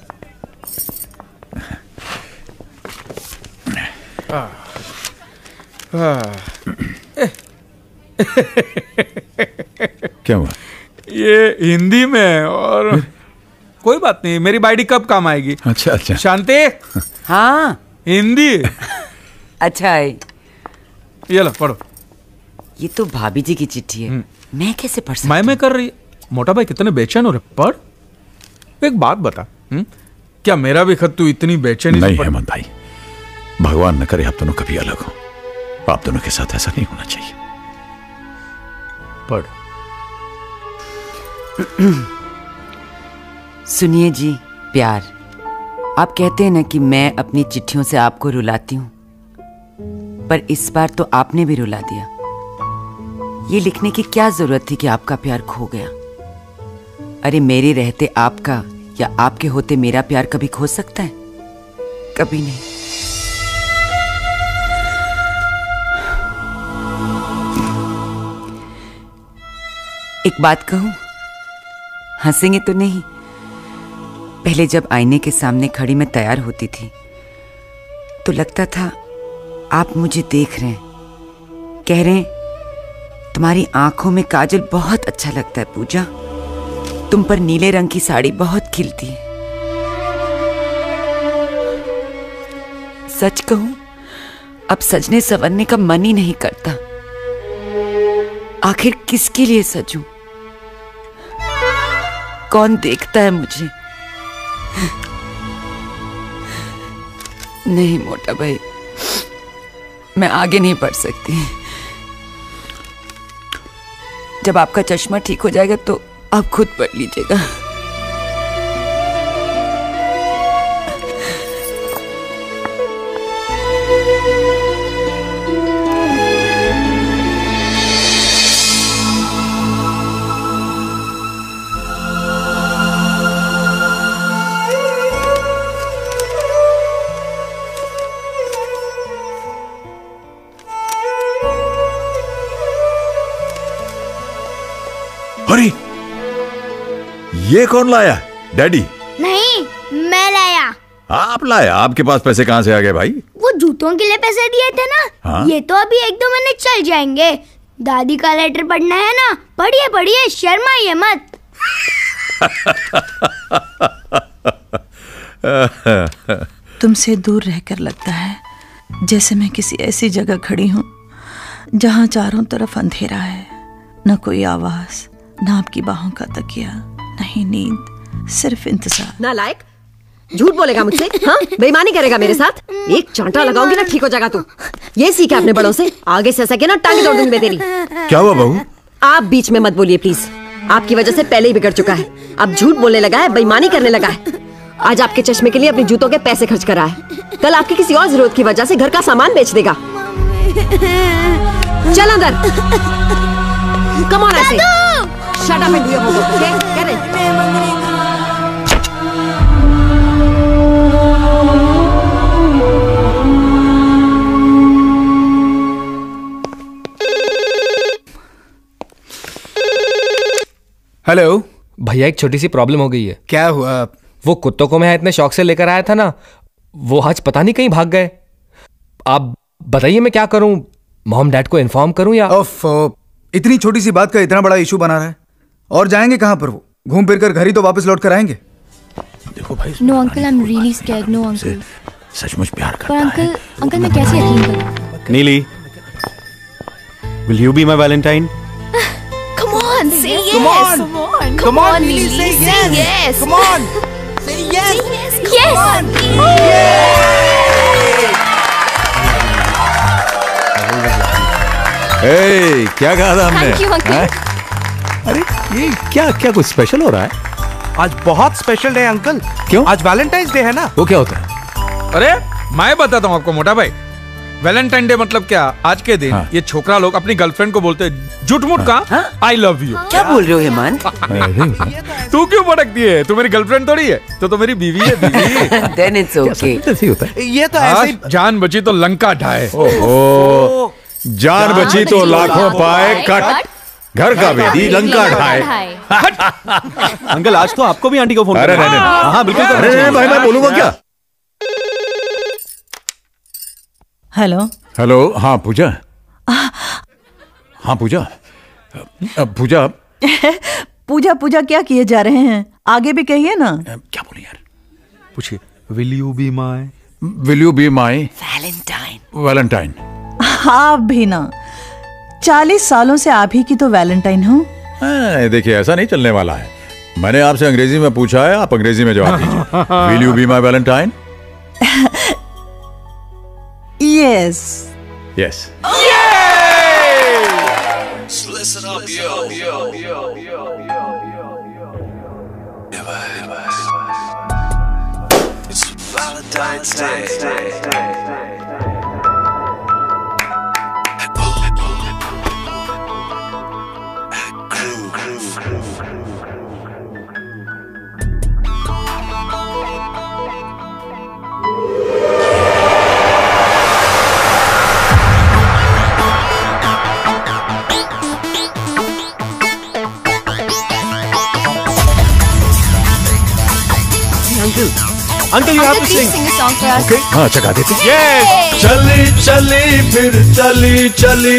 Speaker 2: क्या हुआ?
Speaker 6: ये हिंदी में, और कोई बात नहीं, मेरी बाइडी कब काम आएगी।
Speaker 2: अच्छा अच्छा।
Speaker 6: शांति।
Speaker 9: हाँ
Speaker 6: हिंदी।
Speaker 9: अच्छा है,
Speaker 6: ये लो पढ़ो।
Speaker 9: ये तो भाभी जी की चिट्ठी है, मैं कैसे पढ़ सकता?
Speaker 6: मैं कर रही है। मोटा भाई कितने बेचैन हो रहे, पढ़। एक बात बता, क्या मेरा भी खत तू इतनी बेचैनी
Speaker 2: नहीं हेमंत भाई, भगवान न करे आप दोनों कभी अलग हो। आप दोनों के साथ ऐसा नहीं होना चाहिए।
Speaker 6: पढ़।
Speaker 9: सुनिए जी प्यार, आप कहते हैं ना कि मैं अपनी चिट्ठियों से आपको रुलाती हूं, पर इस बार तो आपने भी रुला दिया। ये लिखने की क्या जरूरत थी कि आपका प्यार खो गया? अरे मेरे रहते आपका या आपके होते मेरा प्यार कभी खो सकता है? कभी नहीं। एक बात कहूं, हंसेंगे तो नहीं। पहले जब आईने के सामने खड़ी मैं तैयार होती थी तो लगता था आप मुझे देख रहे हैं, कह रहे हैं तुम्हारी आंखों में काजल बहुत अच्छा लगता है पूजा, तुम पर नीले रंग की साड़ी बहुत खिलती है। सच कहूं, अब सजने संवरने का मन ही नहीं करता। आखिर किसके लिए सजूं? कौन देखता है मुझे? नहीं मोटा भाई, मैं आगे नहीं बढ़ सकती। जब आपका चश्मा ठीक हो जाएगा तो आप खुद पढ़ लीजिएगा।
Speaker 4: अरे ये कौन लाया? डैडी?
Speaker 12: नहीं, मैं लाया।
Speaker 4: आप लाया? आपके पास पैसे कहाँ से आ गए भाई?
Speaker 12: वो जूतों के लिए पैसे दिए थे ना।
Speaker 4: हाँ? ये
Speaker 12: तो अभी 1-2 महीने चल जाएंगे। दादी का लेटर पढ़ना है ना, पढ़िए पढ़िए, शर्माइए मत।
Speaker 7: तुमसे दूर रहकर लगता है जैसे मैं किसी ऐसी जगह खड़ी हूँ जहाँ चारों तरफ अंधेरा है, न कोई आवाज, न आपकी बाहों का तकिया, नहीं नींद, सिर्फ इंतजार।
Speaker 20: नालायक, झूठ बोलेगा मुझसे? हाँ, बेईमानी करेगा मेरे साथ? एक चांटा लगाऊंगी ना, ठीक हो जाएगा तू। ये सीखा अपने बड़ों से, आगे से सके ना टांगे तोड़ दूंगी मैं तेरी।
Speaker 4: क्या हुआ बहू?
Speaker 20: आप बीच में मत बोलिए प्लीज। आपकी वजह से पहले ही बिगड़ चुका है, अब झूठ बोलने लगा है, बेईमानी करने लगा है। आज आपके चश्मे के लिए अपने जूतों के पैसे खर्च करा है, कल आपकी किसी और जरूरत की वजह से घर का सामान बेच देगा। चल अंदर। कम ऑन ऐसे। Shut up and do your homework, okay? कह रहे।
Speaker 8: हेलो
Speaker 10: भैया, एक छोटी सी प्रॉब्लम हो गई है।
Speaker 8: क्या हुआ?
Speaker 10: वो कुत्तों को मैं इतने शौक से लेकर आया था ना, वो आज पता नहीं कहीं भाग गए। आप बताइए मैं क्या करूं? मॉम डैड को इन्फॉर्म करूं या?
Speaker 8: इतनी छोटी सी बात का इतना बड़ा इशू बना रहा है। और जाएंगे कहां पर? वो घूम फिर कर घर ही तो वापस लौट कर आएंगे।
Speaker 4: देखो भाई,
Speaker 14: no uncle, I am really scared. No uncle,
Speaker 4: सचमुच प्यार
Speaker 14: पर अंकल मैं कैसे यकीन करूं?
Speaker 15: Neeli, will you be my valentine?
Speaker 11: Come on, say yes.
Speaker 15: Come on.
Speaker 11: Come on, Lily, say yes.
Speaker 15: Come on.
Speaker 11: Say yes.
Speaker 14: Yes.
Speaker 11: Come on.
Speaker 4: ए, क्या कहा था हमने?
Speaker 14: Thank you, uncle.
Speaker 4: हैं? अरे ये क्या क्या कुछ स्पेशल हो रहा है?
Speaker 15: आज बहुत स्पेशल डे है अंकल।
Speaker 4: क्यों?
Speaker 15: आज वैलेंटाइंस डे है ना।
Speaker 4: वो क्या होता है?
Speaker 6: अरे मैं बताता हूँ आपको मोटा भाई, वैलेंटाइन डे मतलब क्या? आज के दिन ये छोकरा लोग अपनी गर्लफ्रेंड को बोलते हैं झूठ मूठ का आई लव यू।
Speaker 9: क्या बोल रहे हो हेमंत?
Speaker 6: तू क्यों भड़कती है? तू मेरी गर्लफ्रेंड थोड़ी है, तो मेरी बीवी है, बीवी।
Speaker 9: Then it's okay.
Speaker 4: ऐसे ही होता है।
Speaker 15: ये तो ऐसे ही
Speaker 6: जान बची तो लंका ढाए।
Speaker 4: ओहो, जान बची तो लाखों पाए कट, घर का बेदी लंका ढाए।
Speaker 15: अंकल, आज तो आपको भी आंटी को फोन
Speaker 4: अरे
Speaker 15: करना है।
Speaker 4: नहीं,
Speaker 15: हाँ बिल्कुल।
Speaker 4: अरे भाई, मैं बोलूंगा क्या?
Speaker 7: Hello
Speaker 4: hello. हाँ पूजा। हाँ पूजा। पूजा
Speaker 7: पूजा पूजा क्या किए जा रहे हैं? आगे भी कहिए ना।
Speaker 4: क्या बोले यार?
Speaker 6: पूछिए। Will you be my
Speaker 4: valentine?
Speaker 7: आप भी ना, 40 सालों से आप ही की तो वैलेंटाइन हूँ।
Speaker 4: देखिए, ऐसा नहीं चलने वाला है। मैंने आपसे अंग्रेजी में पूछा है, आप अंग्रेजी में जवाब दीजिए। Will you be my valentine?
Speaker 7: Yes.
Speaker 4: Yes.
Speaker 11: Listen up, yo. It's Valentine's Day.
Speaker 9: Uncle,
Speaker 13: Uncle, you have to sing.
Speaker 17: Sing a song for us.
Speaker 4: Okay. हाँ अच्छा गा देते।
Speaker 13: Yes.
Speaker 1: चली चली फिर चली चली,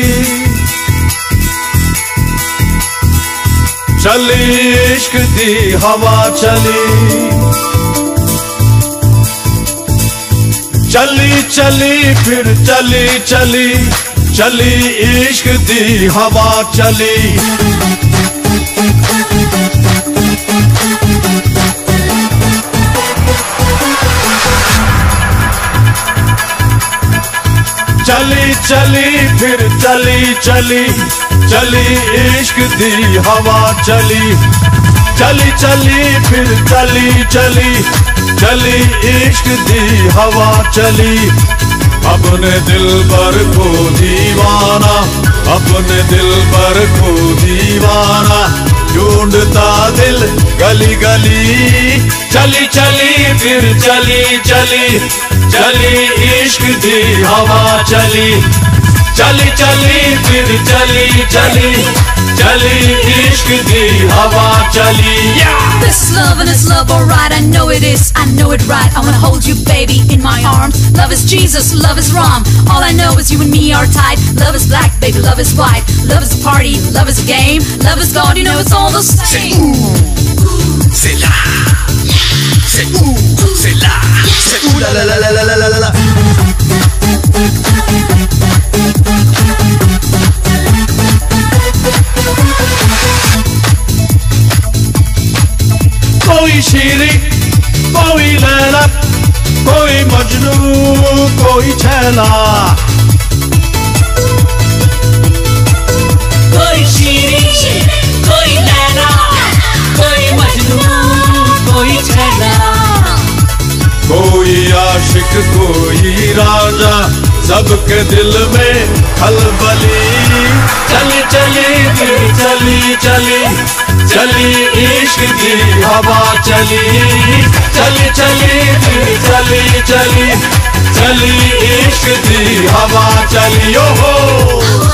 Speaker 1: चली इश्क दी हवा चली, चली चली फिर चली चली, चली इश्क दी हवा चली। चली चली फिर चली चली, चली इश्क दी हवा चली, चली चली फिर चली चली, चली इश्क दी हवा चली। अपने दिल पर को दीवाना, अपने दिल पर को दीवाना, ढूंढता दिल गली गली। चली चली फिर चली चली, चली इश्क दी हवा चली, चली चली फिर चली चली, चली इश्क दी हवा चली।
Speaker 18: This love and this love, alright, I know it is, I know it right. I wanna hold you, baby, in my arms. Love is Jesus, love is wrong. All I know is you and me are tight. Love is black, baby, love is white. Love is a party, love is a game. Love is God, you know it's all the same.
Speaker 2: C'est là, c'est où, c'est là, c'est où, la la la la la la la la.
Speaker 1: कोई शीरी कोई लैला, कोई मजनू कोई छैला,
Speaker 3: कोई शीरी कोई लैला, कोई मजनू कोई छैला,
Speaker 1: कोई आशिक कोई राजा, सबके दिल में खलबली। चली चली फिर चली चली, चली इश्क की हवा चली, चली चली फिर चली चली, चली इश्क की हवा चली। ओ हो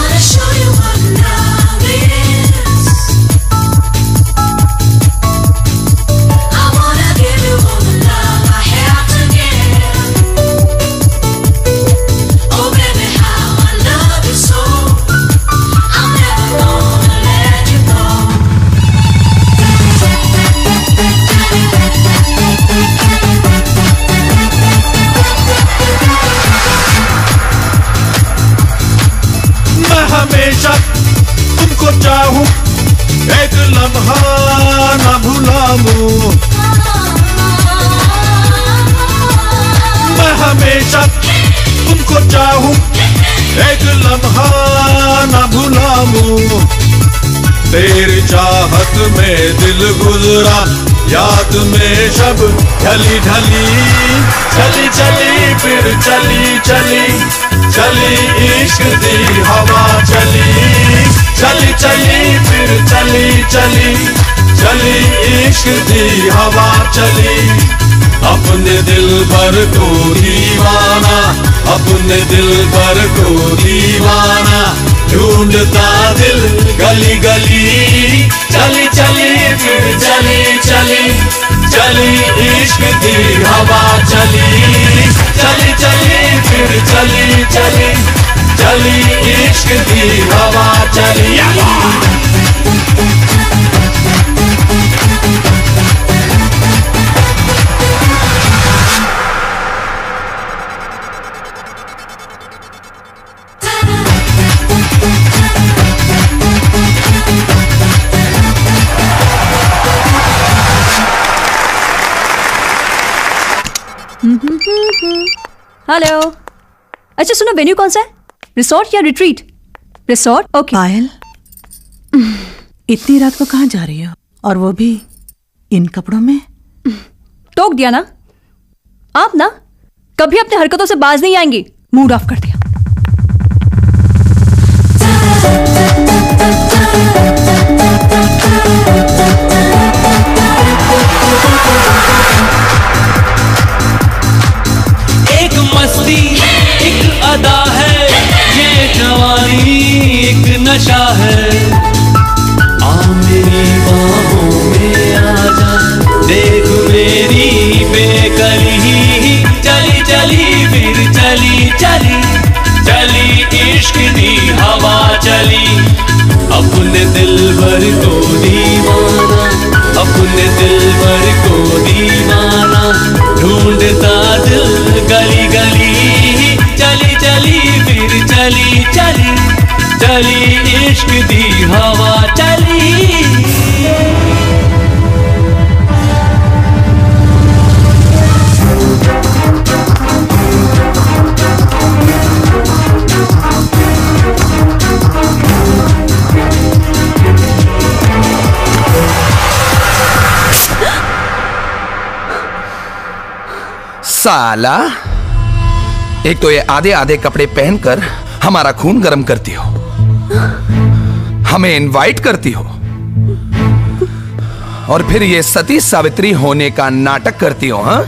Speaker 1: हमेशा तुमको चाहूं, एक लम्हा न भुलाऊं। मैं हमेशा तुमको चाहूं, एक लम्हा न भुलाऊं। तेरी चाहत में दिल गुजरा, याद में शब ढली ढली। चली चली फिर चली चली, चली इश्क दी हवा चली, चली चली फिर चली चली, चली इश्क दी हवा चली। अपने दिल भर को दीवाना, अपने दिल भर को दीवाना, ढूंढता दिल गली गली। चली चली फिर चली चली, चली इश्क दी हवा चली, चली चली फिर चली चली, चली इश्क दी हवा चली।
Speaker 24: हेलो। अच्छा सुनो, वेन्यू कौन सा है? रिसोर्ट या रिट्रीट? Resort, okay.
Speaker 7: पायल, इतनी रात को कहाँ जा रही हो, और वो भी इन कपड़ों में?
Speaker 24: टोक दिया ना आप, ना कभी अपने हरकतों से बाज नहीं आएंगी। मूड ऑफ कर दिया।
Speaker 3: एक मस्ती एक अदा है, ये जवानी एक नशा है। आ मेरी बाहों में आ जा, देख मेरी बेकली चली चली चली इश्क दी हवा चली।
Speaker 5: साला, एक तो ये आधे आधे कपड़े पहनकर हमारा खून गर्म करती हो, हमें इनवाइट करती हो, और फिर ये सती सावित्री होने का नाटक करती हो। हाँ,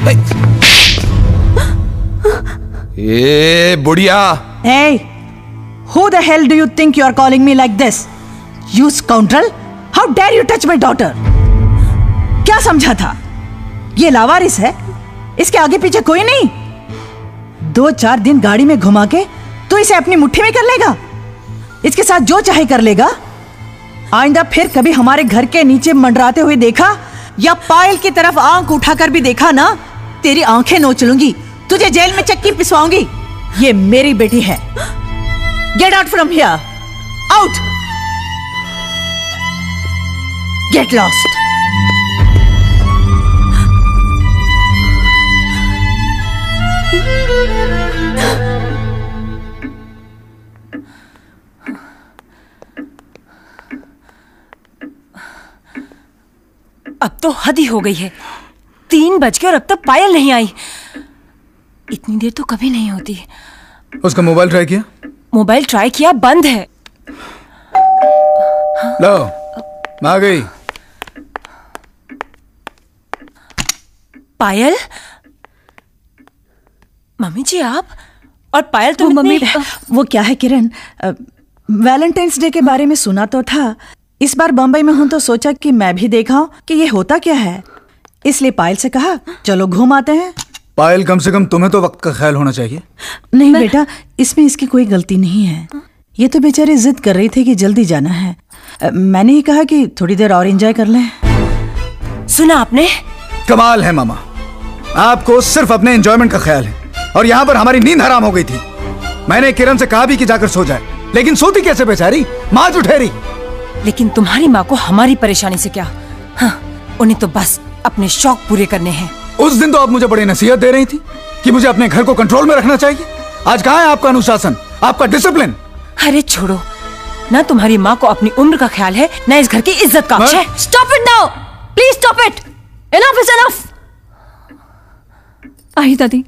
Speaker 5: ये बुढ़िया।
Speaker 7: Hey, who the hell do you think you are calling me like this? You scoundrel! How dare you touch my daughter? क्या समझा था? ये लावारिस है, इसके आगे पीछे कोई नहीं। 2-4 दिन गाड़ी में घुमा के तो इसे अपनी मुट्ठी में कर लेगा, इसके साथ जो चाहे कर लेगा। आइंदा फिर कभी हमारे घर के नीचे मंडराते हुए देखा या पायल की तरफ आंख उठाकर भी देखा ना, तेरी आंखें नोच लूंगी, तुझे जेल में चक्की पिसवाऊंगी। ये मेरी बेटी है। Get out from here, out, get lost.
Speaker 23: अब तो हद ही हो गई है। 3 बज गए और अब तक पायल नहीं आई। इतनी देर तो कभी नहीं होती।
Speaker 8: उसका मोबाइल ट्राई किया?
Speaker 23: मोबाइल ट्राई किया, बंद है।
Speaker 8: लो, मैं आ गई।
Speaker 23: पायल, मम्मी जी आप और पायल तो
Speaker 7: मम्मी, वो क्या है किरण, वैलेंटाइंस डे के बारे में सुना तो था। इस बार बम्बई में हूं तो सोचा कि मैं भी देखा कि ये होता क्या है, इसलिए पायल से कहा चलो घूम आते हैं।
Speaker 8: पायल, कम से कम तुम्हें तो वक्त का ख्याल होना चाहिए।
Speaker 7: नहीं बेटा, इसमें इसकी कोई गलती नहीं है। ये तो बेचारी जिद कर रही थी कि जल्दी जाना है। मैंने ही कहा कि थोड़ी देर और एंजॉय कर लें।
Speaker 23: सुना आपने?
Speaker 8: कमाल है मामा, आपको सिर्फ अपने एंजॉयमेंट का ख्याल है, और यहाँ पर हमारी नींद हराम हो गई थी। मैंने किरण से कहा भी कि जाकर सो जाए, लेकिन सोती कैसे बेचारी, माँ जुठेरी।
Speaker 23: लेकिन तुम्हारी माँ को हमारी परेशानी से क्या? हाँ, उन्हें तो बस अपने शौक पूरे करने हैं।
Speaker 8: उस दिन तो आप मुझे बड़ी नसीहत दे रही थी कि मुझे अपने घर को कंट्रोल में रखना चाहिए। आज कहाँ है आपका अनुशासन, आपका डिसिप्लिन?
Speaker 23: अरे छोड़ो ना, तुम्हारी माँ को अपनी उम्र का ख्याल है ना इस घर की इज्जत का।
Speaker 24: Stop it now, please stop it. Enough is enough. आई दादी।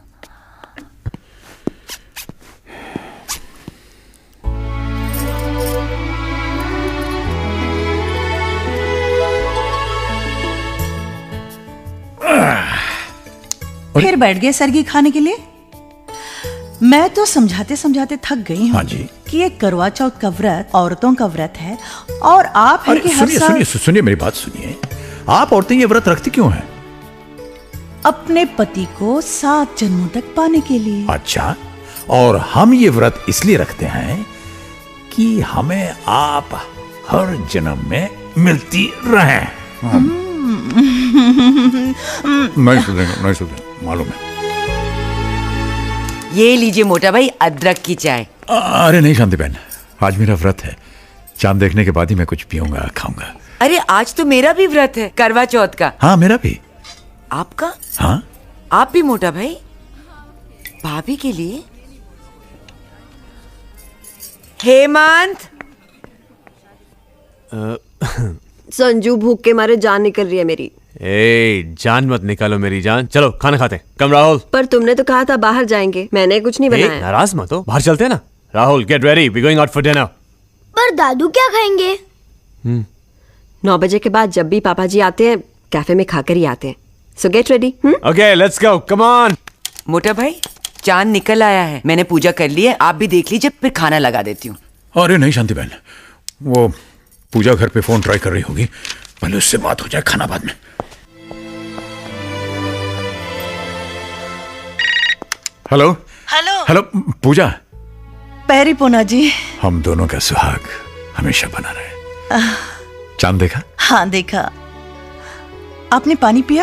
Speaker 7: फिर बैठ गए सरगी खाने के लिए? मैं तो समझाते समझाते थक गई हूँ।
Speaker 2: हाँ जी।
Speaker 7: कि ये करवा चौथ का व्रत औरतों का व्रत है, और आप हैं कि हर
Speaker 2: सुनिए
Speaker 7: साल
Speaker 2: सुनिए सुनिए मेरी बात सुनिए। आप औरतें ये व्रत रखती क्यों हैं?
Speaker 7: अपने पति को 7 जन्मों तक पाने के लिए।
Speaker 2: अच्छा, और हम ये व्रत इसलिए रखते हैं कि हमें आप हर जन्म में मिलती रहें। नहीं सुधरेंगे, मालूम है।
Speaker 9: ये लीजिए मोटा भाई, अदरक की चाय।
Speaker 2: अरे नहीं शांति बहन, आज मेरा व्रत है। चांद देखने के बाद ही मैं कुछ पीऊंगा खाऊंगा।
Speaker 9: अरे आज तो मेरा भी व्रत है, करवा चौथ का।
Speaker 2: हाँ मेरा भी।
Speaker 9: आपका?
Speaker 2: हाँ।
Speaker 9: आप भी मोटा भाई? भाभी के लिए? हेमंत।
Speaker 20: संजू, भूख के मारे जान निकल रही है मेरी।
Speaker 13: ए, जान मत निकालो मेरी जान, चलो खाना खाते हैं। कम राहुल।
Speaker 20: पर तुमने तो कहा था बाहर जाएंगे, मैंने कुछ नहीं बनाया।
Speaker 13: नाराज मत हो, बाहर चलते हैं ना। Rahul, get ready, we going out for dinner.
Speaker 12: पर दादू क्या खाएंगे?
Speaker 20: 9 बजे के बाद जब भी पापा जी आते हैं कैफे में खाकर ही आते हैं। So get ready.
Speaker 13: Okay, let's go, come on.
Speaker 9: मोटा भाई, चांद निकल आया है, मैंने पूजा कर ली है, आप भी देख लीजिए, फिर खाना लगा देती हूँ।
Speaker 2: अरे नहीं शांति बहन, वो पूजा घर पे फोन ट्राई कर रही होगी, पहले उससे बात हो जाए, खाना बाद में। Hello
Speaker 7: hello
Speaker 2: hello Puja.
Speaker 7: पैरी पोना जी।
Speaker 2: हम दोनों का सुहाग हमेशा बना रहे। चांद देखा?
Speaker 7: हाँ देखा। आपने पानी पिया?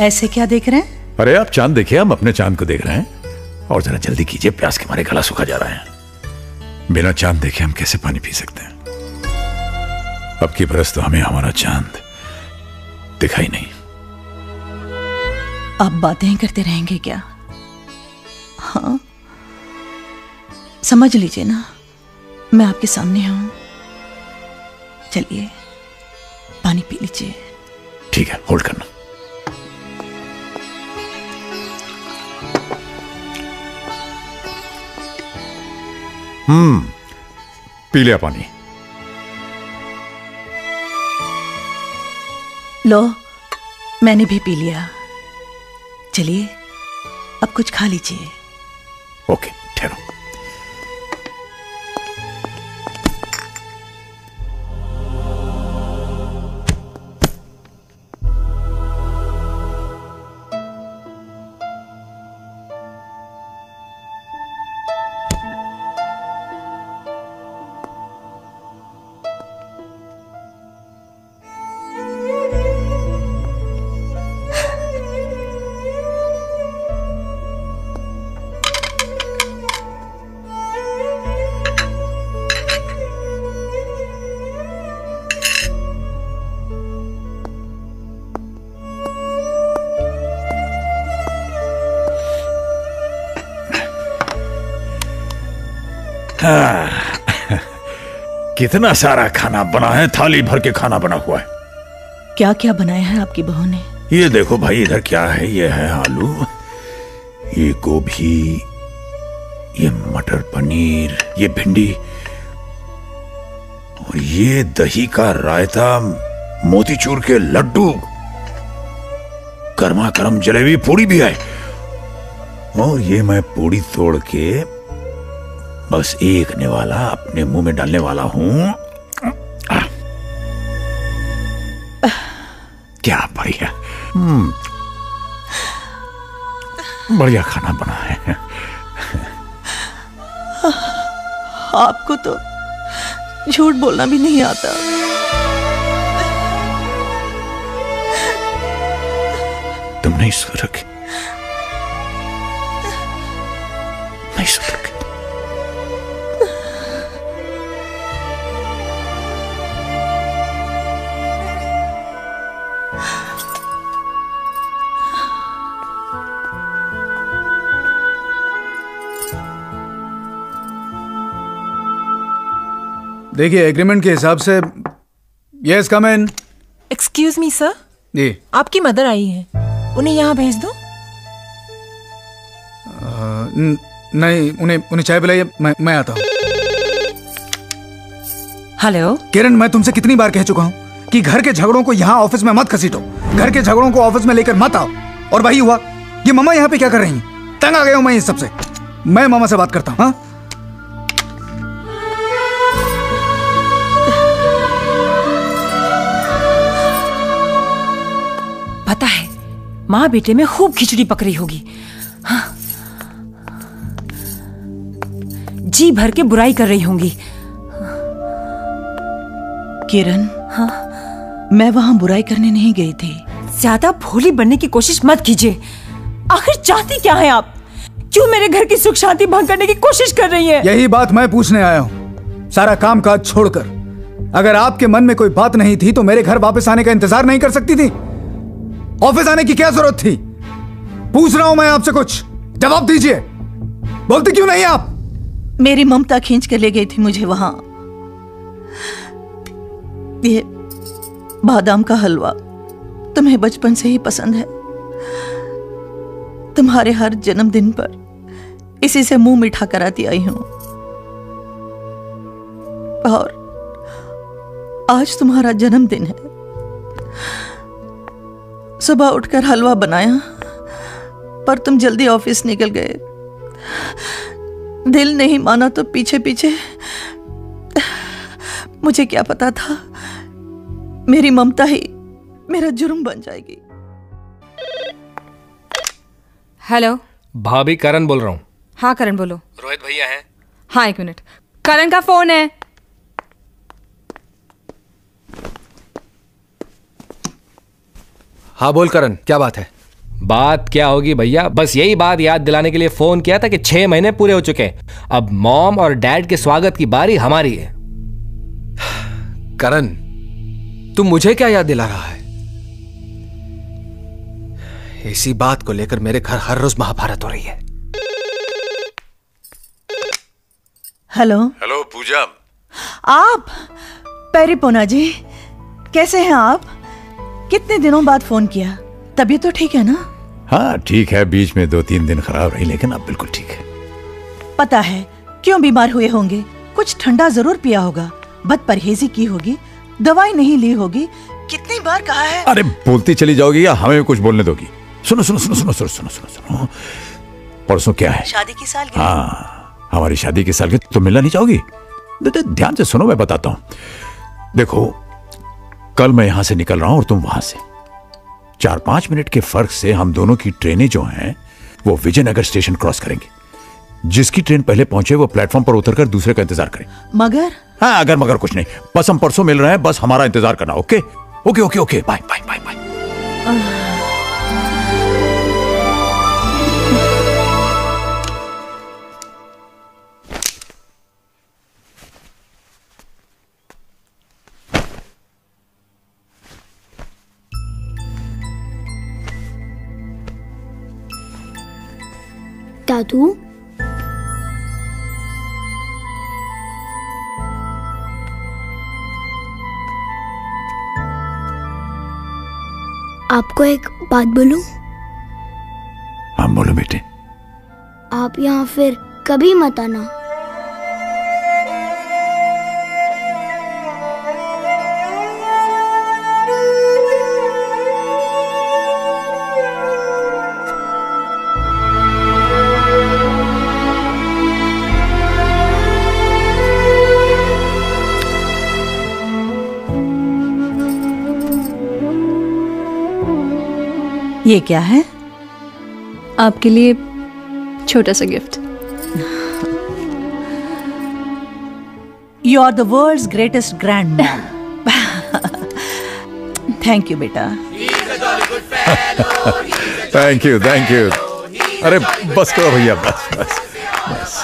Speaker 7: ऐसे क्या देख रहे हैं?
Speaker 2: अरे आप चांद देखिए, हम अपने चांद को देख रहे हैं। और जरा जल्दी कीजिए, प्यास के मारे गला सूखा जा रहा है। बिना चांद देखे हम कैसे पानी पी सकते हैं? अब की बरस तो हमें हमारा चांद दिखाई नहीं।
Speaker 7: आप बातें करते रहेंगे क्या? हाँ, समझ लीजिए ना, मैं आपके सामने हूं। चलिए पानी पी लीजिए।
Speaker 2: ठीक है, होल्ड करना। पी लिया पानी।
Speaker 7: लो, मैंने भी पी लिया। चलिए अब कुछ खा लीजिए।
Speaker 2: ओके, ठहरो। कितना सारा खाना बना है, थाली भर के खाना बना हुआ है।
Speaker 7: क्या क्या बनाया है आपकी बहू ने?
Speaker 2: ये देखो भाई, इधर क्या है? ये है आलू, ये गोभी, ये मटर पनीर, ये भिंडी, और ये दही का रायता, मोतीचूर के लड्डू, गर्मा गर्म जलेबी, पूड़ी भी है। और ये मैं पूड़ी तोड़ के बस एक निवाला अपने मुंह में डालने वाला हूं। क्या बढ़िया, बढ़िया खाना बना है।
Speaker 7: आपको तो झूठ बोलना भी नहीं आता।
Speaker 2: तुम नहीं सुधरोगे, नहीं सुधरोगे।
Speaker 8: देखिए, एग्रीमेंट के हिसाब से yes come in.
Speaker 23: Excuse me sir,
Speaker 8: जी
Speaker 23: आपकी मदर आई हैं, उन्हें यहाँ भेज दो।
Speaker 8: नहीं, उन्हें चाय पिलाइए, मैं आता हूँ।
Speaker 23: हेलो
Speaker 8: किरण, मैं तुमसे कितनी बार कह चुका हूँ कि घर के झगड़ों को यहाँ ऑफिस में मत घसीटो, घर के झगड़ों को ऑफिस में लेकर मत आओ। और वही हुआ। ये मम्मा यहाँ पे क्या कर रही हैं? तंग आ गया हूँ मैं इस सबसे। मैं मामा से बात करता हूँ। हाँ,
Speaker 23: पता है माँ बेटे में खूब खिचड़ी पक रही होगी। हाँ। जी भर के बुराई कर रही होंगी।
Speaker 7: किरण, हाँ, मैं वहां बुराई करने नहीं गई थी।
Speaker 23: ज्यादा भोली बनने की कोशिश मत कीजिए। आखिर चाहती क्या है आप? क्यों मेरे घर की सुख शांति भंग करने की कोशिश कर रही है?
Speaker 8: यही बात मैं पूछने आया हूँ। सारा काम काज छोड़कर अगर आपके मन में कोई बात नहीं थी तो मेरे घर वापस आने का इंतजार नहीं कर सकती थी? ऑफिस आने की क्या जरूरत थी? पूछ रहा हूं मैं आपसे, कुछ जवाब दीजिए। बोलती क्यों नहीं आप?
Speaker 7: मेरी ममता खींच के ले गई थी मुझे वहां। ये बादाम का हलवा तुम्हें बचपन से ही पसंद है। तुम्हारे हर जन्मदिन पर इसी से मुंह मीठा कराती आई हूं। और आज तुम्हारा जन्मदिन है। सुबह उठकर हलवा बनाया, पर तुम जल्दी ऑफिस निकल गए। दिल नहीं माना तो पीछे पीछे। मुझे क्या पता था मेरी ममता ही मेरा जुर्म बन जाएगी।
Speaker 23: हेलो
Speaker 10: भाभी, करण बोल रहा हूँ।
Speaker 23: हाँ करण बोलो।
Speaker 10: रोहित भैया हैं?
Speaker 23: हाँ एक मिनट, करण का फोन है।
Speaker 10: हाँ बोल करण, क्या बात है? बात क्या होगी भैया, बस यही बात याद दिलाने के लिए फोन किया था कि 6 महीने पूरे हो चुके हैं। अब मॉम और डैड के स्वागत की बारी हमारी है।
Speaker 5: करण, तू मुझे क्या याद दिला रहा है? इसी बात को लेकर मेरे घर हर रोज महाभारत हो रही है।
Speaker 7: Hello
Speaker 2: hello Puja.
Speaker 7: आप पेरिपोना जी, कैसे हैं आप? कितने दिनों बाद फोन किया। तबीयत तो ठीक है ना?
Speaker 2: हाँ ठीक है, बीच में 2-3 दिन खराब रही लेकिन अब बिल्कुल ठीक है।
Speaker 7: पता है क्यों बीमार हुए होंगे? कुछ ठंडा जरूर पिया होगा, बद परहेजी की होगी, दवाई नहीं ली होगी। कितनी बार कहा है?
Speaker 2: अरे बोलती चली जाओगी या हमें कुछ बोलने दोगी? सुनो सुनो सुनो सुनो सुनो सुनो सुनो सुनो, परसों क्या है?
Speaker 7: शादी की सालगिरह।
Speaker 2: हाँ, हमारी शादी की सालगिरह। तो मिलना नहीं चाहोगी? ध्यान से सुनो, मैं बताता हूं। देखो, कल मैं यहां से निकल रहा हूं और तुम वहां से। 4-5 मिनट के फर्क से हम दोनों की ट्रेनें जो हैं वो विजयनगर स्टेशन क्रॉस करेंगे। जिसकी ट्रेन पहले पहुंचे वो प्लेटफॉर्म पर उतरकर दूसरे का इंतजार करे।
Speaker 7: मगर?
Speaker 2: हाँ, अगर मगर कुछ नहीं, बस हम परसों मिल रहे हैं, बस हमारा इंतजार करना। Okay okay okay okay, bye bye bye bye.
Speaker 12: दादू, आपको एक बात बोलूं?
Speaker 2: हाँ बोलो बेटे।
Speaker 12: आप यहाँ फिर कभी मत आना।
Speaker 7: ये क्या है?
Speaker 24: आपके लिए छोटा सा gift.
Speaker 7: You are the world's greatest grand man. Thank you बेटा।
Speaker 2: Thank you thank you. अरे बस करो भैया, बस बस बस।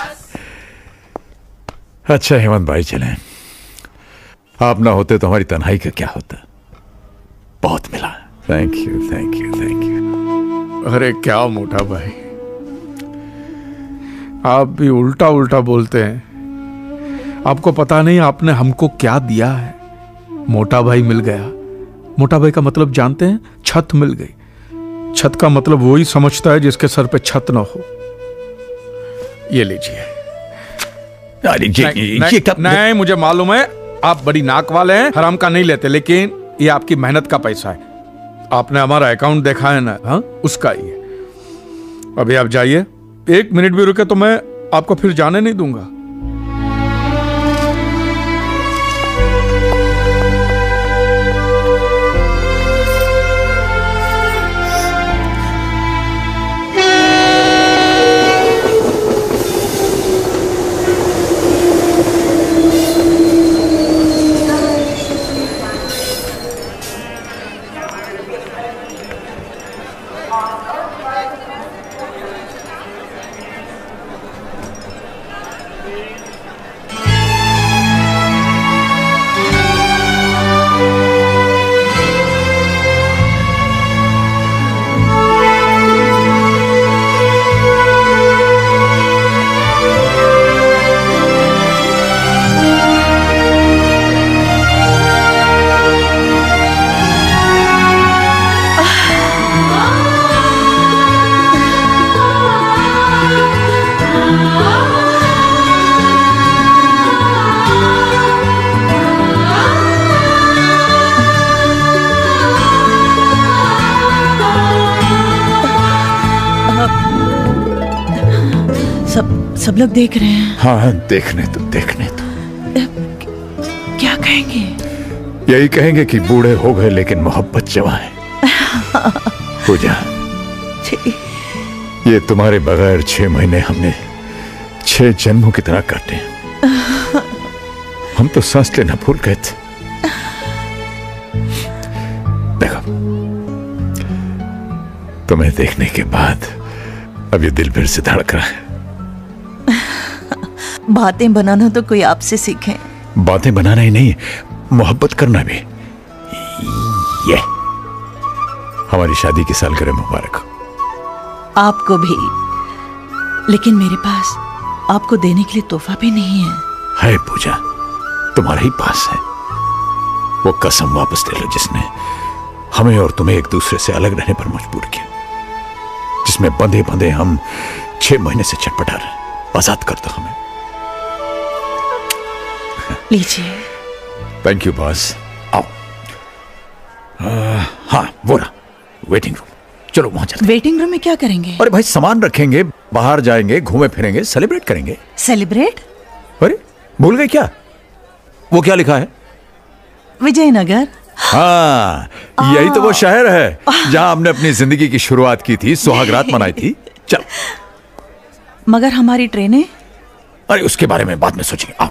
Speaker 2: अच्छा हेमंत भाई, चलें। आप ना होते तो हमारी तन्हाई का क्या होता। बहुत मिला। Thank you thank you thank you.
Speaker 6: अरे क्या मोटा भाई, आप भी उल्टा उल्टा बोलते हैं। आपको पता नहीं आपने हमको क्या दिया है। मोटा भाई मिल गया। मोटा भाई का मतलब जानते हैं? छत मिल गई। छत का मतलब वही समझता है जिसके सर पे छत ना हो। ये लीजिए। नहीं, मुझे मालूम है आप बड़ी नाक वाले हैं, हराम का नहीं लेते, लेकिन ये आपकी मेहनत का पैसा है। आपने हमारा अकाउंट देखा है ना? हाँ, उसका ही है। अभी आप जाइए, 1 मिनट भी रुके तो मैं आपको फिर जाने नहीं दूंगा।
Speaker 7: सब लोग देख रहे हैं।
Speaker 2: हाँ, देखने तो देखने तो।
Speaker 7: क्या कहेंगे?
Speaker 2: यही कहेंगे कि बूढ़े हो गए लेकिन मोहब्बत जवां है। पूजा, ये तुम्हारे बगैर 6 महीने हमने 6 जन्मों की तरह काटे। हम तो सांस लेना भूल गए थे। देखो, तुम्हें देखने के बाद अब ये दिल फिर से धड़क रहा है।
Speaker 7: बातें बनाना तो कोई आपसे सीखे।
Speaker 2: बातें बनाना ही नहीं, मोहब्बत करना भी। ये हमारी शादी की सालगिरह मुबारक हो।
Speaker 7: आपको भी। लेकिन मेरे पास आपको देने के लिए तोहफा भी नहीं है।
Speaker 2: है पूजा, तुम्हारे ही पास है। वो कसम वापस ले लो जिसने हमें और तुम्हें एक दूसरे से अलग रहने पर मजबूर किया, जिसमें बंधे बंधे हम 6 महीने से छटपटा रहे। आजाद कर दो हमें।
Speaker 7: लीजिए।
Speaker 2: Thank you boss. आओ। हाँ, वो रहा वेटिंग रूम। चलो वहां चलते।
Speaker 7: वेटिंग रूम में क्या करेंगे?
Speaker 2: अरे भाई, सामान रखेंगे, बाहर जाएंगे, घूमे फिरेंगे, सेलिब्रेट करेंगे।
Speaker 7: सेलिब्रेट?
Speaker 2: अरे भूल गए क्या? वो क्या लिखा है?
Speaker 7: विजयनगर।
Speaker 2: हाँ, यही तो वो शहर है जहां हमने अपनी जिंदगी की शुरुआत की थी, सुहागरात मनाई थी। चल।
Speaker 7: मगर हमारी ट्रेनें?
Speaker 2: अरे उसके बारे में बाद में सोचेंगे। आओ।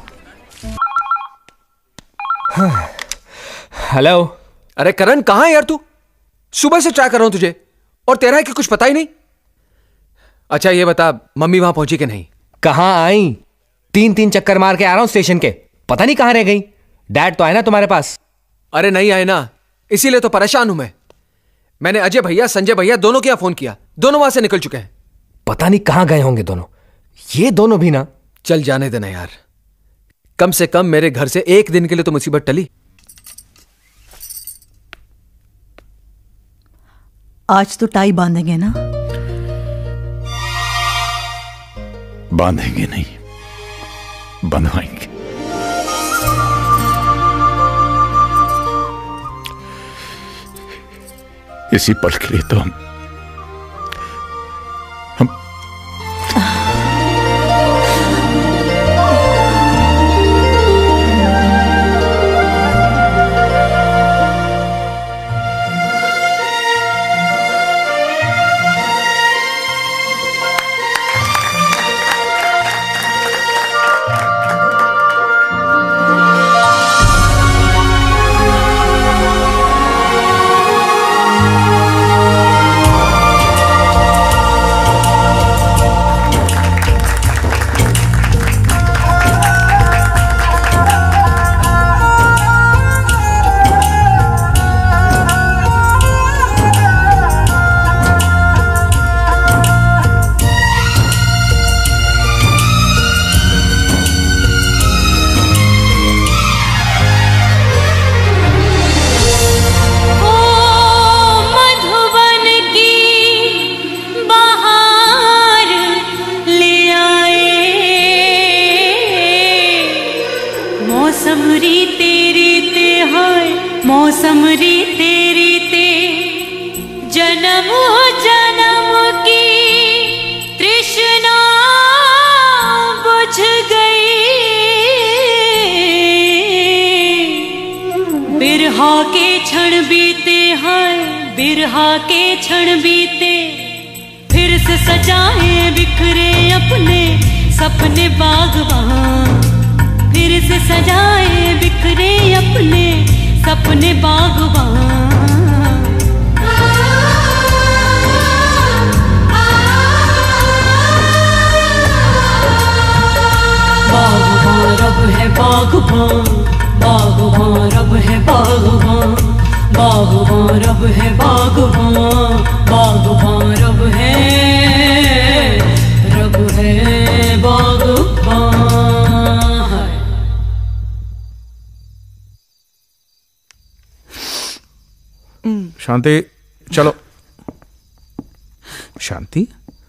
Speaker 10: हेलो। अरे करण, कहां है यार तू? सुबह से ट्राई कर रहा हूं तुझे, और तेरा है कि कुछ पता ही नहीं। अच्छा ये बता, मम्मी वहां पहुंची कि नहीं?
Speaker 17: कहां आई? 3 चक्कर मार के आ रहा हूं स्टेशन के, पता नहीं कहां रह गई। डैड तो आए ना तुम्हारे पास?
Speaker 10: अरे नहीं आए ना, इसीलिए तो परेशान हूं मैं। मैंने अजय भैया, संजय भैया दोनों के यहां फोन किया, दोनों वहां से निकल चुके हैं।
Speaker 17: पता नहीं कहां गए होंगे दोनों। ये दोनों भी ना।
Speaker 10: चल जाने देना यार, कम से कम मेरे घर से एक दिन के लिए तो मुसीबत टली।
Speaker 7: आज तो टाई बांधेंगे ना?
Speaker 2: बांधेंगे नहीं, बंधवाएंगे। इसी पल के लिए तो हम
Speaker 6: शांति, चलो। शांति,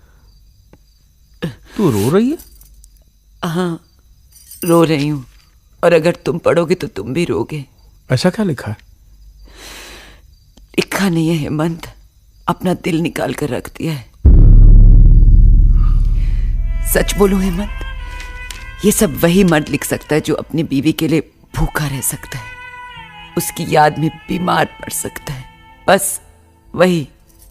Speaker 6: तू रो रही है?
Speaker 9: हाँ, रो रही हूँ, और अगर तुम पढ़ोगे तो तुम भी रोगे।
Speaker 6: ऐसा क्या लिखा है?
Speaker 9: लिखा नहीं है हेमंत, अपना दिल निकाल कर रख दिया है। सच बोलूं हेमंत, ये सब वही मर्द लिख सकता है जो अपनी बीवी के लिए भूखा रह सकता है, उसकी याद में बीमार पड़ सकता है, बस वही।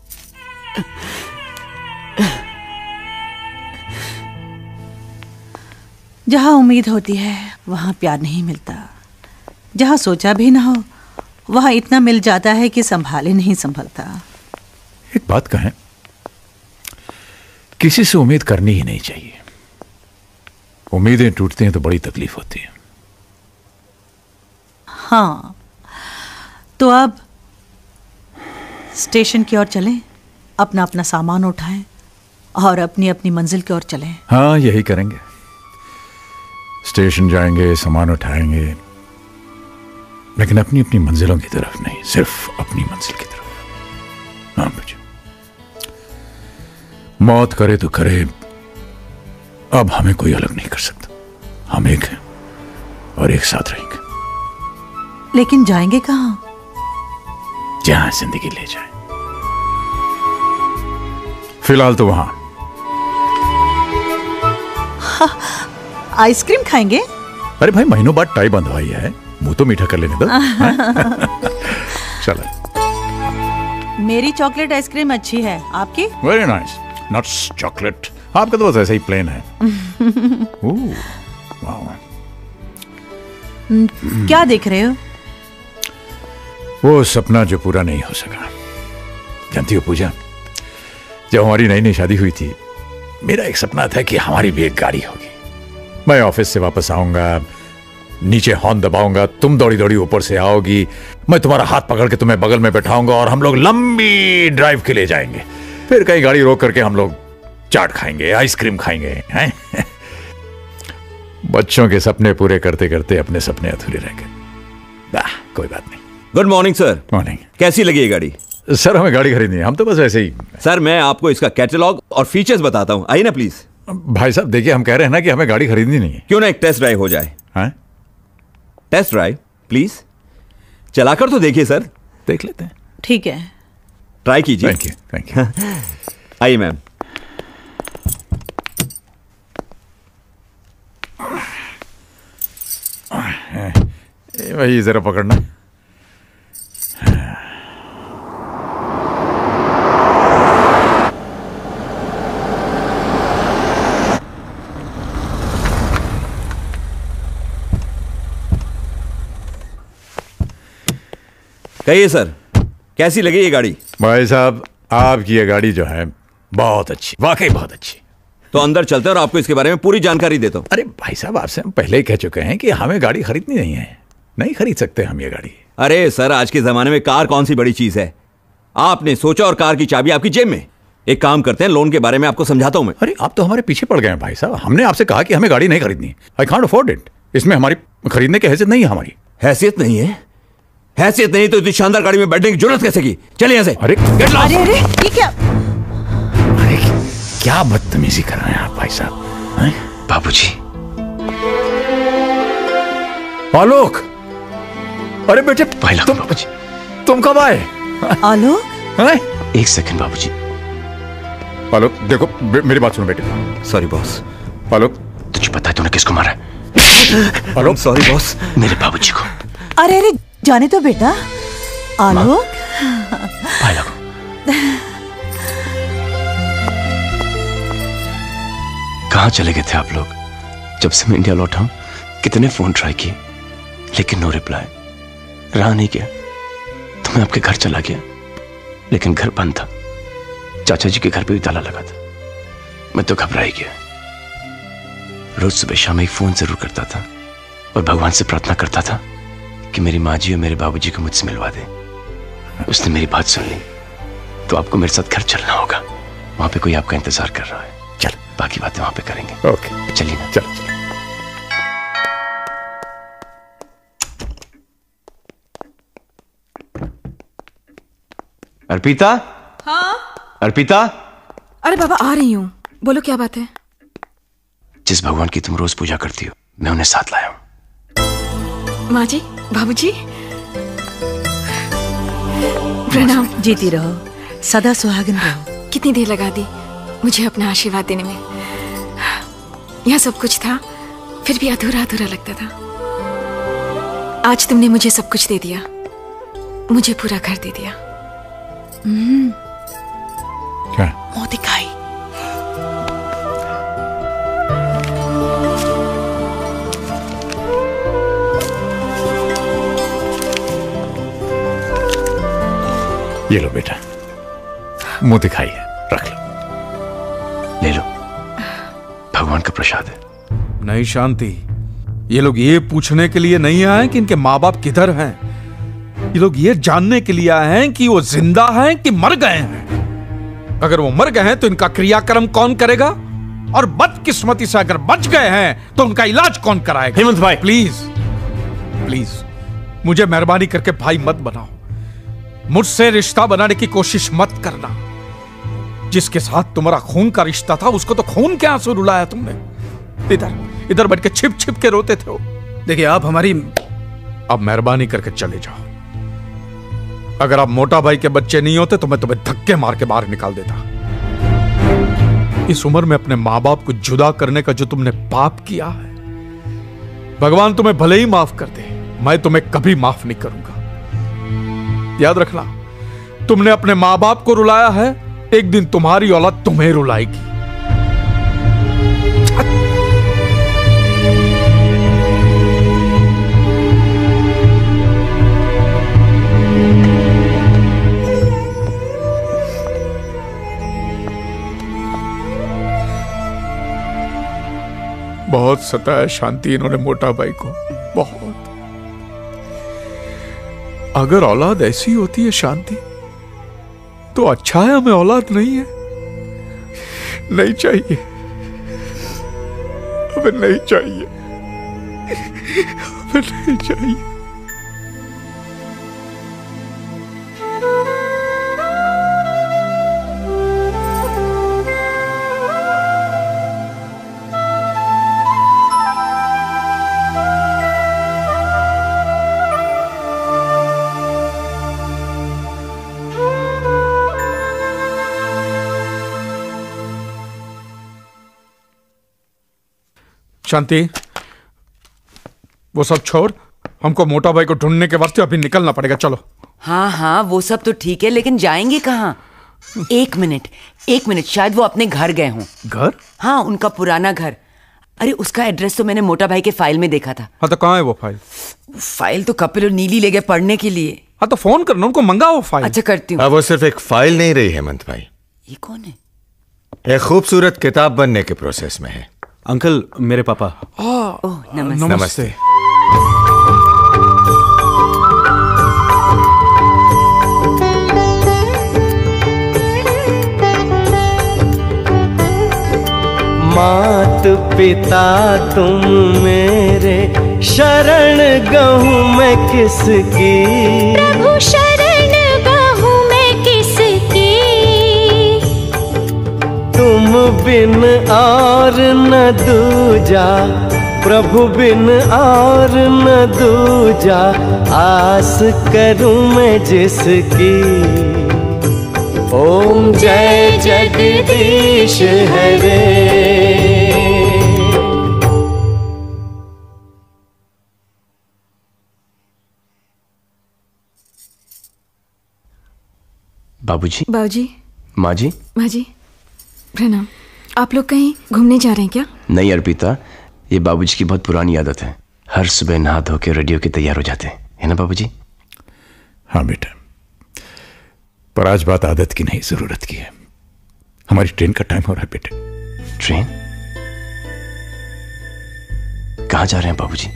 Speaker 7: जहां उम्मीद होती है वहां प्यार नहीं मिलता, जहां सोचा भी ना हो वहां इतना मिल जाता है कि संभाले नहीं संभलता।
Speaker 2: एक बात कहें, किसी से उम्मीद करनी ही नहीं चाहिए। उम्मीदें टूटती हैं तो बड़ी तकलीफ होती है।
Speaker 7: हाँ, तो अब स्टेशन की ओर चलें, अपना अपना सामान उठाएं और अपनी अपनी मंजिल की ओर चलें।
Speaker 2: हाँ, यही करेंगे। स्टेशन जाएंगे, सामान उठाएंगे, लेकिन अपनी अपनी मंजिलों की तरफ नहीं, सिर्फ अपनी मंजिल की तरफ। हाँ बच्चों, मौत करे तो करे, अब हमें कोई अलग नहीं कर सकता। हम एक हैं और एक साथ रहेंगे।
Speaker 7: लेकिन जाएंगे कहाँ?
Speaker 2: जहां जिंदगी ले जाए। फिलहाल तो वहां।
Speaker 7: आइसक्रीम खाएंगे?
Speaker 2: अरे भाई, महीनों बाद टाई बंधवाई है, मुंह तो मीठा कर लेने दो। चलो।
Speaker 7: मेरी चॉकलेट आइसक्रीम अच्छी है, आपकी?
Speaker 2: Very nice. Nuts chocolate. आपका तो बस ऐसा ही प्लेन है। वाह।
Speaker 7: क्या देख रहे हो?
Speaker 2: वो सपना जो पूरा नहीं हो सका। जानती हो पूजा, जब हमारी नई नई शादी हुई थी, मेरा एक सपना था कि हमारी भी एक गाड़ी होगी। मैं ऑफिस से वापस आऊंगा, नीचे हॉर्न दबाऊंगा, तुम दौड़ी दौड़ी ऊपर से आओगी, मैं तुम्हारा हाथ पकड़ के तुम्हें बगल में बैठाऊंगा और हम लोग लंबी ड्राइव के लिए जाएंगे। फिर कहीं गाड़ी रोक करके हम लोग चाट खाएंगे, आइसक्रीम खाएंगे, हैं? बच्चों के सपने पूरे करते करते अपने सपने अधूरे रह गए। कोई बात नहीं।
Speaker 16: Good morning sir.
Speaker 2: मॉर्निंग।
Speaker 16: कैसी लगी ये गाड़ी?
Speaker 2: सर, हमें गाड़ी खरीदनी है, हम तो बस ऐसे ही।
Speaker 16: सर, मैं आपको इसका कैटलॉग और फीचर्स बताता हूँ, आइए ना प्लीज।
Speaker 2: भाई साहब देखिए, हम कह रहे हैं ना कि हमें गाड़ी खरीदनी नहीं है।
Speaker 16: क्यों ना एक टेस्ट ड्राइव हो जाए?
Speaker 2: हैं?
Speaker 16: टेस्ट ड्राइव प्लीज, चलाकर तो देखिए सर।
Speaker 2: देख लेते हैं।
Speaker 7: ठीक है,
Speaker 16: ट्राई कीजिए।
Speaker 2: Thank you, thank you.
Speaker 16: आइए मैम।
Speaker 2: वही जरा पकड़ना।
Speaker 16: कहिए सर, कैसी लगी ये गाड़ी?
Speaker 2: भाई साहब, आपकी ये गाड़ी जो है बहुत अच्छी, वाकई बहुत अच्छी।
Speaker 16: तो अंदर चलते हैं और आपको इसके बारे में पूरी जानकारी देता हूँ।
Speaker 2: अरे भाई साहब, आपसे हम पहले ही कह चुके हैं कि हमें गाड़ी खरीदनी नहीं है, नहीं खरीद सकते हम ये गाड़ी।
Speaker 16: अरे सर, आज के जमाने में कार कौन सी बड़ी चीज है? आपने सोचा और कार की चाबी आपकी जेब में। एक काम करते हैं, लोन के बारे में आपको समझाता हूं मैं।
Speaker 2: अरे आप तो हमारे पीछे पड़ गए हैं भाई साहब। हमने आपसे कहा कि हमें गाड़ी नहीं खरीदनी। I can't afford it. इसमें हमारी खरीदने की हैसियत नहीं है। हमारी
Speaker 16: हैसियत नहीं है? हैसियत नहीं तो इतनी शानदार गाड़ी में बैठने की जरूरत कैसे की? चलिए यहाँ से।
Speaker 2: अरे
Speaker 7: अरे ये क्या?
Speaker 2: अरे क्या बदतमीजी कर रहे हैं आप भाई साहब?
Speaker 19: बाबूजी।
Speaker 2: आलोक, अरे बेटे तुम कब आए?
Speaker 7: आलोक,
Speaker 19: एक सेकंड बाबूजी।
Speaker 2: आलोक देखो, मेरी बात सुनो बेटे।
Speaker 16: Sorry boss.
Speaker 2: आलोक,
Speaker 19: तुझे पता है तूने किसको मारा है?
Speaker 2: Alok,
Speaker 16: sorry boss.
Speaker 19: मेरे बाबूजी को।
Speaker 7: अरे अरे जाने तो बेटा। आलोक,
Speaker 19: कहाँ चले गए थे आप लोग? जब से मैं इंडिया लौटा हूं, कितने फोन ट्राई किए, लेकिन नो रिप्लाई। रहा नहीं गया तो मैं आपके घर चला गया, लेकिन घर बंद था। चाचा जी के घर पे भी ताला लगा था। मैं तो घबरा ही गया। रोज सुबह शाम एक फोन जरूर करता था और भगवान से प्रार्थना करता था कि मेरी माँ जी और मेरे बाबूजी को मुझसे मिलवा दे। उसने मेरी बात सुन ली। तो आपको मेरे साथ घर चलना होगा। वहां पे कोई आपका इंतजार कर रहा है। चल, बाकी बातें वहां पे करेंगे।
Speaker 2: ओके,
Speaker 19: चलिए ना।
Speaker 2: चलो।
Speaker 19: अर्पिता।
Speaker 23: हाँ?
Speaker 19: अर्पिता।
Speaker 23: अरे बाबा, आ रही हूँ। बोलो क्या बात है?
Speaker 19: जिस भगवान की तुम रोज पूजा करती हो, मैं उन्हें साथ लाया हूँ।
Speaker 23: माँ जी, बाबूजी, प्रणाम।
Speaker 7: जीती रहो, सदा सुहागन रहो।
Speaker 23: कितनी देर लगा दी मुझे अपना आशीर्वाद देने में। यहाँ सब कुछ था, फिर भी अधूरा अधूरा लगता था। आज तुमने मुझे सब कुछ दे दिया, मुझे पूरा घर दे दिया।
Speaker 2: क्या?
Speaker 7: मुंह दिखाई।
Speaker 2: ये लो बेटा, मुंह दिखाई है, रख लो।
Speaker 19: ले लो भगवान का प्रसाद है।
Speaker 6: नहीं शांति, ये लोग ये पूछने के लिए नहीं आए कि इनके माँ बाप किधर हैं। ये लोग ये जानने के लिए आए हैं कि वो जिंदा हैं कि मर गए हैं। अगर वो मर गए हैं तो इनका क्रियाक्रम कौन करेगा, और बदकिस्मती से अगर बच गए हैं तो उनका इलाज कौन कराएगा।
Speaker 2: हेमंत भाई
Speaker 6: प्लीज प्लीज मुझे मेहरबानी करके भाई मत बनाओ। मुझसे रिश्ता बनाने की कोशिश मत करना। जिसके साथ तुम्हारा खून का रिश्ता था उसको तो खून के आंसू रुलाया तुमने। इधर इधर बैठ के छिप छिप के रोते थे।
Speaker 8: देखिए आप हमारी,
Speaker 6: अब मेहरबानी करके चले जाओ। अगर आप मोटा भाई के बच्चे नहीं होते तो मैं तुम्हें धक्के मार के बाहर निकाल देता। इस उम्र में अपने मां बाप को जुदा करने का जो तुमने पाप किया है, भगवान तुम्हें भले ही माफ कर दे, मैं तुम्हें कभी माफ नहीं करूंगा। याद रखना, तुमने अपने मां बाप को रुलाया है, एक दिन तुम्हारी औलाद तुम्हें रुलाएगी। बहुत सताया शांति इन्होंने मोटा भाई को, बहुत। अगर औलाद ऐसी होती है शांति तो अच्छा है, हमें औलाद नहीं है। नहीं चाहिए, हमें नहीं चाहिए, हमें नहीं चाहिए। शांति, वो सब छोड़, हमको मोटा भाई को ढूंढने के वास्ते अभी निकलना पड़ेगा। चलो।
Speaker 9: हाँ हाँ वो सब तो ठीक है, लेकिन जाएंगे कहाँ? एक मिनट, शायद वो अपने घर गए हों।
Speaker 6: घर?
Speaker 9: हाँ, उनका पुराना घर। अरे उसका एड्रेस तो मैंने मोटा भाई के फाइल में देखा था।
Speaker 6: हाँ तो कहाँ है वो फाइल?
Speaker 9: फाइल तो कपिल और नीली ले गए पढ़ने के लिए।
Speaker 6: हाँ तो फोन करना, उनको मंगा वो फाइल।
Speaker 9: अच्छा करती हूँ।
Speaker 14: वो सिर्फ एक फाइल नहीं रही हेमंत भाई,
Speaker 9: ये कौन है?
Speaker 14: एक खूबसूरत किताब बनने के प्रोसेस में है।
Speaker 13: अंकल, मेरे पापा।
Speaker 9: ओह, नमस्ते।
Speaker 6: नमस्ते।
Speaker 15: मात पिता तुम मेरे, शरण गहूँ मैं किसकी?
Speaker 11: प्रभु शरण गहूँ मैं किसकी?
Speaker 15: तुम बिन और न दूजा, प्रभु बिन और न दूजा, आस करूं मैं जिसकी। ओम जय जगदीश हरे।
Speaker 19: बाबूजी।
Speaker 21: बाबूजी।
Speaker 19: माँ जी।
Speaker 21: माँ जी प्रणाम। आप लोग कहीं घूमने जा रहे हैं क्या?
Speaker 19: नहीं अर्पिता, ये बाबूजी की बहुत पुरानी आदत है। हर सुबह नहा धो के रेडियो के तैयार हो जाते हैं, है ना बाबूजी?
Speaker 2: हाँ बेटा, पर आज बात आदत की नहीं, जरूरत की है। हमारी ट्रेन का टाइम हो रहा है बेटे।
Speaker 19: ट्रेन? कहाँ जा रहे हैं बाबूजी?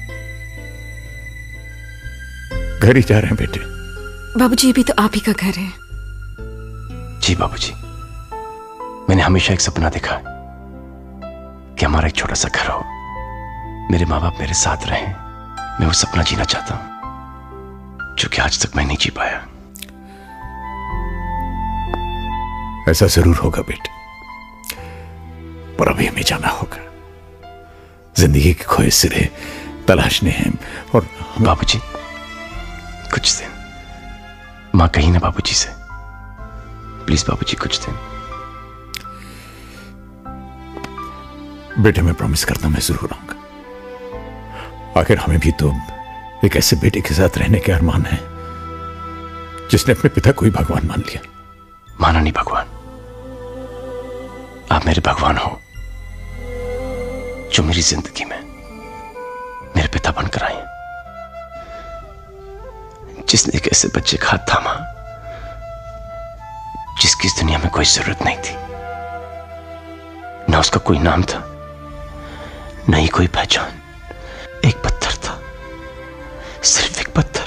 Speaker 2: घर ही जा रहे हैं बेटे।
Speaker 21: बाबूजी ये भी तो आप ही का घर है।
Speaker 19: जी बाबूजी, मैंने हमेशा एक सपना देखा कि हमारा एक छोटा सा घर हो, मेरे माँ बाप मेरे साथ रहें। मैं वो सपना जीना चाहता हूं जो कि आज तक मैं नहीं जी पाया।
Speaker 2: ऐसा जरूर होगा बेटे, पर अभी हमें जाना होगा। जिंदगी के खोए सिरे तलाशने हैं। और
Speaker 19: बाबूजी कुछ दिन मां कही ना बाबूजी से, प्लीज बाबूजी कुछ दिन।
Speaker 2: बेटे मैं प्रॉमिस करता हूं, मैं जरूर आऊंगा। आखिर हमें भी तो एक ऐसे बेटे के साथ रहने के अरमान है जिसने अपने पिता को ही भगवान मान लिया।
Speaker 19: माना नहीं भगवान, आप मेरे भगवान हो जो मेरी जिंदगी में मेरे पिता बनकर आए, जिसने एक ऐसे बच्चे का हाथ थामा जिसकी इस दुनिया में कोई जरूरत नहीं थी, ना उसका कोई नाम था नहीं कोई पहचान, एक पत्थर था, सिर्फ एक पत्थर।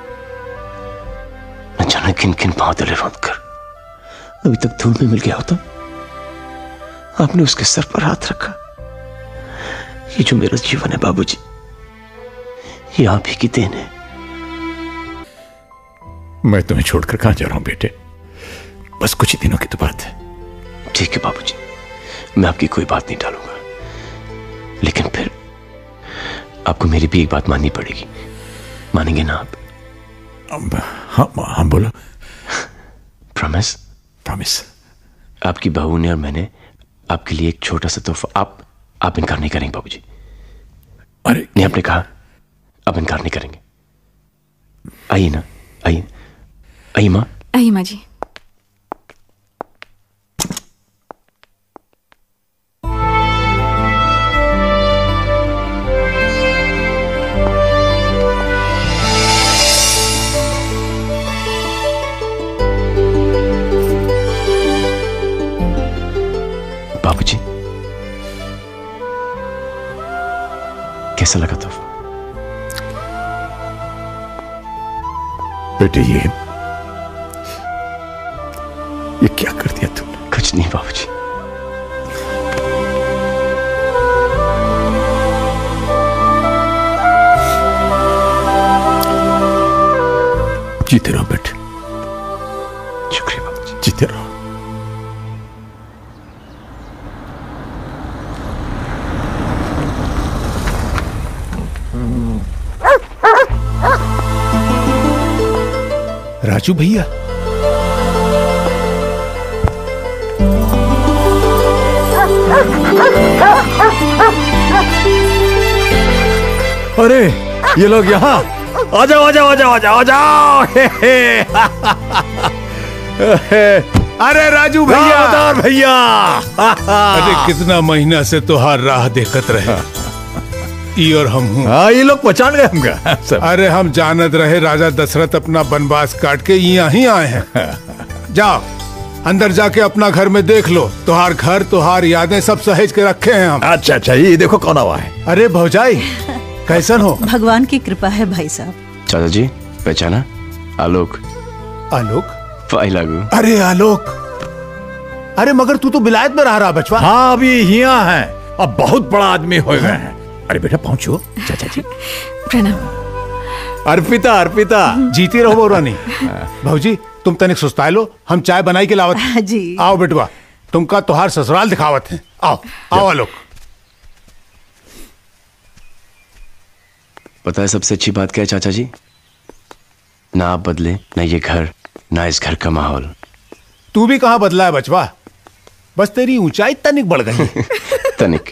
Speaker 19: न जाने किन किन बादल रोंद कर अभी तक धूल में मिल गया होता। आपने उसके सर पर हाथ रखा। ये जो मेरा जीवन है बाबूजी, ये आप ही की देन है।
Speaker 2: मैं तुम्हें छोड़कर कहां जा रहा हूं बेटे, बस कुछ ही दिनों की तो बात है।
Speaker 19: ठीक है बाबूजी, मैं आपकी कोई बात नहीं टालूंगा, लेकिन फिर आपको मेरी भी एक बात माननी पड़ेगी। मानेंगे ना आप?
Speaker 2: हाँ बोलो।
Speaker 19: प्रॉमिस?
Speaker 2: प्रॉमिस।
Speaker 19: आपकी बहू ने और मैंने आपके लिए एक छोटा सा तोहफा। आप इनकार नहीं करेंगे बाबूजी?
Speaker 2: अरे
Speaker 19: नहीं, आपने कहा आप इनकार नहीं करेंगे। आइए ना, आइए आइए माँ।
Speaker 21: आइए माँ जी।
Speaker 19: बाबूजी, कैसा लगा तोहफा?
Speaker 2: बेटे ये क्या कर दिया तुमने?
Speaker 19: कुछ नहीं बाबूजी।
Speaker 2: जीते रहो बेटे।
Speaker 19: शुक्रिया बाबूजी।
Speaker 2: जीते रहो। राजू भैया,
Speaker 14: अरे ये लोग यहाँ आ जाओ आ जाओ आ जाओ आ जाओ आ जाओ।
Speaker 2: अरे राजू भैया,
Speaker 14: भैया
Speaker 2: अरे कितना महीना से तोहार राह देखत रहे। ई और हम हूँ।
Speaker 14: हाँ, ये लोग पहचान गए हमका।
Speaker 2: अरे हम जानत रहे राजा दशरथ अपना वनवास काट के यहाँ ही आए हैं। जाओ अंदर जाके अपना घर में देख लो, तुहार घर तुहार यादें सब सहेज के रखे हैं हम।
Speaker 14: अच्छा अच्छा, ये देखो कौन हुआ है।
Speaker 2: अरे भौजाई कैसन हो?
Speaker 7: भगवान की कृपा है भाई साहब।
Speaker 19: चाचा जी पहचाना? आलोक।
Speaker 2: आलोक?
Speaker 19: फाइल लागू।
Speaker 2: अरे आलोक, अरे मगर तू तो विलायत में रह रहा बचवा।
Speaker 14: हाँ अभी यहाँ है, अब बहुत बड़ा आदमी हो गए हैं।
Speaker 2: अरे बेटा पहुंचो। चाचा जी
Speaker 21: प्रणाम।
Speaker 14: अर्पिता अर्पिता
Speaker 2: जीती रहो रानी। भाऊजी तुम तनिक सुस्ताए लो, हम चाय बनाई के लावत
Speaker 7: जी।
Speaker 2: आओ बेटवा, तुमका तुहार ससुराल दिखावत है। आओ आओ आलोक।
Speaker 19: पता है सबसे अच्छी बात क्या है चाचा जी? ना आप बदले, ना ये घर, ना इस घर का माहौल।
Speaker 2: तू भी कहां बदला है बचवा, बस तेरी ऊंचाई तनिक बढ़ गई।
Speaker 19: तनिक।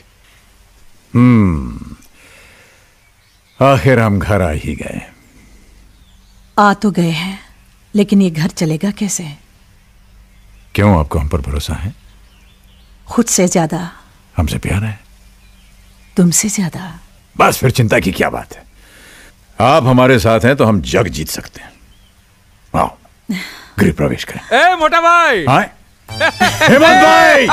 Speaker 2: आखिर हम घर आ ही गए।
Speaker 7: आ तो गए हैं, लेकिन ये घर चलेगा कैसे?
Speaker 2: क्यों, आपको हम पर भरोसा है?
Speaker 7: खुद से ज्यादा।
Speaker 2: हमसे प्यार है?
Speaker 7: तुमसे ज्यादा।
Speaker 2: बस फिर चिंता की क्या बात है। आप हमारे साथ हैं तो हम जग जीत सकते हैं। आओ गृह प्रवेश करें।
Speaker 6: ए मोटा भाई।
Speaker 14: हेमंत भाई।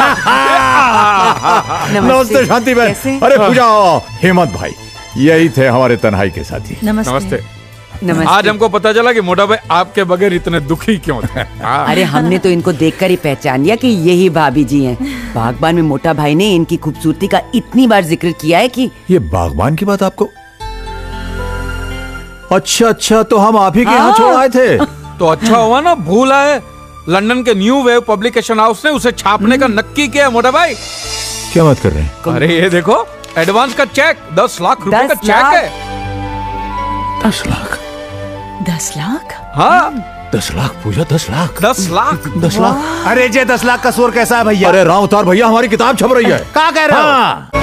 Speaker 14: नमस्ते शांति बहन। अरे पूजा, हेमंत भाई यही थे हमारे तन्हाई के साथी।
Speaker 6: नमस्ते। आज हमको पता चला कि मोटा भाई आपके बगैर इतने दुखी क्यों थे।
Speaker 9: अरे हमने तो इनको देखकर ही पहचान लिया कि यही भाभी जी हैं। बागबान में मोटा भाई ने इनकी खूबसूरती का इतनी बार जिक्र किया है कि।
Speaker 14: ये बागबान की बात आपको? अच्छा अच्छा, तो हम आप ही के यहाँ छोड़ आए थे।
Speaker 6: तो अच्छा हुआ ना, भूल आए। लंदन के न्यू वेव पब्लिकेशन हाउस ने उसे छापने का नक्की किया मोटा भाई।
Speaker 14: क्या बात कर रहे हैं?
Speaker 6: अरे ये देखो, एडवांस का चेक 10 लाख रुपए का चेक है।
Speaker 2: 10 लाख?
Speaker 7: 10 लाख?
Speaker 6: हाँ
Speaker 2: 10 लाख पूजा, 10 लाख?
Speaker 6: 10 लाख?
Speaker 2: 10 लाख? अरे जे 10 लाख का शोर कैसा है भैया?
Speaker 14: अरे राव उतार भैया, हमारी किताब छप रही है।
Speaker 2: क्या कह रहे हो?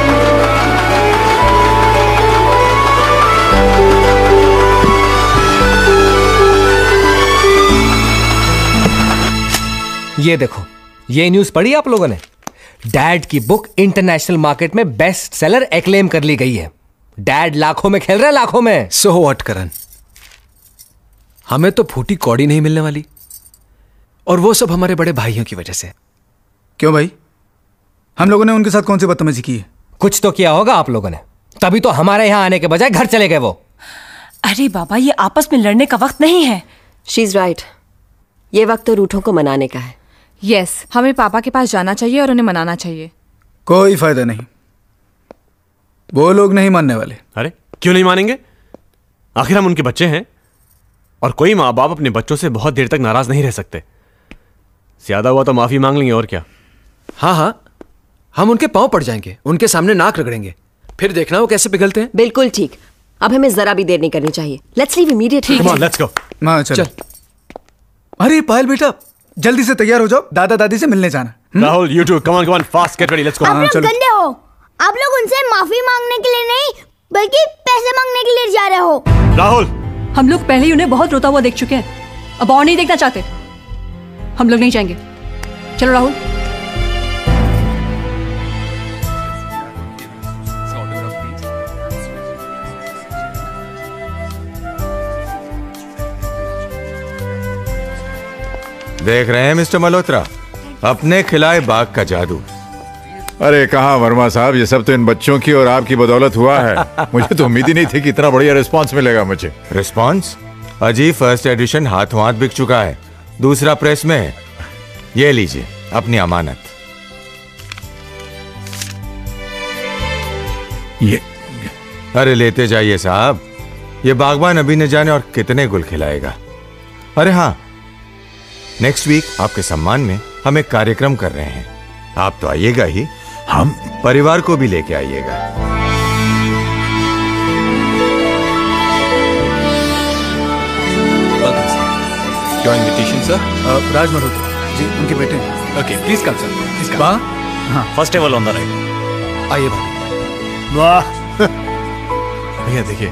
Speaker 17: ये देखो, ये न्यूज पढ़ी आप लोगों ने? डैड की बुक इंटरनेशनल मार्केट में बेस्ट सेलर एक्लेम कर ली गई है। डैड लाखों में खेल रहे हैं, लाखों में।
Speaker 10: सो व्हाट करण, हमें तो फूटी कौड़ी नहीं मिलने वाली, और वो सब हमारे बड़े भाइयों की वजह से।
Speaker 8: क्यों भाई, हम लोगों ने उनके साथ कौन सी बदतमीजी की है?
Speaker 17: कुछ तो किया होगा आप लोगों ने, तभी तो हमारे यहाँ आने के बजाय घर चले गए वो।
Speaker 23: अरे बाबा, ये आपस में लड़ने का वक्त नहीं है।
Speaker 20: शी इज राइट, ये वक्त तो रूठों को मनाने का है।
Speaker 21: यस, हमें पापा के पास जाना चाहिए और उन्हें मनाना चाहिए।
Speaker 8: कोई फायदा नहीं, वो लोग नहीं मानने वाले।
Speaker 13: अरे क्यों नहीं मानेंगे? आखिर हम उनके बच्चे हैं और कोई माँ बाप अपने बच्चों से बहुत देर तक नाराज नहीं रह सकते। ज्यादा हुआ तो माफी मांग लेंगे और क्या।
Speaker 1: हाँ हाँ, हम उनके पांव पड़ जाएंगे, उनके सामने नाक रगड़ेंगे, फिर देखना वो कैसे पिघलते हैं।
Speaker 20: बिल्कुल ठीक, अब हमें जरा भी देर नहीं करनी चाहिए। Let's leave immediately.
Speaker 13: Come on, let's go.
Speaker 8: माँ चल। अरे पायल बेटा, जल्दी से तैयार हो जाओ, दादा दादी से मिलने जाना।
Speaker 13: Rahul, you two, come on, fast, get ready, let's go।
Speaker 12: आप लोग गंदे हो, आप लोग उनसे माफी मांगने के लिए नहीं बल्कि पैसे मांगने के लिए जा रहे हो।
Speaker 13: राहुल,
Speaker 24: हम लोग पहले ही उन्हें बहुत रोता हुआ देख चुके हैं, अब और नहीं देखना चाहते। हम लोग नहीं जाएंगे। चलो राहुल।
Speaker 4: देख रहे हैं मिस्टर मल्होत्रा, अपने खिलाए बाग का जादू।
Speaker 14: अरे कहाँ वर्मा साहब, ये सब तो इन बच्चों की और आपकी बदौलत हुआ है। मुझे तो उम्मीद ही नहीं थी कि इतना बढ़िया रिस्पांस मिलेगा मुझे।
Speaker 4: रिस्पांस? अजी फर्स्ट एडिशन हाथों हाथ बिक चुका है, दूसरा प्रेस में है। ये लीजिए अपनी अमानत। ये अरे लेते जाइए साहब, ये बागबान अभी न जाने और कितने गुल खिलाएगा। अरे हाँ, नेक्स्ट वीक आपके सम्मान में हम एक कार्यक्रम कर रहे हैं, आप तो आइएगा ही, हम परिवार को भी लेके आइएगा।
Speaker 5: Your invitation sir.
Speaker 8: Raj Malhotra ji, उनके बेटे।
Speaker 5: Okay, please come sir, please come.
Speaker 8: हाँ,
Speaker 18: first table on the right.
Speaker 8: आइए भाई। वाह
Speaker 13: भैया देखिए,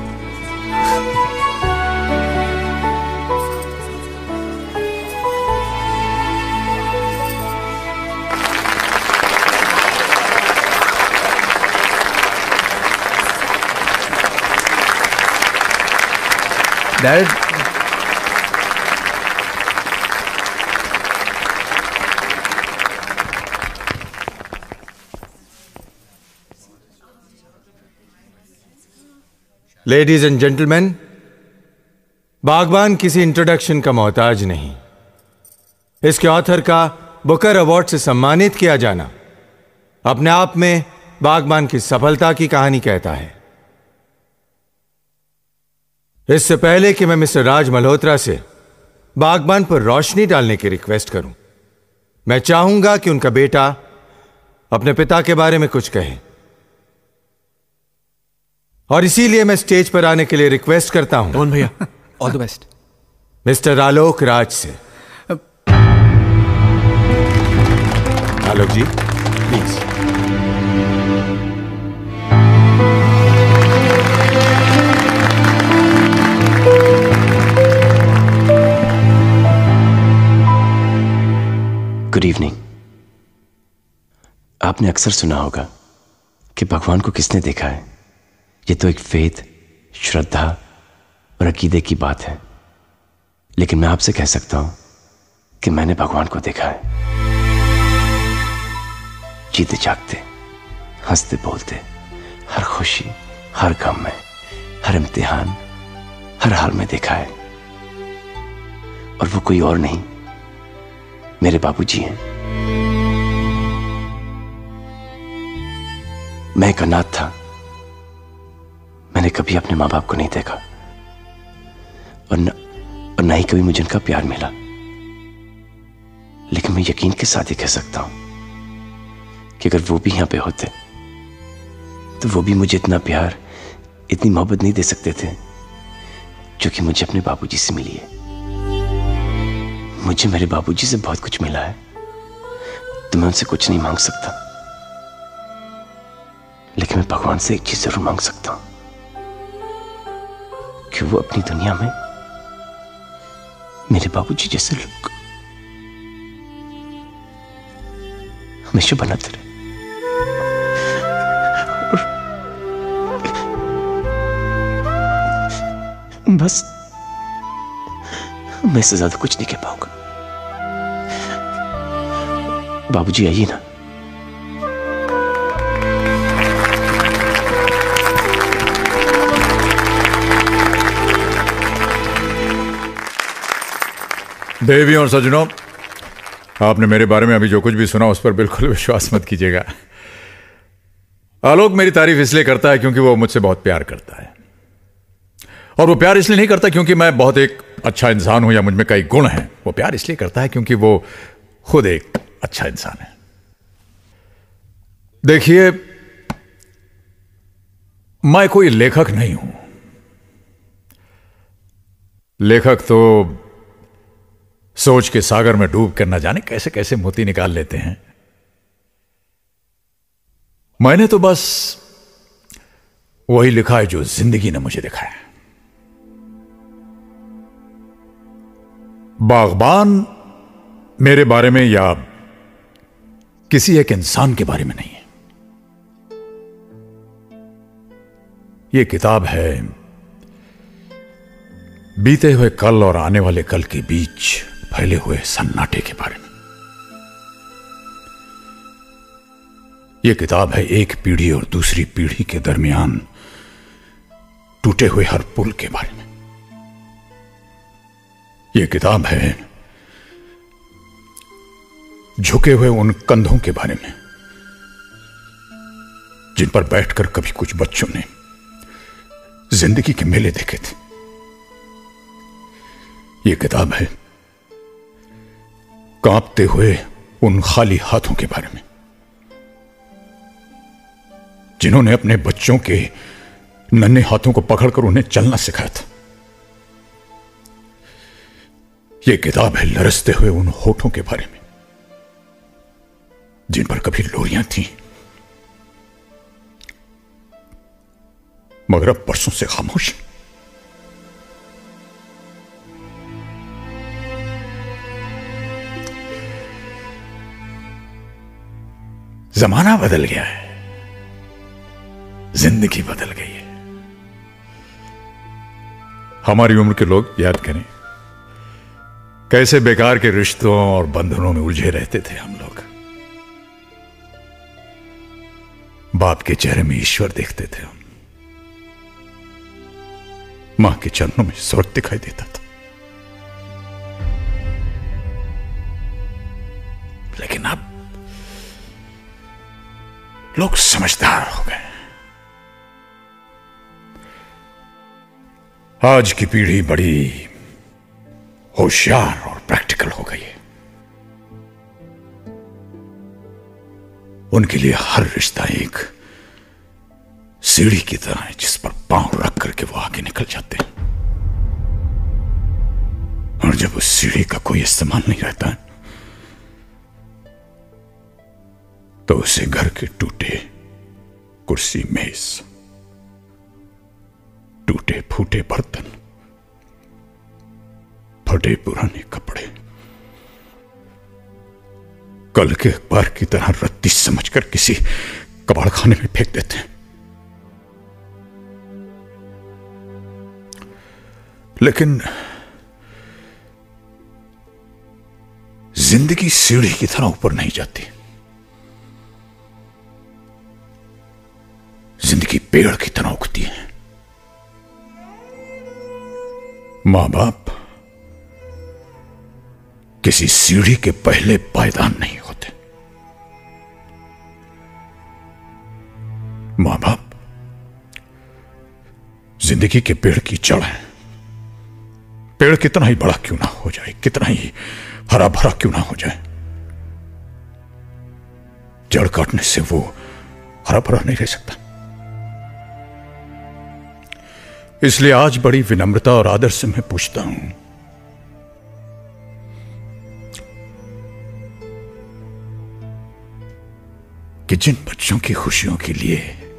Speaker 8: डैड,
Speaker 4: लेडीज एंड जेंटलमैन, बागबान किसी इंट्रोडक्शन का मोहताज नहीं। इसके ऑथर का बुकर अवार्ड से सम्मानित किया जाना अपने आप में बागबान की सफलता की कहानी कहता है। इससे पहले कि मैं मिस्टर राज मल्होत्रा से बागबान पर रोशनी डालने की रिक्वेस्ट करूं, मैं चाहूंगा कि उनका बेटा अपने पिता के बारे में कुछ कहे, और इसीलिए मैं स्टेज पर आने के लिए रिक्वेस्ट करता हूं।
Speaker 13: कौन भैया?
Speaker 1: All the best.
Speaker 4: Mister Alok Raj से। Alok ji please.
Speaker 19: Good evening. आपने अक्सर सुना होगा कि भगवान को किसने देखा है। ये तो एक फेथ, श्रद्धा और अकीदे की बात है, लेकिन मैं आपसे कह सकता हूं कि मैंने भगवान को देखा है। जीते जागते, हंसते बोलते, हर खुशी, हर गम में, हर इम्तिहान, हर हाल में देखा है। और वो कोई और नहीं, मेरे बाबूजी हैं। मैं एक अनाथ था, मैंने कभी अपने माँ बाप को नहीं देखा और न ही कभी मुझे उनका प्यार मिला। लेकिन मैं यकीन के साथ ही कह सकता हूं कि अगर वो भी यहां पे होते तो वो भी मुझे इतना प्यार, इतनी मोहब्बत नहीं दे सकते थे जो कि मुझे अपने बाबूजी से मिली है। मुझे मेरे बाबूजी से बहुत कुछ मिला है, तो मैं उनसे कुछ नहीं मांग सकता, लेकिन मैं भगवान से एक चीज जरूर मांग सकता हूं कि वो अपनी दुनिया में मेरे बाबूजी जैसे लोग हमेशा बनाते रहे। बस मैं इससे ज्यादा कुछ नहीं कह पाऊंगा। बाबूजी आइए ना।
Speaker 14: देवियों और सज्जनों, आपने मेरे बारे में अभी जो कुछ भी सुना उस पर बिल्कुल विश्वास मत कीजिएगा। आलोक मेरी तारीफ इसलिए करता है क्योंकि वो मुझसे बहुत प्यार करता है, और वो प्यार इसलिए नहीं करता क्योंकि मैं बहुत एक अच्छा इंसान हूं या मुझ में कई गुण हैं। वो प्यार इसलिए करता है क्योंकि वो खुद एक अच्छा इंसान है। देखिए, मैं कोई लेखक नहीं हूं। लेखक तो सोच के सागर में डूब कर न जाने कैसे कैसे मोती निकाल लेते हैं। मैंने तो बस वही लिखा है जो जिंदगी ने मुझे दिखाया। बागबान मेरे बारे में या किसी एक इंसान के बारे में नहीं है। यह किताब है बीते हुए कल और आने वाले कल के बीच फैले हुए सन्नाटे के बारे में। यह किताब है एक पीढ़ी और दूसरी पीढ़ी के दरमियान टूटे हुए हर पुल के बारे में। यह किताब है झुके हुए उन कंधों के बारे में जिन पर बैठकर कभी कुछ बच्चों ने जिंदगी के मेले देखे थे। यह किताब है कांपते हुए उन खाली हाथों के बारे में जिन्होंने अपने बच्चों के नन्हे हाथों को पकड़कर उन्हें चलना सिखाया था। यह किताब है लरसते हुए उन होठों के बारे में जिन पर कभी लोरियां थीं मगर अब बरसों से खामोश। जमाना बदल गया है, जिंदगी बदल गई है। हमारी उम्र के लोग याद करें कैसे बेकार के रिश्तों और बंधनों में उलझे रहते थे हम लोग। बाप के चेहरे में ईश्वर देखते थे हम, मां के चरणों में स्वर्ग दिखाई देता था। लेकिन अब लोग समझदार हो गए। आज की पीढ़ी बड़ी होशियार और प्रैक्टिकल हो गई है। उनके लिए हर रिश्ता एक सीढ़ी की तरह है जिस पर पांव रख करके वो आगे निकल जाते हैं, और जब उस सीढ़ी का कोई इस्तेमाल नहीं रहता है तो उसे घर के टूटे कुर्सी मेज, टूटे फूटे बर्तन, फटे पुराने कपड़े, कल के अखबार की तरह रत्ती समझकर किसी कबाड़ खाने में फेंक देते हैं। लेकिन जिंदगी सीढ़ी की तरह ऊपर नहीं जाती। जिंदगी पेड़ की तरह उगती है। मां बाप किसी सीढ़ी के पहले पायदान नहीं होते। मां बाप जिंदगी के पेड़ की जड़ है। पेड़ कितना ही बड़ा क्यों ना हो जाए, कितना ही हरा भरा क्यों ना हो जाए, जड़ काटने से वो हरा भरा नहीं रह सकता। इसलिए आज बड़ी विनम्रता और आदर से मैं पूछता हूं, कि जिन बच्चों की खुशियों के लिए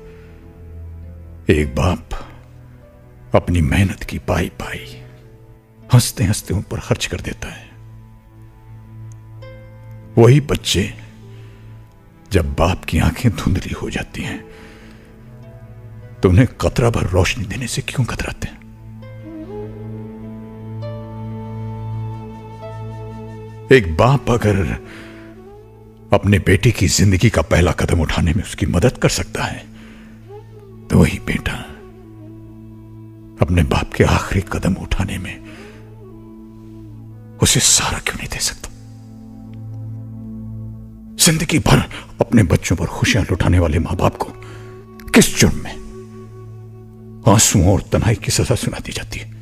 Speaker 14: एक बाप अपनी मेहनत की पाई पाई हंसते हंसते उन पर खर्च कर देता है, वही बच्चे जब बाप की आंखें धुंधली हो जाती हैं तो उन्हें कतरा भर रोशनी देने से क्यों कतराते हैं? एक बाप अगर अपने बेटे की जिंदगी का पहला कदम उठाने में उसकी मदद कर सकता है तो वही बेटा अपने बाप के आखिरी कदम उठाने में उसे सारा क्यों नहीं दे सकता? जिंदगी भर अपने बच्चों पर खुशियां लुटाने वाले मां बाप को किस जुर्म में आंसुओं और तन्हाई की सजा सुना दी जाती है?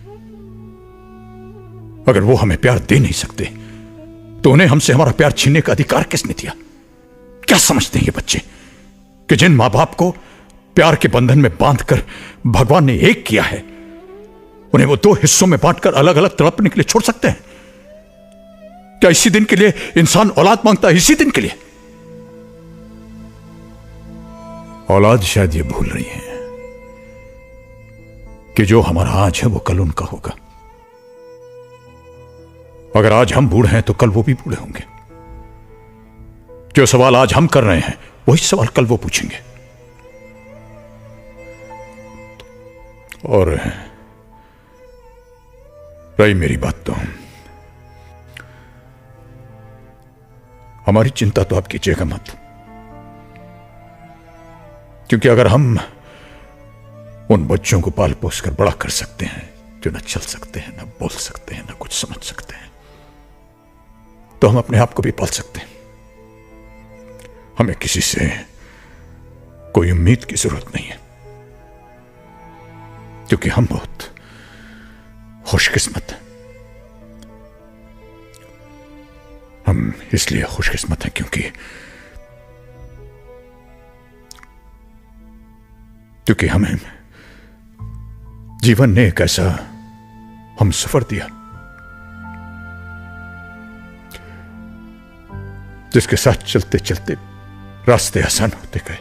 Speaker 14: अगर वो हमें प्यार दे नहीं सकते तो उन्हें हमसे हमारा प्यार छीनने का अधिकार किसने दिया? क्या समझते हैं ये बच्चे कि जिन मां बाप को प्यार के बंधन में बांधकर भगवान ने एक किया है, उन्हें वो दो हिस्सों में बांटकर अलग अलग तड़पने के लिए छोड़ सकते हैं? क्या इसी दिन के लिए इंसान औलाद मांगता है? इसी दिन के लिए? औलाद शायद ये भूल रही है कि जो हमारा आज है वो कल उनका होगा। अगर आज हम बूढ़े हैं तो कल वो भी बूढ़े होंगे। जो सवाल आज हम कर रहे हैं वही सवाल कल वो पूछेंगे। और रही मेरी बात, तो हमारी चिंता तो आप कीजिएगा मत, क्योंकि अगर हम उन बच्चों को पाल पोस कर बड़ा कर सकते हैं जो न चल सकते हैं, न बोल सकते हैं, न कुछ समझ सकते हैं, तो हम अपने आप को भी पाल सकते हैं। हमें किसी से कोई उम्मीद की जरूरत नहीं है, क्योंकि हम बहुत खुशकिस्मत हैं। हम इसलिए खुशकिस्मत हैं क्योंकि हमें जीवन ने एक ऐसा हम सफर दिया जिसके साथ चलते चलते रास्ते आसान होते गए,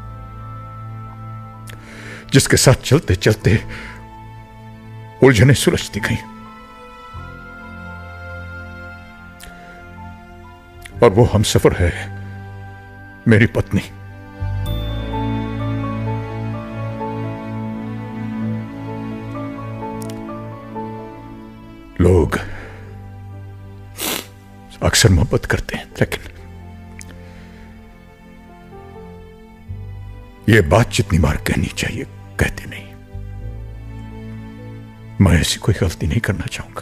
Speaker 14: जिसके साथ चलते चलते उलझने सुलझती गई, और वो हम सफर है मेरी पत्नी। लोग अक्सर मोहब्बत करते हैं, लेकिन ये बात जितनी बार कहनी चाहिए कहते नहीं। मैं ऐसी कोई गलती नहीं करना चाहूंगा।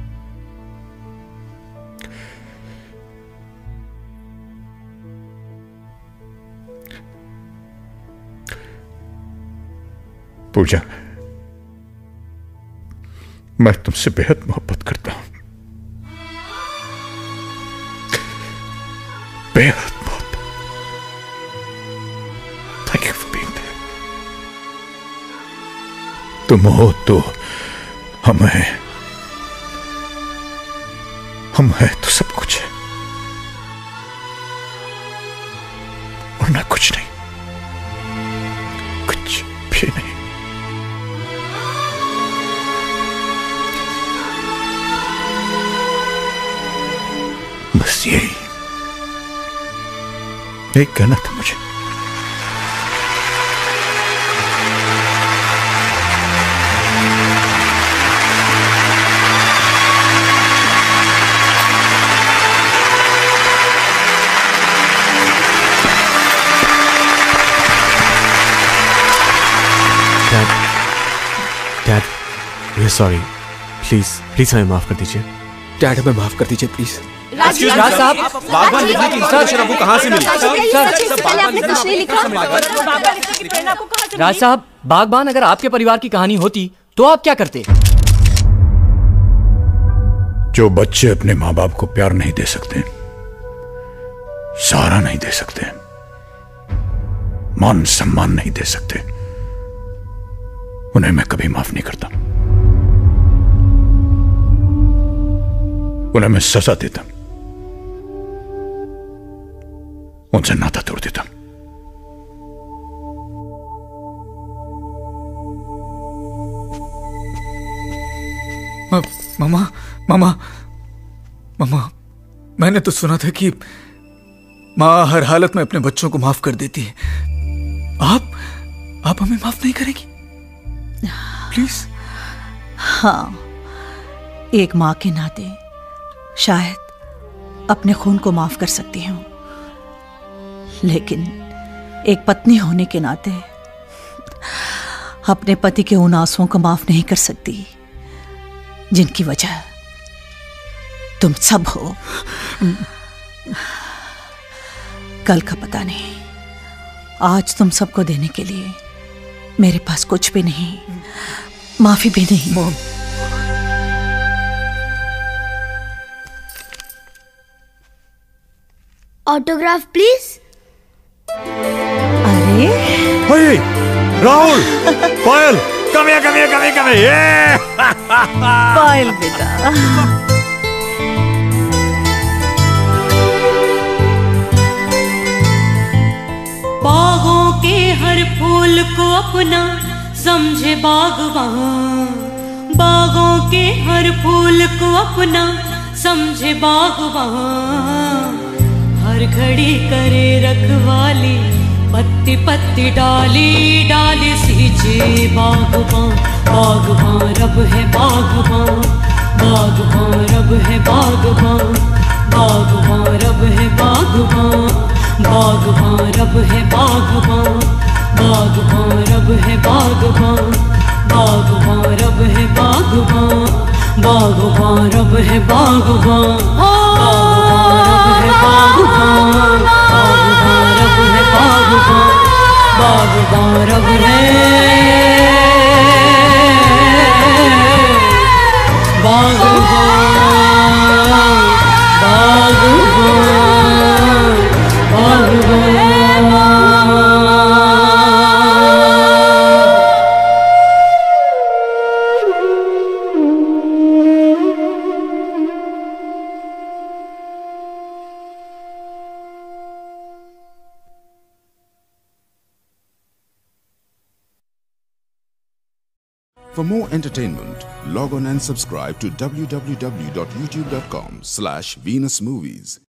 Speaker 14: पूजा, मैं तुमसे बेहद मोहब्बत करता हूं, बेहद मोहब्बत। Thank you for being there. तुम हो तो हम हैं तो सब कुछ है, वरना कुछ नहीं, कुछ भी नहीं। बस यही कहना था मुझे।
Speaker 13: Dad, we are sorry. Please हमें माफ कर दीजिए।
Speaker 1: डैड, हमें माफ कर दीजिए प्लीज।
Speaker 17: राज साहब, बागवान लिखने की इंस्ट्रक्शन आपको कहां से मिली? राज साहब, बागबान अगर आपके परिवार की कहानी होती तो आप क्या करते?
Speaker 14: जो बच्चे अपने मां बाप को प्यार नहीं दे सकते, सहारा नहीं दे सकते, मान सम्मान नहीं दे सकते, उन्हें मैं कभी माफ नहीं करता। उन्हें मैं सजा देता, उनसे नाता तोड़ देता।
Speaker 8: मामा मामा मामा, मैंने तो सुना था कि माँ हर हालत में अपने बच्चों को माफ कर देती है। आप हमें माफ नहीं करेंगी प्लीज?
Speaker 7: हाँ, एक माँ के नाते शायद अपने खून को माफ कर सकती हूँ, लेकिन एक पत्नी होने के नाते अपने पति के उन आंसुओं को माफ नहीं कर सकती जिनकी वजह तुम सब हो। कल का पता नहीं, आज तुम सबको देने के लिए मेरे पास कुछ भी नहीं, माफी भी नहीं।
Speaker 12: Autograph please.
Speaker 7: अरे
Speaker 14: राहुल, पायल, come here, come here, come here, come here.
Speaker 7: पायल बेटा।
Speaker 3: बागों के हर फूल को अपना समझे बागबान, बागों के हर फूल को अपना समझे बागबान, हर घड़ी करे रखवाली, पत्ती पत्ती डाली डाली सींचे बागबान, बागबान रब है बागबान, बागबान रब है बागबान, बागबान रब है बागबान, बागबान रब है बागबान, बागबान रब है बागबान, बागबान रब है बागबान, बागबान रब है बागबान, बागबान रब है बागबान, बागबान रब है बागबान,
Speaker 11: For more entertainment, log on and subscribe to www.youtube.com/VenusMovies.